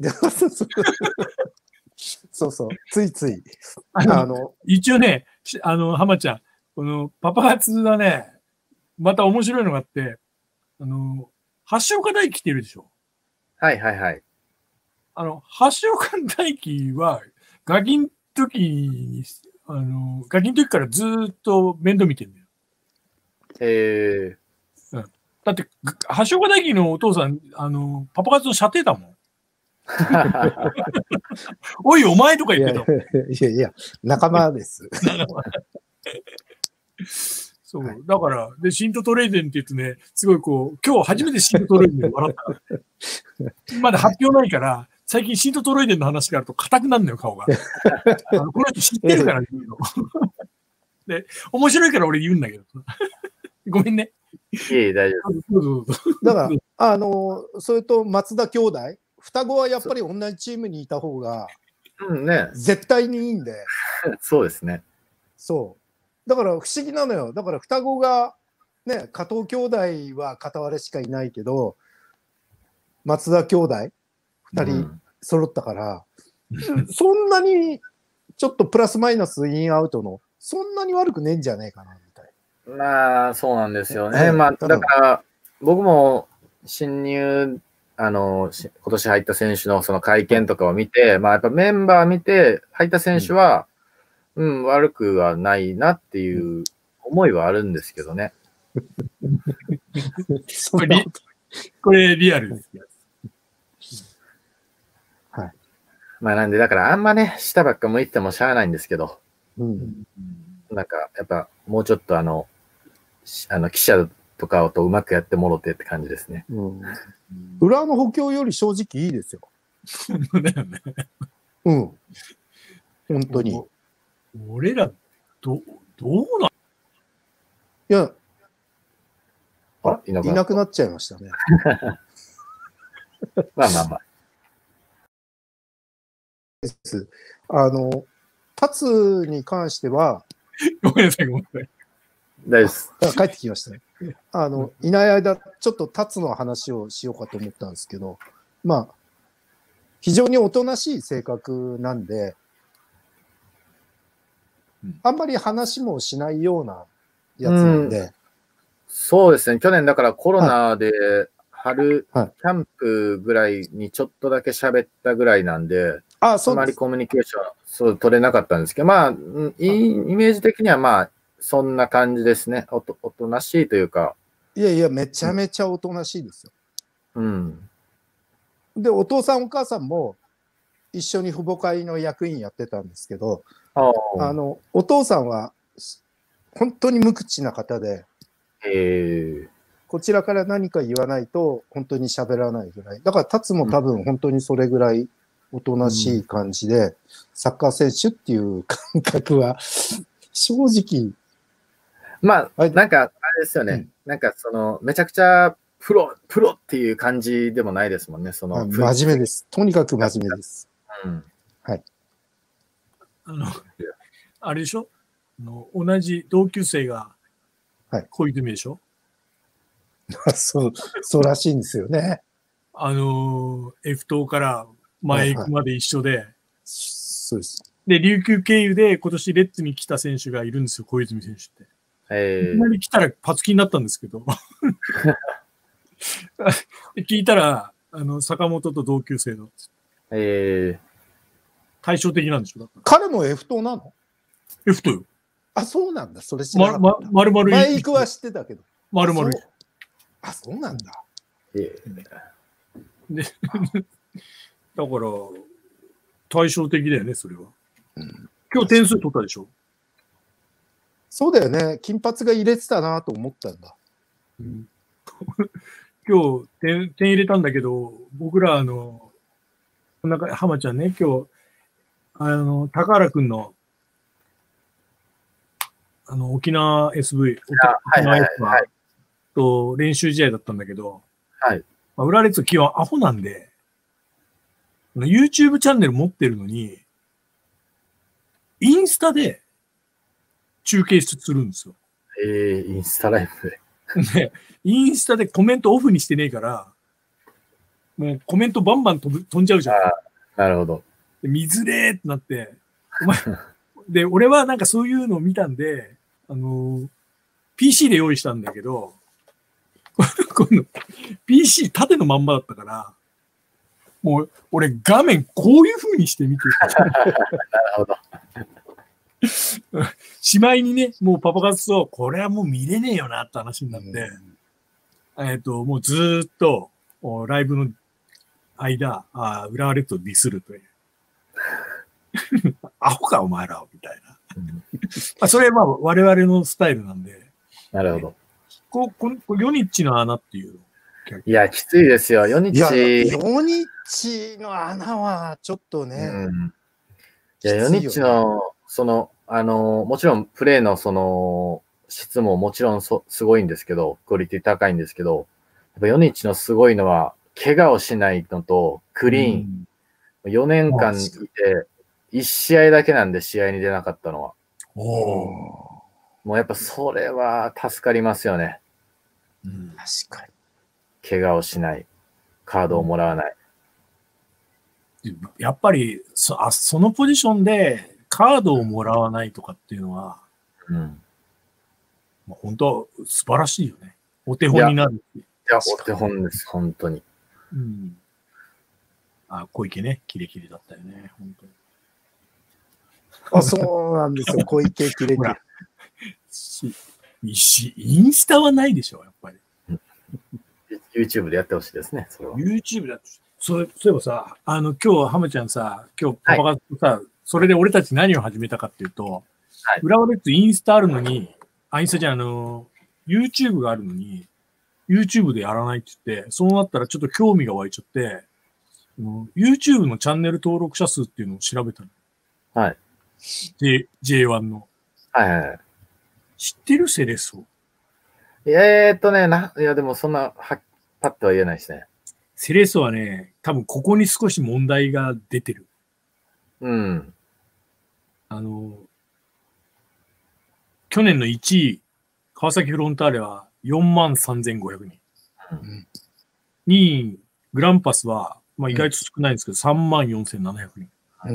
そうそう、ついつい。 あの、あの一応ね、あの、浜ちゃん、このパパ活はね、また面白いのがあって、あの、橋岡大樹っているでしょ。 はいはいはい。 あの、橋岡大樹は、ガキの時に、あの、ガキの時からずっと面倒見てるんだよ。 へえー。うん。だって、橋岡大樹のお父さん、あの、パパ活の射程だもん。おい、お前とか言ってた。 いやいや、仲間です。 そう、はい、だから、で、シントトレイデンって言ってね、すごいこう、今日初めてシントトレイデンで笑った。まだ発表ないから、最近シントトレイデンの話があると硬くなるのよ、顔が。あのこの人知ってるから言うの。で、面白いから俺言うんだけど。ごめんね。 いえ、大丈夫。 だから、あの、それと松田兄弟、双子はやっぱり同じチームにいた方が、 うんね、 絶対にいいんで。 そうですね。 そう。だから不思議なのよ。だから双子が、ね、加藤兄弟は片割れしかいないけど、松田兄弟、二人揃ったから、うん、そんなに、ちょっとプラスマイナスインアウトの、そんなに悪くねえんじゃねえかな、みたいな。まあ、そうなんですよね。まあ、だから、僕も新入、あの、今年入った選手のその会見とかを見て、まあやっぱメンバー見て入った選手は、うん、うん、悪くはないなっていう思いはあるんですけどね。 これリ、これリアルです。 はい。 まあなんで、だからあんまね、下ばっか向いてもしゃあないんですけど、 うん、 なんかやっぱもうちょっとあの、あの記者とかとうまくやってもろてって感じですね。 うん、浦和の補強より正直いいですよ。うん。本当に。 俺ら、ど、どうなん？いや、 あ、 いなくな、いなくなっちゃいましたね。 まあまあまあ。 あの、タツに関しては、 ごめんなさい、ごめんなさい。 大丈夫です。 帰ってきましたね。あの、いない間、ちょっとタツの話をしようかと思ったんですけど、まあ、非常におとなしい性格なんで、あんまり話もしないようなやつなんで。うん、 そうですね。去年だからコロナで春、 はいキャンプぐらいにちょっとだけ喋ったぐらいなんで、 あ、 あそうです。 まりコミュニケーションそう取れなかったんですけど、まあ、うんいいイメージ的にはまあ、そんな感じですね。おとおとなしいというか、 いやいや、めちゃめちゃおとなしいですよ。 うん。 で、お父さんお母さんも一緒に父母会の役員やってたんですけど、 ああの、お父さんは本当に無口な方で、 えこちらから何か言わないと本当に喋らないぐらい。だから、タツも多分本当にそれぐらいおとなしい感じで、うん、サッカー選手っていう感覚は、正直。 まあ、なんか、あれですよね。うん、なんか、その、めちゃくちゃプロ、プロっていう感じでもないですもんね。その、 真面目です。とにかく真面目です。 うん。 はい。 あの、あれでしょあの同じ同級生が、小泉でしょ、 はい、そう、そうらしいんですよね。 あの、F 島から前行くまで一緒で。はいはい、 そうです。 で、琉球経由で今年レッツに来た選手がいるんですよ、小泉選手って。 えー、 いきなり来たらパツキになったんですけど。聞いたら、あの、坂本と同級生の。 えー、 対照的なんでしょだから彼も F 島なの？ F 島よ。 あ、そうなんだ。それ知らなかった。 ま、ま、まるバイクは知ってたけど。 まるまる。 あ、そうなんだ。 えー、でだから、対照的だよね、それは。うん、今日点数取ったでしょ？ そうだよね。金髪が入れてたなと思ったんだ。 うん、今日点、点入れたんだけど、僕ら、あの、なんか、浜ちゃんね、今日、あの、高原くんの、あの、沖縄 エスブイ、沖縄 F と練習試合だったんだけど、 はい。 まあ、浦和レッズ基本アホなんで、YouTube チャンネル持ってるのに、インスタで中継するんですよ。 えー、インスタライブで。 で、インスタでコメントオフにしてねえから、もうコメントバンバン飛ぶ飛んじゃうじゃん。 なるほど。 で見づれーってなって、お前で、俺はなんかそういうのを見たんで、あのー、ピーシー で用意したんだけど、この ピーシー 縦のまんまだったから、もう俺画面こういう風にして見てた。 なるほど。 しまいにね、もうパパ活と、これはもう見れねえよなって話になって、うん、えっと、もうずーっとライブの間、あ浦和レッズをディスるという。アホかお前らみたいな。うん、まあそれはまあ我々のスタイルなんで。 なるほど。 こここヨニッチの穴っていうの。 いや、きついですよ。ヨニッチ。 いや、ヨニッチの穴はちょっとね。 うん、いや、ヨニッチの、その、あの、もちろんプレーのその、質ももちろんそすごいんですけど、クオリティ高いんですけど、やっぱヨニッチのすごいのは、怪我をしないのと、クリーン。うん、よねんかんいて、いち試合だけなんで試合に出なかったのは。 おもうやっぱそれは助かりますよね。 うん、確かに。 怪我をしない。カードをもらわない。 やっぱりそ、あ、そのポジションでカードをもらわないとかっていうのは、 うん、 本当素晴らしいよね。お手本になる。 いや、お手本です、本当に。 うん。あ、小池ね、キレキレだったよね、本当に。 あ、そうなんですよ、小池キレキレ。 し、インスタはないでしょ、やっぱり。 YouTube でやってほしいですね、それは。 YouTube だと。そう、そういえばさ、あの、今日、ハムちゃんさ、今日、パパがさ、はい、それで俺たち何を始めたかっていうと、はい、浦和レッズインスタあるのに、あ、インスタじゃん、あの、YouTube があるのに、YouTube でやらないって言って、そうなったらちょっと興味が湧いちゃって、YouTube のチャンネル登録者数っていうのを調べたの。 はい。 J、ジェイワン の。 はいはい。 知ってるセレッソ？ えーっとね、な、いやでもそんな、はパッとは言えないですね。 セレッソはね、多分ここに少し問題が出てる。 うん。 あの、去年のいちい、川崎フロンターレはよんまんさんぜんごひゃくにん。うん、にい、グランパスは、まあ、意外と少ないんですけど、うん、さんまんよんせんななひゃくにん。うん、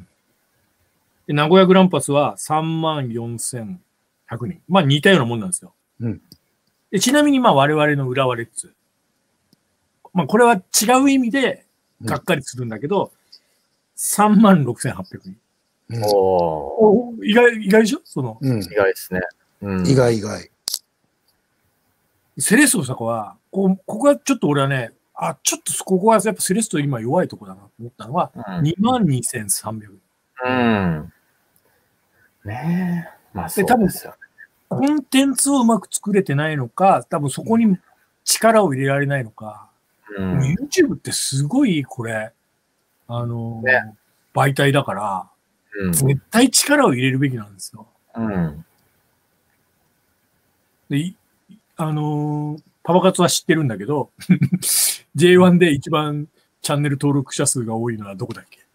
で名古屋グランパスはさんまんよんせんひゃくにん。まあ似たようなもんなんですよ。 うん、 でちなみにまあ我々の浦和レッズまあこれは違う意味でがっかりするんだけど、うん、さんまんろくせんはっぴゃくにん。 うん、お意外、意外でしょその、 うん。意外ですね。 うん、意外意外。 セレッソの坂は、こここはちょっと俺はね、あ、ちょっとここはやっぱセレッソ今弱いとこだなと思ったのは、うん、にまんにせんさんびゃく。 うん。ねえ。まあそうですよね。 コンテンツをうまく作れてないのか、多分そこに力を入れられないのか、うん、YouTube ってすごいこれ、あの、ね、媒体だから、うん、絶対力を入れるべきなんですよ。うん、で、あのー、パパ活は知ってるんだけど、ジェイワン で一番チャンネル登録者数が多いのはどこだっけ？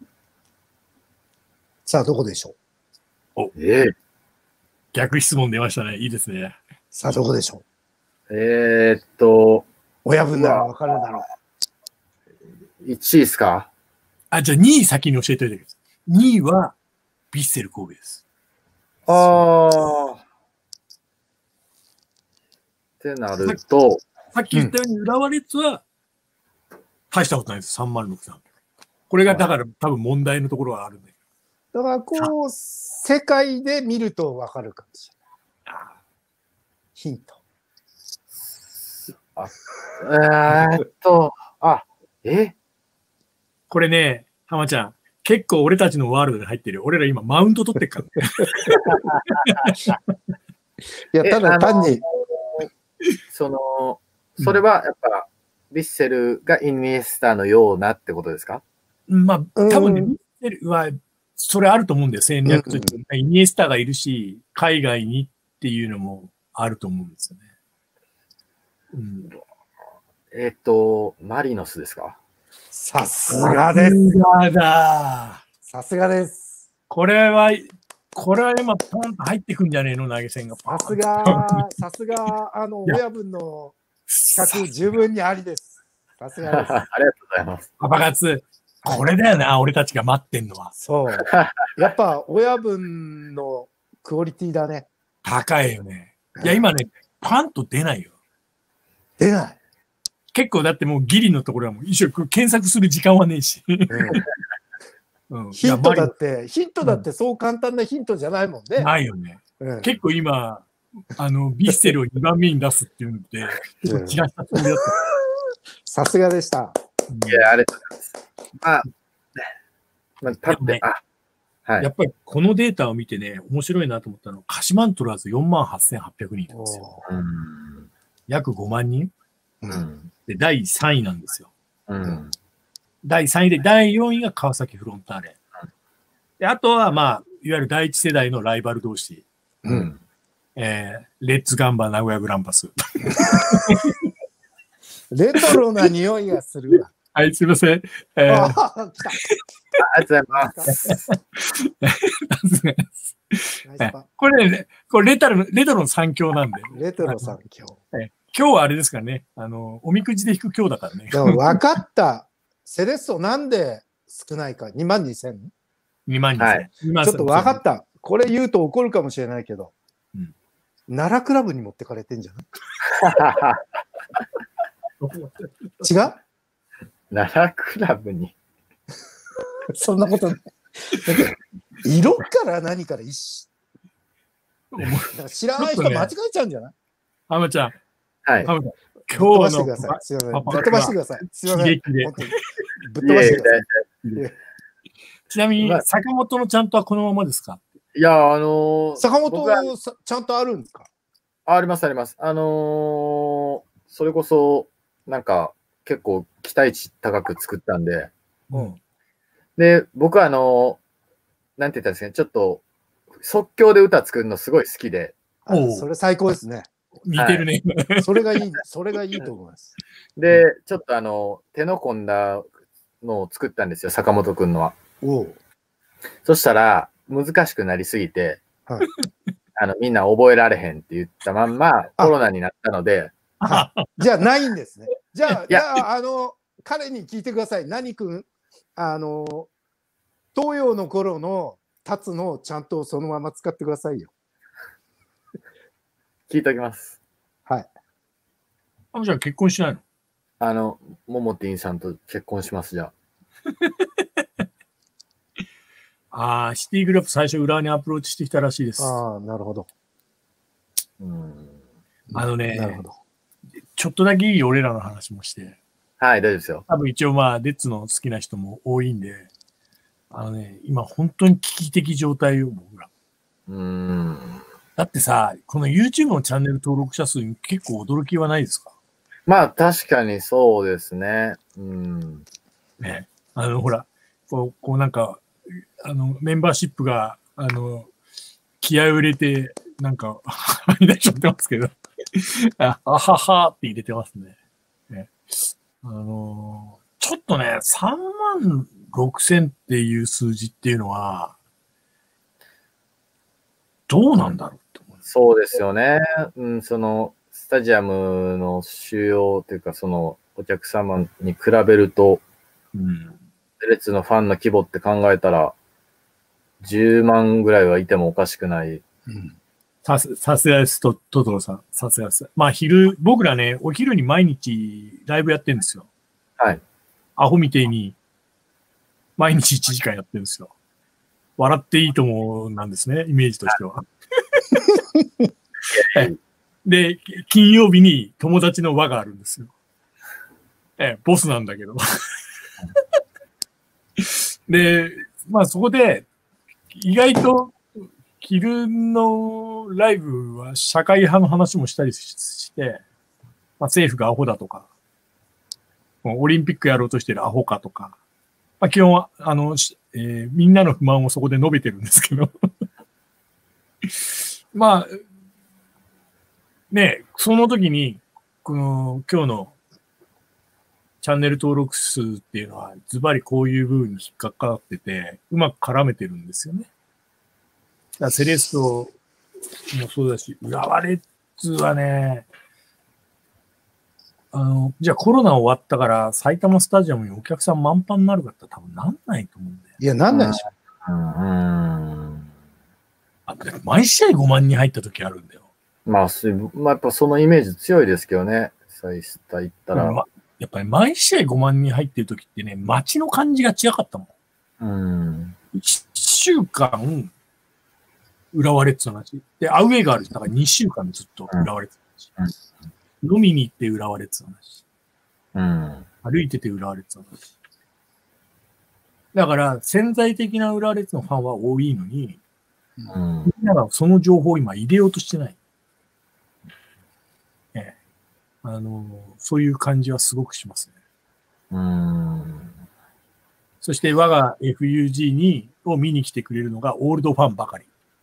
さあ、どこでしょう？お、えー、逆質問出ましたね。いいですね。 さあ、どこでしょう？えー、っと、 親分ならわかるだろう。いちいですか？ あ、じゃあにい先に教えておいてください。にいは、ヴィッセル神戸です。 ああ。ってなると。 さっき言ったように、浦和レッズは、大したことないです。さんまんろくせんはっぴゃく。これが、だから多分問題のところはあるんだけど。だから、こう、世界で見るとわかるかもしれない。ヒント。 あ、えー、っと、あ、えこれね、浜ちゃん、結構俺たちのワールドに入ってるよ。俺ら今マウント取ってっから、 ね。いや、ただ単に。 その、それはやっぱ、ヴィッセルがイニエスタのようなってことですか？ まあ、多分ね、ヴィッセルは、それあると思うんだよ。戦略として。イニエスタがいるし、海外にっていうのもあると思うんですよね。 うん、えっと、マリノスですか？ さすがです。 さすがだ。 さすがです。 これは、これは今、ポンと入ってくんじゃねえの投げ銭が。 さすが、さすが、あの、親分の企画十分にありです。さすがです。 ありがとうございます。 パパ活、これだよな、俺たちが待ってんのは。 そう。やっぱ、親分のクオリティだね。 高いよね。いや、今ね、パンと出ないよ。 出ない。 結構だってもうギリのところはもう一生検索する時間はねえし。 うん、ヒントだって、ヒントだってそう簡単なヒントじゃないもんね。 ないよね。うん、結構今、あの、ヴィッセルをにばんめに出すっていうので、結構違ったつもりだった。 さすがでした。 いや、ありがとうございます。まあ、まあ、立って、あ、 はい。やっぱりこのデータを見てね、面白いなと思ったのは、鹿島アントラーズよんまんはっせんはっぴゃくにんいるんですよ。約ごまんにん、うん、で、だいさんいなんですよ。うんだいさんいで、だいよんいが川崎フロンターレ。で、あとは、まあ、いわゆる第一世代のライバル同士。うん。えー、レッツガンバ名古屋グランパス。 レトロな匂いがするわ。 はい、すいません。えー、あ、来た。 ありがとうございます。 これね、これレトロ、レトロの三強なんで。 レトロ三強。 今日はあれですからね。あの、おみくじで引く今日だからね。 でも分かった。セレッソなんで少ないか。にまんにせん？ にまんにせん。はい、 ちょっと分かった。これ言うと怒るかもしれないけど、うん、奈良クラブに持ってかれてんじゃない違う奈良クラブにそんなことない。色から何から一緒。知らない人間違えちゃうんじゃない？ 浜ちゃん。 はい。 浜ちゃん。 今日のぶっ飛ばしてください。すみません。ぶっ飛ばしてください。すみません。ぶっ飛ばしてください。 ちなみに、坂本のちゃんとはこのままですか？ いや、あのー、 坂本ちゃんとあるんですか？ あります、あります。あのー、それこそ、なんか、結構期待値高く作ったんで。うん。で、僕はあのー、なんて言ったんですかね、ちょっと、即興で歌作るのすごい好きで。 それ最高ですね。 似てるね、 はい。それがいい、それがいいと思います。 で、ちょっとあの、手の込んだのを作ったんですよ、坂本くんのは。 おう。 そしたら、難しくなりすぎて、はい、あの、みんな覚えられへんって言ったまんま、コロナになったので。 じゃあ、ないんですね。じゃあ、じゃあ、あの、彼に聞いてください。何くん、あの、東洋の頃の立つのをちゃんとそのまま使ってくださいよ。 聞いておきます。 はい。 あ、じゃあ結婚しないの？ あの、モモティンさんと結婚します、じゃあ。ああ、シティグラップ最初裏にアプローチしてきたらしいです。 ああ、なるほど。 うん。 あのね、 なるほど。 ちょっとだけいい俺らの話もして。 はい、大丈夫ですよ。 多分一応まあ、レッツの好きな人も多いんで、あのね、今本当に危機的状態よ、僕ら。 うーん。 だってさ、この YouTube のチャンネル登録者数に結構驚きはないですか？ まあ、確かにそうですね。うん。 ね。あの、ほら、こう、こうなんか、あの、メンバーシップが、あの、気合を入れて、なんか、はみ出しちゃってますけど、あ、あははって入れてますね。ね、あのー、ちょっとね、さんまんろくせんっていう数字っていうのは、どうなんだろうって思う。 そうですよね。うん、その、スタジアムの収容というか、その、お客様に比べると、 うん。 レッツのファンの規模って考えたら、じゅうまんぐらいはいてもおかしくない。 うん、さす、さすがです、トトトロさん。さすがです。まあ、昼、僕らね、お昼に毎日ライブやってるんですよ。 はい。 アホみてえに、毎日いちじかんやってるんですよ。笑っていいともなんですね、イメージとしては。で、金曜日に友達の輪があるんですよ。え、ボスなんだけど。で、まあそこで、意外と昼のライブは社会派の話もしたりして、まあ、政府がアホだとか、オリンピックやろうとしてるアホかとか、まあ、基本は、あの、えー、みんなの不満をそこで述べてるんですけど。まあ、ね、その時に、この、今日のチャンネル登録数っていうのは、ズバリこういう部分に引っかかってて、うまく絡めてるんですよね。だからセレッソもそうだし、浦和レッズはね、あの、じゃあコロナ終わったから埼玉スタジアムにお客さん満帆になるかって多分なんないと思うんだよ。 いや、なんないでしょ。 うん。うん、 あ、毎試合ごまんにん入った時あるんだよ。 まあ、まあ、やっぱそのイメージ強いですけどね。最初言ったら、 ま。やっぱり毎試合ごまんにん入ってる時ってね、街の感じが違かったもん。うん。 いっしゅうかん、浦和レッズの話。で、アウェイがある。だからにしゅうかんずっと浦和レッズの話。うん、飲みに行って浦和レッズの話。 うん。 歩いてて浦和レッズの話。だから、潜在的な浦和レッズのファンは多いのに、 うん、 みんながその情報を今入れようとしてない。ええ、あの、そういう感じはすごくしますね。 うん。 そして我が エフユージー に、を見に来てくれるのがオールドファンばかり。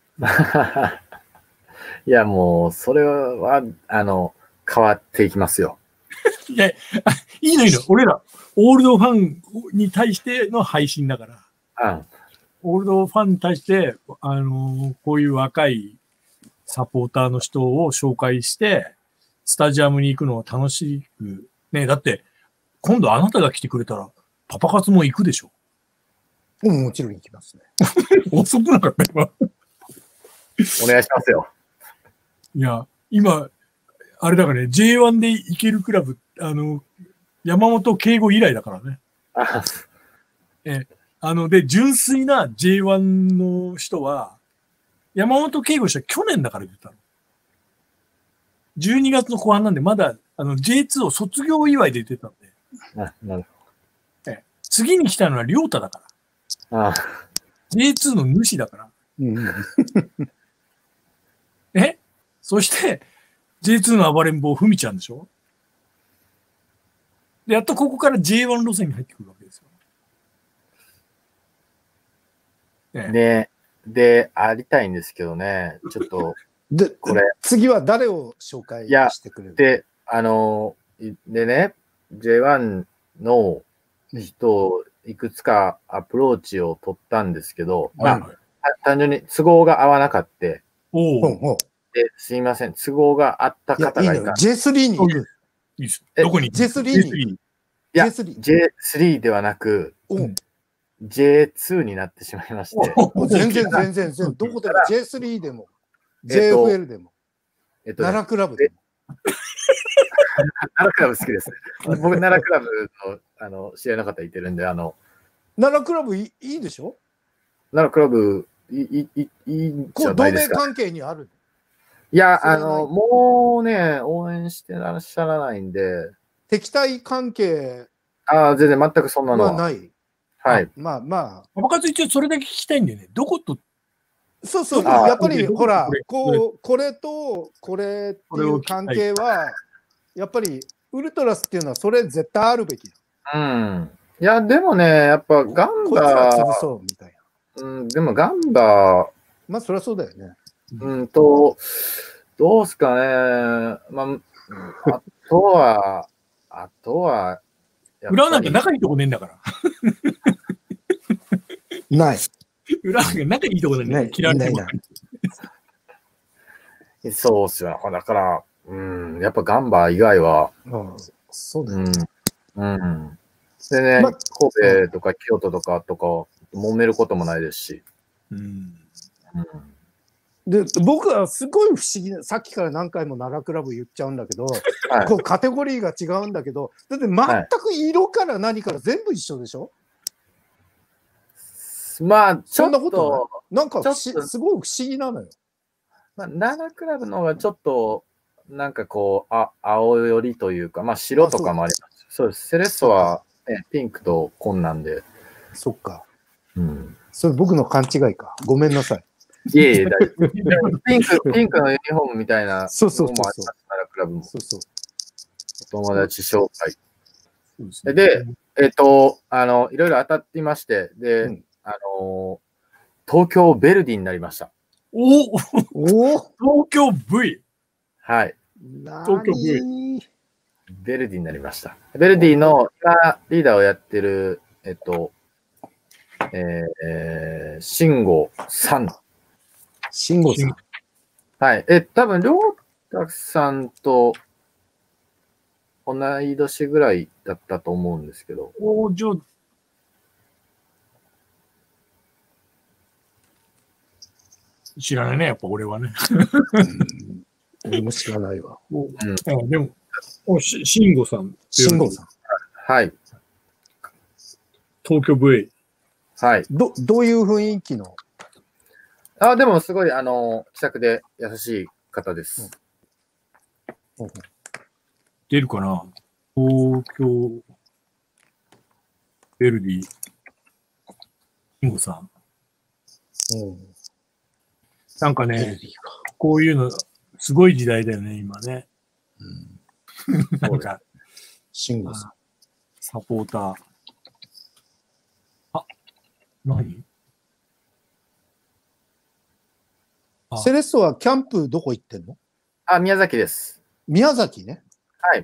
いや、もう、それは、あの、変わっていきますよ。 いや、いいのいいの。俺ら、オールドファンに対しての配信だから。 うん。 オールドファンに対して、あの、こういう若いサポーターの人を紹介して、スタジアムに行くのを楽しく。ね、だって、今度あなたが来てくれたら、パパ活も行くでしょ。 うん、もちろん行きますね。 遅くなかった今。 お願いしますよ。 いや、今、あれだからね、ジェイワン で行けるクラブ、あの、山本敬吾以来だからね。 あえ、あの、で、純粋な ジェイワン の人は、山本敬吾氏は去年だから出たの。じゅうにがつの後半なんで、まだ、あの、ジェイツー を卒業祝いで出たんで。 ななるほど。え、次に来たのは亮太だから。 ああジェイツー の主だから。 うん、 えそして、ジェイツー の暴れん坊、ふみちゃんでしょ。で、やっとここから ジェイワン 路線に入ってくるわけですよ。 ね、で、で、ありたいんですけどね、ちょっと、 で、 これ。 次は誰を紹介してくれる？ で、あの、でね、ジェイワン の人をいくつかアプローチを取ったんですけど、まあ、はい、単純に都合が合わなかった。 おおですいません、都合があった方がいた。 ジェイスリー に行く。 いいです。どこにジェイスリー に。 いや、ジェイスリー ではなく、ジェイツー になってしまいまして。 全然、全然、全然。どこでも ジェイスリー でも、ジェイエフエル でも、えっと、奈良クラブでも。 奈良クラブ好きですね。僕、奈良クラブのあの知り合いの方いてるんで、あの、 奈良クラブいいいでしょ？ 奈良クラブいいいいいんじゃないですか。 同盟関係にある。 いや、あの、もうね、応援してらっしゃらないんで。 敵対関係ああ、全然全くそんなのは。 はない。 はい。 まあまあ。 パパ活一応それだけ聞きたいんだよね。どこと、 そうそう、やっぱりほら、こう、これとこれっていう関係は、やっぱりウルトラスっていうのはそれ絶対あるべきだ。 うん。いや、でもね、やっぱガンバー。 潰そうみたいな。うん、でもガンバー。 まあ、そりゃそうだよね。 うんと、どうすかね。まあ、あとは、あとは、 裏なんか仲いいとこねえんだから。 ない。 裏なんか仲いいとこでね、嫌いな。 そうっすよ。だから、うん、やっぱガンバー以外は。 うん、そうだね。 うん。うん。でね、ま、神戸とか京都とかとか揉めることもないですし。うん。 うんで僕はすごい不思議な、さっきから何回も奈良クラブ言っちゃうんだけど、はい、こうカテゴリーが違うんだけど、だって全く色から何から全部一緒でしょ、 はい、まあ、 そんなことないなんかすごい不思議なのよ。 まあ、奈良クラブの方がちょっと、なんかこう、あ青寄りというか、まあ白とかもあります。そうです。セレッソは、ね、ピンクと紺なんで。 そっか。 うん。 それ僕の勘違いか。ごめんなさい。 いえいえ、大丈夫。ピンク、ピンクのユニフォームみたいなそうそうそうそう。 奈良クラブも。 そうそう。 お友達紹介。で、えっと、あの、いろいろ当たっていまして、で、うん、あの、東京ヴェルディになりました。 おお東京 V! はい。 東京 V。 ヴェルディになりました。ヴェルディの今、リーダーをやってる、えっと、えー、慎吾さん。 慎吾さん。 はい。え、多分、りょうたさんと同い年ぐらいだったと思うんですけど。 おー、じゃあ、知らないね、やっぱ俺はね。 俺も知らないわ。 うん、でも、おし、慎吾さん。 慎吾さん。 はい。 東京 V。 はい。 ど、どういう雰囲気のあ、でもすごい、あの、気さくで優しい方です。 うん、出るかな東京、ベルディ、慎吾さん。うん、なんかね、こういうの、すごい時代だよね、今ね。うん、なんか、 慎吾さん。 サポーター。あ、何セレッソはキャンプどこ行ってんの？ あ、宮崎です。 宮崎ね。 はい。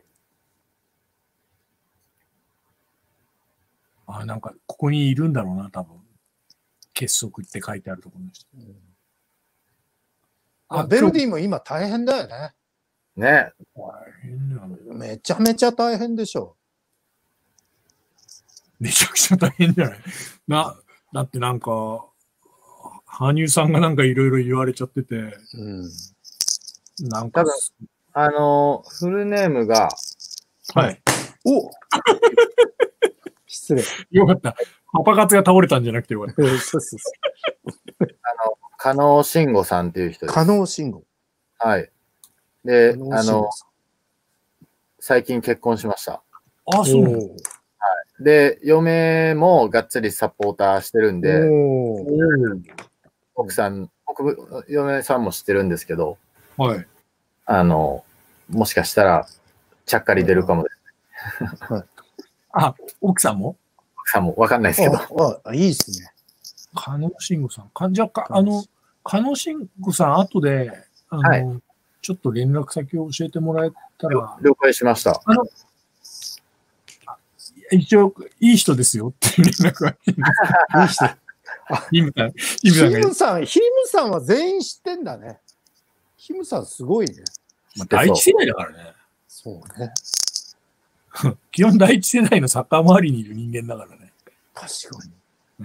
あ、なんか、ここにいるんだろうな、多分。結束って書いてあるところの人。うん、 あ、ベルディも今大変だよね。 ね。 大変だよね。 めちゃめちゃ大変でしょ。 めちゃくちゃ大変じゃないな、だってなんか、羽生さんがなんかいろいろ言われちゃってて、うん、なんか、 あの、フルネームが、 はい。 お失礼。 よかった。パパ活が倒れたんじゃなくてよかった。そうそうそうあの、加納慎吾さんっていう人です。 加納慎吾。 はい。で、あの、最近結婚しました。 あ、そうなの？ はい。で、嫁もがっつりサポーターしてるんで、奥さん、僕、嫁さんも知ってるんですけど、 はい。 あの、もしかしたら、ちゃっかり出るかもですね。 はい。あ、奥さんも奥さんもわかんないですけど。 あ、あいいですね。 加納慎吾さん。かじゃか、あの、加納慎吾さん、後で、あの、はい、ちょっと連絡先を教えてもらえたら。 了解しました。 あの、一応、いい人ですよっていう連絡がいい人。ヒムさん。 ヒムさん、ヒムさんは全員知ってんだね。ヒムさんすごいね。 まあ、第一世代だからね。 そうね。 基本第一世代のサッカー周りにいる人間だからね。 確かに。 うん、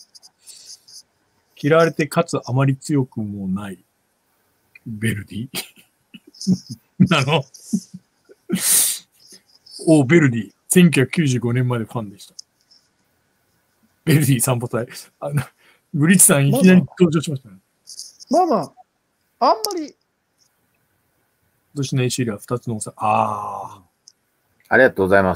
嫌われてかつあまり強くもないベルディなのおベルディ。せんきゅうひゃくきゅうじゅうごねんまでファンでした。ベルディ散歩隊。あの、ブリッツさんいきなり登場しましたね。 まあまあ、あんまり。 今年の エーシーエル はふたつの差。ああ。 ありがとうございます。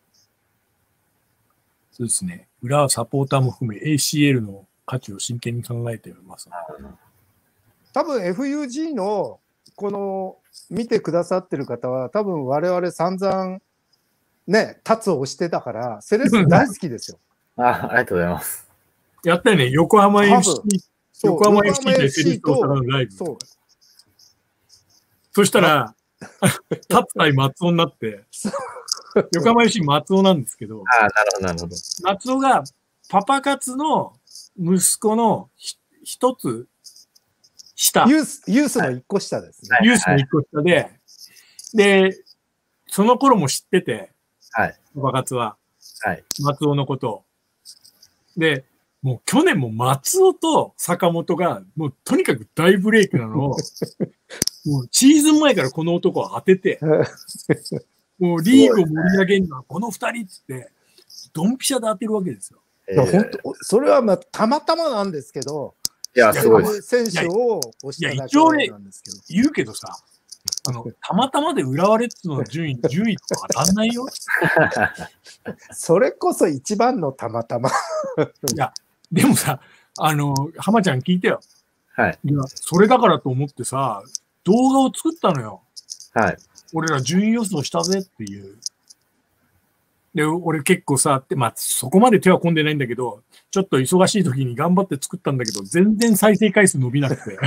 そうですね。裏はサポーターも含め エーシーエル の価値を真剣に考えています。 多分 エフユージー のこの見てくださってる方は多分我々散々ね、タツを押してたから、セレッソ大好きですよ。 あ、ありがとうございます。 やったよね、横浜 エフシー、横浜 エフシー でセレッソ大阪のライブ。 そう。 そしたら、タツ対松尾になって、横浜 エフシー 松尾なんですけど、 ああ、なるほど、なるほど。 松尾がパパ活の息子の一つ下。 ユース、ユースの一個下ですね。 ユースの一個下で、で、その頃も知ってて、 はい。 パパ活は。 はい。 松尾のことを。で、もう去年も松尾と坂本が、もうとにかく大ブレイクなのを、もうシーズン前からこの男を当てて、もうリーグを盛り上げるのはこの二人っつって、ドンピシャで当てるわけですよ。 いや、本当、それはまあたまたまなんですけど、 いや、すごいです。 選手を押しただけなんですけど。 言うけどさ、あの、たまたまで浦和レッズの順位、じゅういとか当たんないよ。 それこそ一番のたまたま。 いや、でもさ、あの、浜ちゃん聞いてよ。 はい。 いや、それだからと思ってさ、動画を作ったのよ。 はい。 俺ら順位予想したぜっていう。で、俺結構さ、まあ、そこまで手は込んでないんだけど、ちょっと忙しい時に頑張って作ったんだけど、全然再生回数伸びなくて。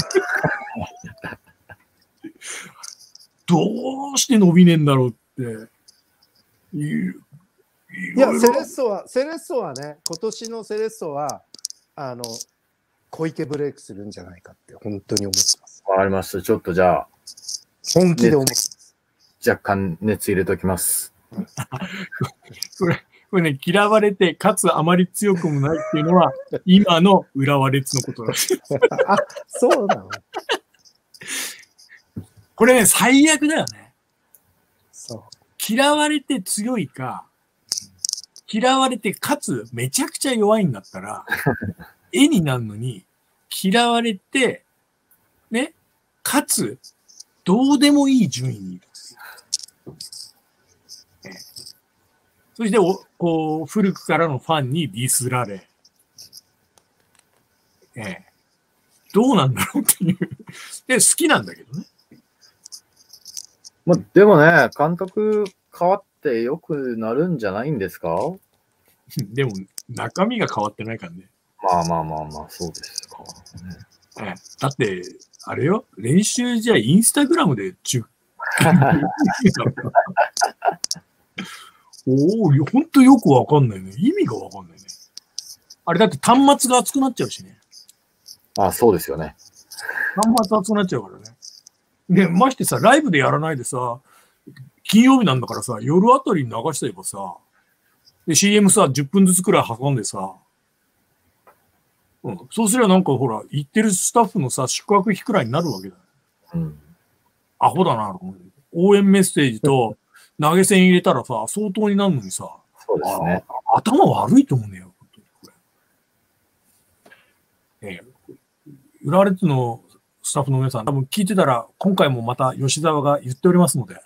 どうして伸びねえんだろうっていう。 いや、セレッソは、セレッソはね、今年のセレッソは、あの、小池ブレイクするんじゃないかって、本当に思ってます。 わかりました。ちょっとじゃあ、 本気で思ってます。 若干熱入れときます。 これ、これね、嫌われて、かつあまり強くもないっていうのは、今の浦和レッズのことなんです。 あ、そうなのこれね、最悪だよね。 そう。 嫌われて強いか、嫌われてかつめちゃくちゃ弱いんだったら、絵になるのに、嫌われて、ね、かつ、どうでもいい順位にいる。ね、そしてお、こう、古くからのファンにディスられ、ええ、どうなんだろうっていう。で、好きなんだけどね。 まあ、でもね、監督変わって良くなるんじゃないんですか？ でも、中身が変わってないからね。 まあまあまあまあ、そうですか。 ええ、だって、あれよ、練習じゃインスタグラムでじゅうおお、ほんとよくわかんないね。意味がわかんないね。あれだって端末が熱くなっちゃうしね。 ああ、そうですよね。 端末熱くなっちゃうからね。で、ましてさ、ライブでやらないでさ、金曜日なんだからさ、夜あたりに流してればさ、で、シーエム さ、じゅっぷんずつくらい挟んでさ、うん、そうすればなんかほら、行ってるスタッフのさ、宿泊費くらいになるわけだよ。 うん。 アホだなと思う。応援メッセージと投げ銭入れたらさ、相当になるのにさ、 そうですね。 頭悪いと思うんだよ。本当にこれ。ええ、浦和レッズのスタッフの皆さん、多分聞いてたら、今回もまた吉沢が言っておりますので。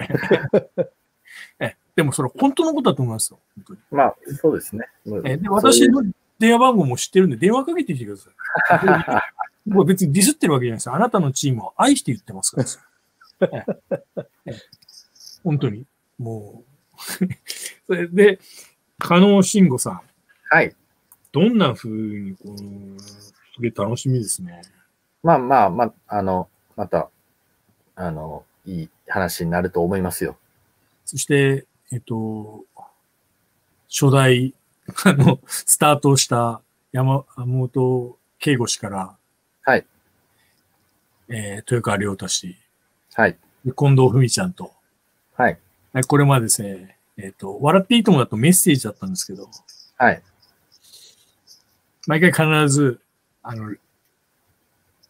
えでもそれ本当のことだと思いますよ。本当に。 まあ、そうですね。 えで私の電話番号も知ってるんで、電話かけてきてください。僕は別にディスってるわけじゃないですよ。あなたのチームを愛して言ってますからええ。本当に。もう。それで、加納慎吾さん。 はい。 どんな風に、こう、すげえ楽しみですね。 まあまあまあ、あの、また、あの、いい話になると思いますよ。 そして、えっと、初代、あの、スタートした山本圭吾氏から、 はい。 えー、豊川亮太氏、 はい。 近藤文ちゃんと、 はい。 これまでですね、えっと、笑っていいともだとメッセージだったんですけど、 はい。 毎回必ず、あの、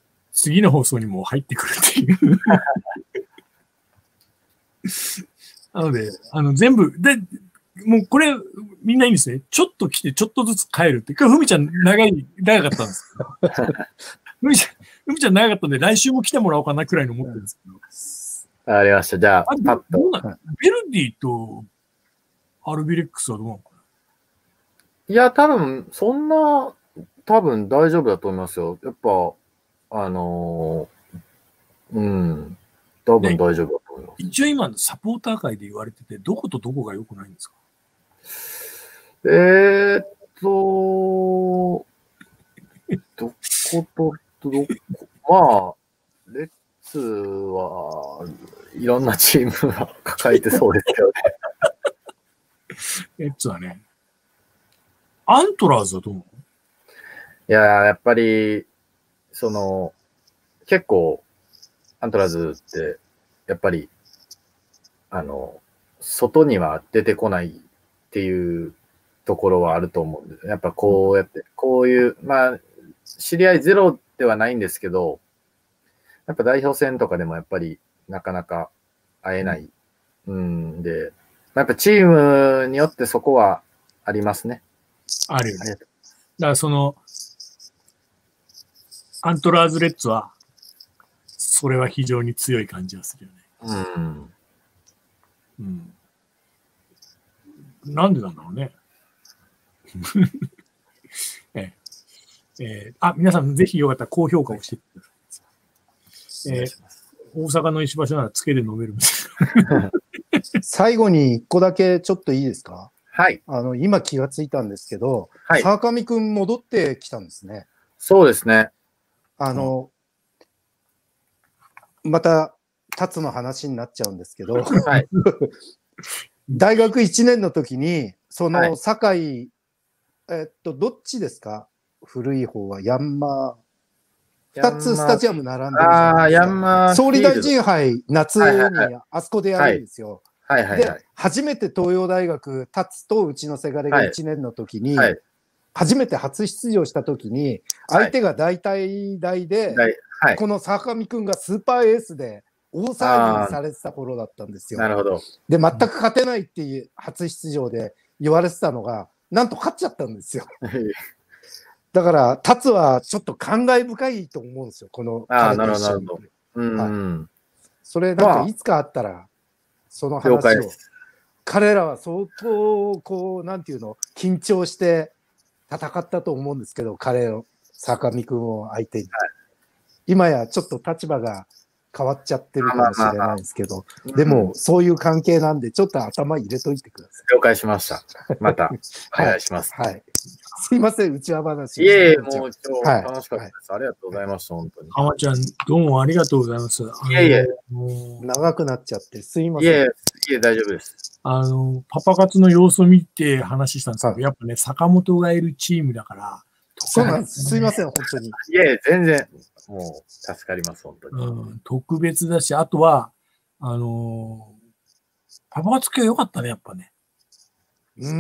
次の放送にも入ってくるっていう。 なので、あの、全部、で、もうこれ、みんないいんですね。ちょっと来て、ちょっとずつ帰るって。今日、ふみちゃん長い、長かったんですけど。ふみちゃん、ふみちゃん長かったんで、来週も来てもらおうかなくらいの思ってるんですけど。 わかりました。じゃあ、 あパッと。 どうなのベルディとアルビレックスはどうなのかいや、多分、そんな、多分大丈夫だと思いますよ。やっぱ、あのー、うん、多分大丈夫だと思います。 一応今のサポーター界で言われてて、どことどこが良くないんですか？ えーっと、どことどこ、まあ、レッツはいろんなチームが抱えてそうですよね。 レッツはね。アントラーズはどうなの？ いや、やっぱり、その、結構、アントラーズって、やっぱり、あの、外には出てこないっていうところはあると思うんです。やっぱこうやって、こういう、まあ、知り合いゼロではないんですけど、やっぱ代表戦とかでもやっぱりなかなか会えない。うんで、やっぱチームによってそこはありますね。 あるよね。だからその、アントラーズレッツは、それは非常に強い感じがするよね。 うん。 うん。なんでなんだろうね。えええー、あ、皆さんぜひよかったら高評価をしてください。えー、大阪の石橋ならつけで飲めるんです最後に一個だけちょっといいですか？ はい。 あの、今気がついたんですけど、 はい、 沢上くん戻ってきたんですね。 そうですね。 あの、うん、また、タツの話になっちゃうんですけど、はい、大学いちねんの時に、その、堺、はい、えっと、どっちですか？古い方はヤンマー。二つスタジアム並んでるじゃないですか。あ、ヤンマー総理大臣杯、夏にあそこでやるんですよ。 はいはいはいはい、 で、初めて東洋大学、タツとうちのせがれがいちねんの時に、はいはい、初めて初出場した時に、相手が大体大で、はいはい、この坂上くんがスーパーエースで大騒ぎにされてた頃だったんですよ。 なるほど。 で、全く勝てないっていう初出場で言われてたのが、なんと勝っちゃったんですよ。だから、タツはちょっと感慨深いと思うんですよ、この彼と一緒に。うん、はい、それ、なんかいつかあったら、その話を。彼らは相当、こう、なんていうの、緊張して戦ったと思うんですけど、彼を、坂上くんを相手に。はい、今やちょっと立場が変わっちゃってるかもしれないんですけど、でも、そういう関係なんで、ちょっと頭入れといてください。 了解しました。また、お願いします。 はい。はい、すいません、内輪話。 いえいえ、もう今日楽しかったです。はい、ありがとうございました、本当に。 浜ちゃん、どうもありがとうございます。いえいえ。 長くなっちゃって、すいません。 いえいえ、大丈夫です。 あの、パパ活の様子を見て話したんですけど、はい、やっぱね、坂本がいるチームだから、 そうなんです。すいません、本当に。いえ、全然、もう、助かります、本当に。 うん、特別だし、あとは、あのー、パパ活系良かったね、やっぱね。 うん、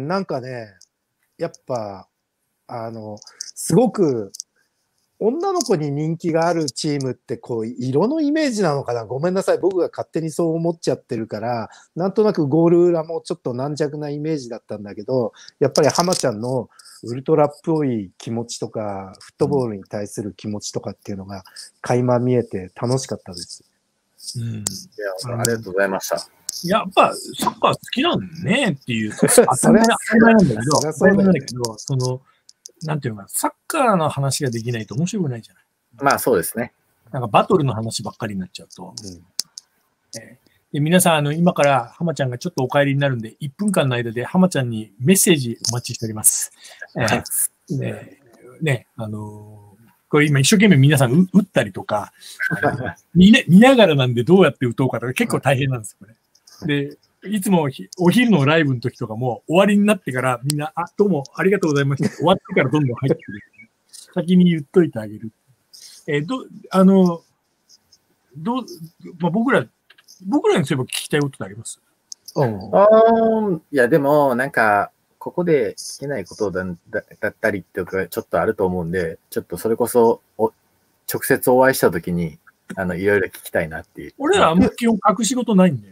なんかね、やっぱ、あの、すごく、女の子に人気があるチームってこう色のイメージなのかな、ごめんなさい、僕が勝手にそう思っちゃってるから、なんとなくゴール裏もちょっと軟弱なイメージだったんだけど、やっぱり浜ちゃんのウルトラっぽい気持ちとかフットボールに対する気持ちとかっていうのが垣間見えて楽しかったです。 うん、いや、ありがとうございました。 やっぱサッカー好きなんねっていう、当たり前なんだけど、当たり前なんだけど、そのなんていうのかな、サッカーの話ができないと面白くないじゃない。 まあそうですね。 なんかバトルの話ばっかりになっちゃうと。うんえー、で皆さん、あの、今から浜ちゃんがちょっとお帰りになるんで、いっぷんかんの間で浜ちゃんにメッセージお待ちしております。えー、ね、ね、あのー、これ今一生懸命皆さん打ったりとか、見, 見ながらなんでどうやって打とうかとか結構大変なんですよね。で、いつもお昼のライブの時とかも終わりになってからみんな、あ、どうもありがとうございました。終わってからどんどん入ってくる。先に言っといてあげる。えー、ど、あの、どう、まあ、僕ら、僕らにそういえば聞きたいことってあります？ うん。あいや、でも、なんか、ここで聞けないことだだったりっていうか、ちょっとあると思うんで、ちょっとそれこそ、お直接お会いしたときに、あの、いろいろ聞きたいなっていう。 俺らあんま基本隠し事ないんで。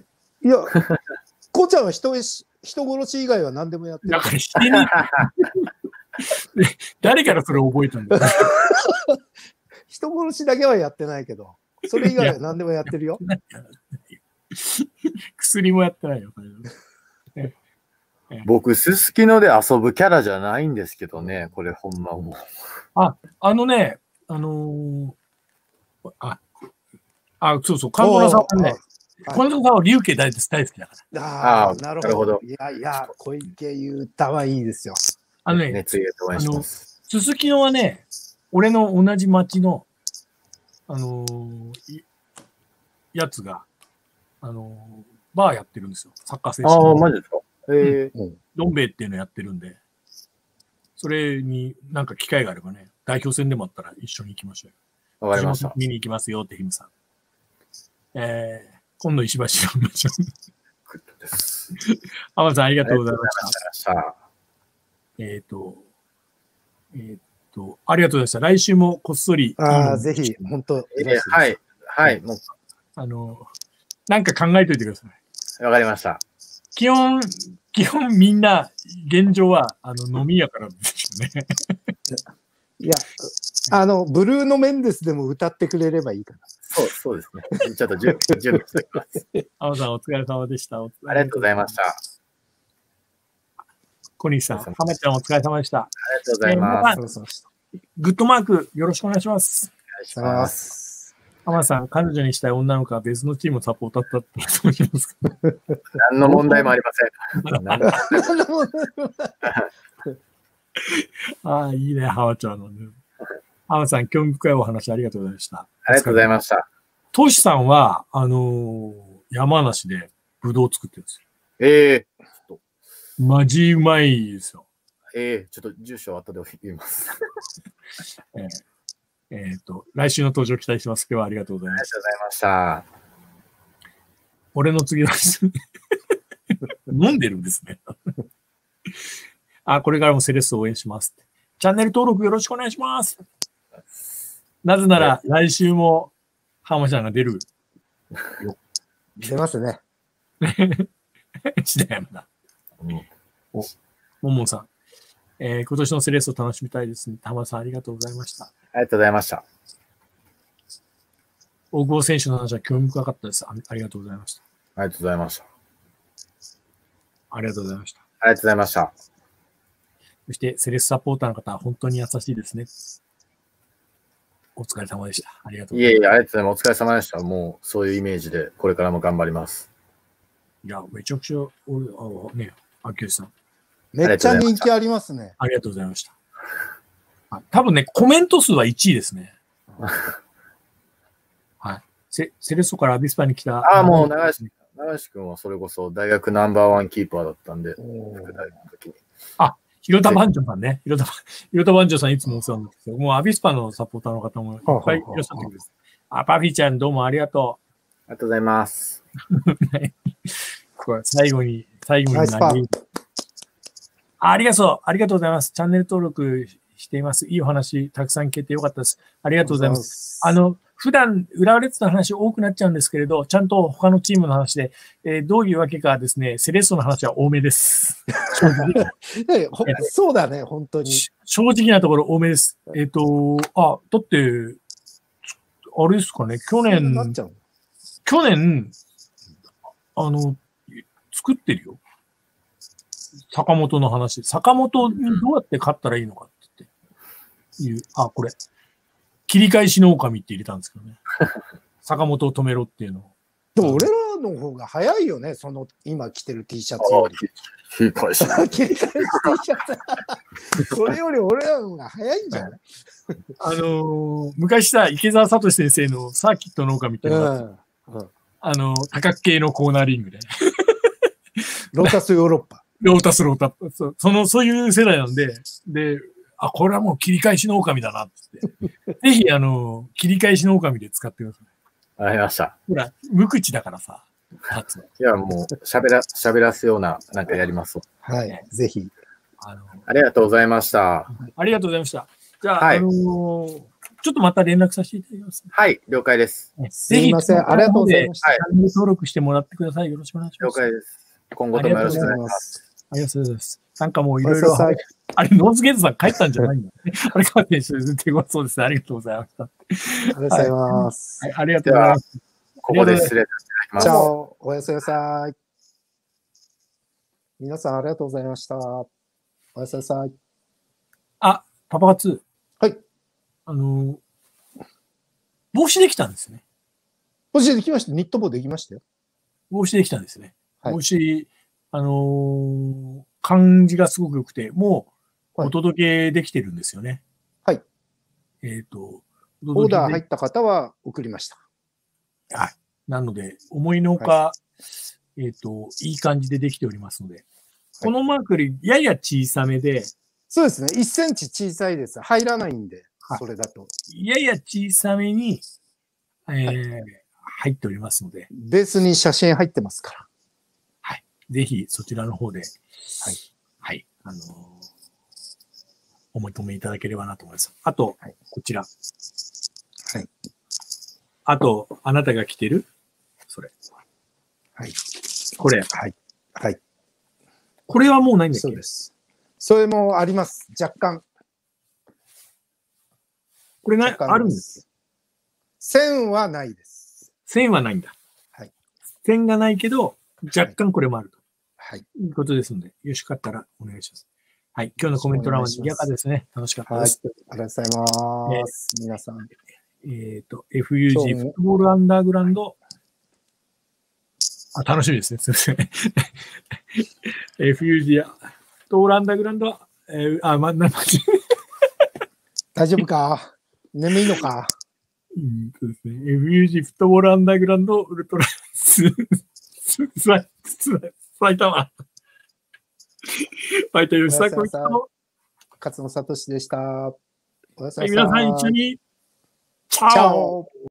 いや、こうちゃんは人し人殺し以外は何でもやってる。 だからしてねえ。誰からそれ覚えたんだよ。 人殺しだけはやってないけど、それ以外は何でもやってるよ。 薬もやってないよ。 僕、すすきので遊ぶキャラじゃないんですけどね、これほんまもう。 あ、あのね、あのー、あ、あ、そうそう、神村さんはね、神村さんは龍慶大好きだから。 ああ、なるほど。いやいや、小池優太はいいですよ。 あのね、 熱入れて応援します。 すすきのはね、俺の同じ町の、あのー、やつが、あのー、バーやってるんですよ。サッカー選手。 ああ、マジですか。ええー、どん兵衛っていうのやってるんで、それになんか機会があればね、代表戦でもあったら一緒に行きましょうよ。わかりました。 見に行きますよって、ヒムさん。えー、今度石橋を見ましょう。 グッドです。 浜田さん、ありがとうございました。 えっと、えー、っと、ありがとうございました。来週もこっそり。 ああ、ぜひ、本当、 えー、はい、はい、もう。 あの、なんか考えといてください。 わかりました。 基本、基本みんな、現状は、あの、飲み屋からですよね。 いや、あの、ブルーノ・メンデスでも歌ってくれればいいかな。 そう、そうですね。ちょっと準備しておきます。 青さん、お疲れ様でした。 ありがとうございました。 小西さん、浜ちゃん、お疲れ様でした。 ありがとうございます。 えー、グッドマーク、よろしくお願いします。 お願いします。 浜さん、彼女にしたい女の子は別のチームのサポーターだったと思いますか？ 何の問題もありません。 ああ、いいね、浜ちゃんのね。浜さん、興味深いお話ありがとうございました。 ありがとうございました。 トシさんは、あのー、山梨でブドウ作ってるんですよ。 ええー。 マジうまいですよ。 ええー、ちょっと住所後で言います。 えーえっと、来週の登場期待してます。今日はありがとうございました。 ありがとうございました。 俺の次は飲んでるんですね。あ、これからもセレッソを応援します。チャンネル登録よろしくお願いします。なぜなら、来週も浜ちゃんが出る。 出ますね。 しだやまだ。お、ももさん。えー、今年のセレッソ楽しみたいですね。浜さん、ありがとうございました。 ありがとうございました。 大久保選手の話は興味深かったです。あ, ありがとうございました。 ありがとうございました。 ありがとうございました。 ありがとうございました。 そして、セレッソサポーターの方は本当に優しいですね。お疲れ様でした。ありがとうございます。 いえいえ、ありがとうございます。お疲れ様でした。もう、そういうイメージで、これからも頑張ります。 いや、めちゃくちゃ、俺、あ、ね、秋吉さん。 めっちゃ人気ありますね。 ありがとうございました。多分ね、コメント数はいちいですね。はい。セ, セレッソからアビスパに来た。 ああ、もう長橋、長橋君はそれこそ大学ナンバーワンキーパーだったんで、副大の時に。 あ、広田番長さんね。広田、広田番長さんいつもお世話になってますよ。もうアビスパのサポーターの方もいっぱいいらっしゃってくるんです。あ、パフィーちゃんどうもありがとう。ありがとうございます。 これ最後に、最後に何あありがとう。ありがとうございます。チャンネル登録しています。いいお話、たくさん聞けてよかったです。ありがとうございます。あの、普段、浦和レッズの話多くなっちゃうんですけれど、ちゃんと他のチームの話で、えー、どういうわけかですね、セレッソの話は多めです。 そうだね、本当に。 正直なところ多めです。えっ、ー、と、あ、だって、あれですかね、去年、去年、あの、作ってるよ。坂本の話。坂本にどうやって勝ったらいいのかっていう、あ、これ。切り返しの狼って入れたんですけどね。坂本を止めろっていうのを。 でも俺らの方が早いよね、その今着てる T シャツより。 切り返し。 切り返し T シャツ。それより俺らの方が早いんじゃない？ あのー、昔さ、池澤聡先生のサーキットの狼っていうのが、うんうん、あのー、多角形のコーナーリングで。 ロータスヨーロッパ。 ロータスロータッそその、そういう世代なんで、で、あ、これはもう切り返しの狼だなって。ぜひ、あの、切り返しの狼で使ってください。 わかりました。 ほら、無口だからさ。 いや、もう、喋ら、喋らすような、なんかやります。 はい、ぜひ。 あの、ありがとうございました。 ありがとうございました。じゃあ、はい、あのー、 ちょっとまた連絡させていただきます。 はい、了解です。 すいません、ありがとうございました。 チャンネル登録してもらってください。よろしくお願いします。 了解です。今後ともよろしくお願いします。 ありがとうございます。なんかもういろいろ、あれ、ノーズゲートさん帰ったんじゃないんだね。あれ、カーテンしてる手ごそうですね。ありがとうございました。ありがとうございます。 はい、ありがとうございます。 ここで失礼いただきます。 じゃあ、おやすみなさい。皆さんありがとうございました。おやすみなさい。 あ、パパ活。 はい。 あの、帽子できたんですね。 帽子できました。ニット帽できましたよ。 帽子できたんですね。 はい、 帽子、あのー、感じがすごく良くて、もうお届けできてるんですよね。 はい。 えっと、 オーダー入った方は送りました。 はい。なので、思いのほか、はい、えっと、いい感じでできておりますので、はい、このマークよりやや小さめで、 そうですね。いっセンチ小さいです。入らないんで、それだと。 やや小さめに、えーはい、入っておりますので。 ベースに写真入ってますから。 はい。ぜひそちらの方で、 はい。 はい。あのー、お求めいただければなと思います。あと、はい、こちら。 はい。 あと、あなたが着てるそれ。 はい。 これ。 はい。はい。 これはもうないんだっけ？ そうです。それもあります。若干。 これな、あるんです。 線はないです。 線はないんだ。 はい。 線がないけど、若干これもあると。 はい。 いうことですので、よしかったらお願いします。はい。今日のコメント欄は賑やかですね。楽しかったです。 はい。ありがとうございます。えー、皆さん。 えっと、エフユージー フットボールアンダーグラウンド。あ、楽しみですね。すみません。エフユージー フットボールアンダーグラウンドは、えー、あ、ま、な、 大丈夫か眠いのかうんそうですね。エフユージー フットボールアンダーグラウンドウルトラス、ス、スライ、スライ、埼玉。ファイター吉田浩一と勝野聡でした。おやすみなさい。はい、皆さん一緒に、チャオ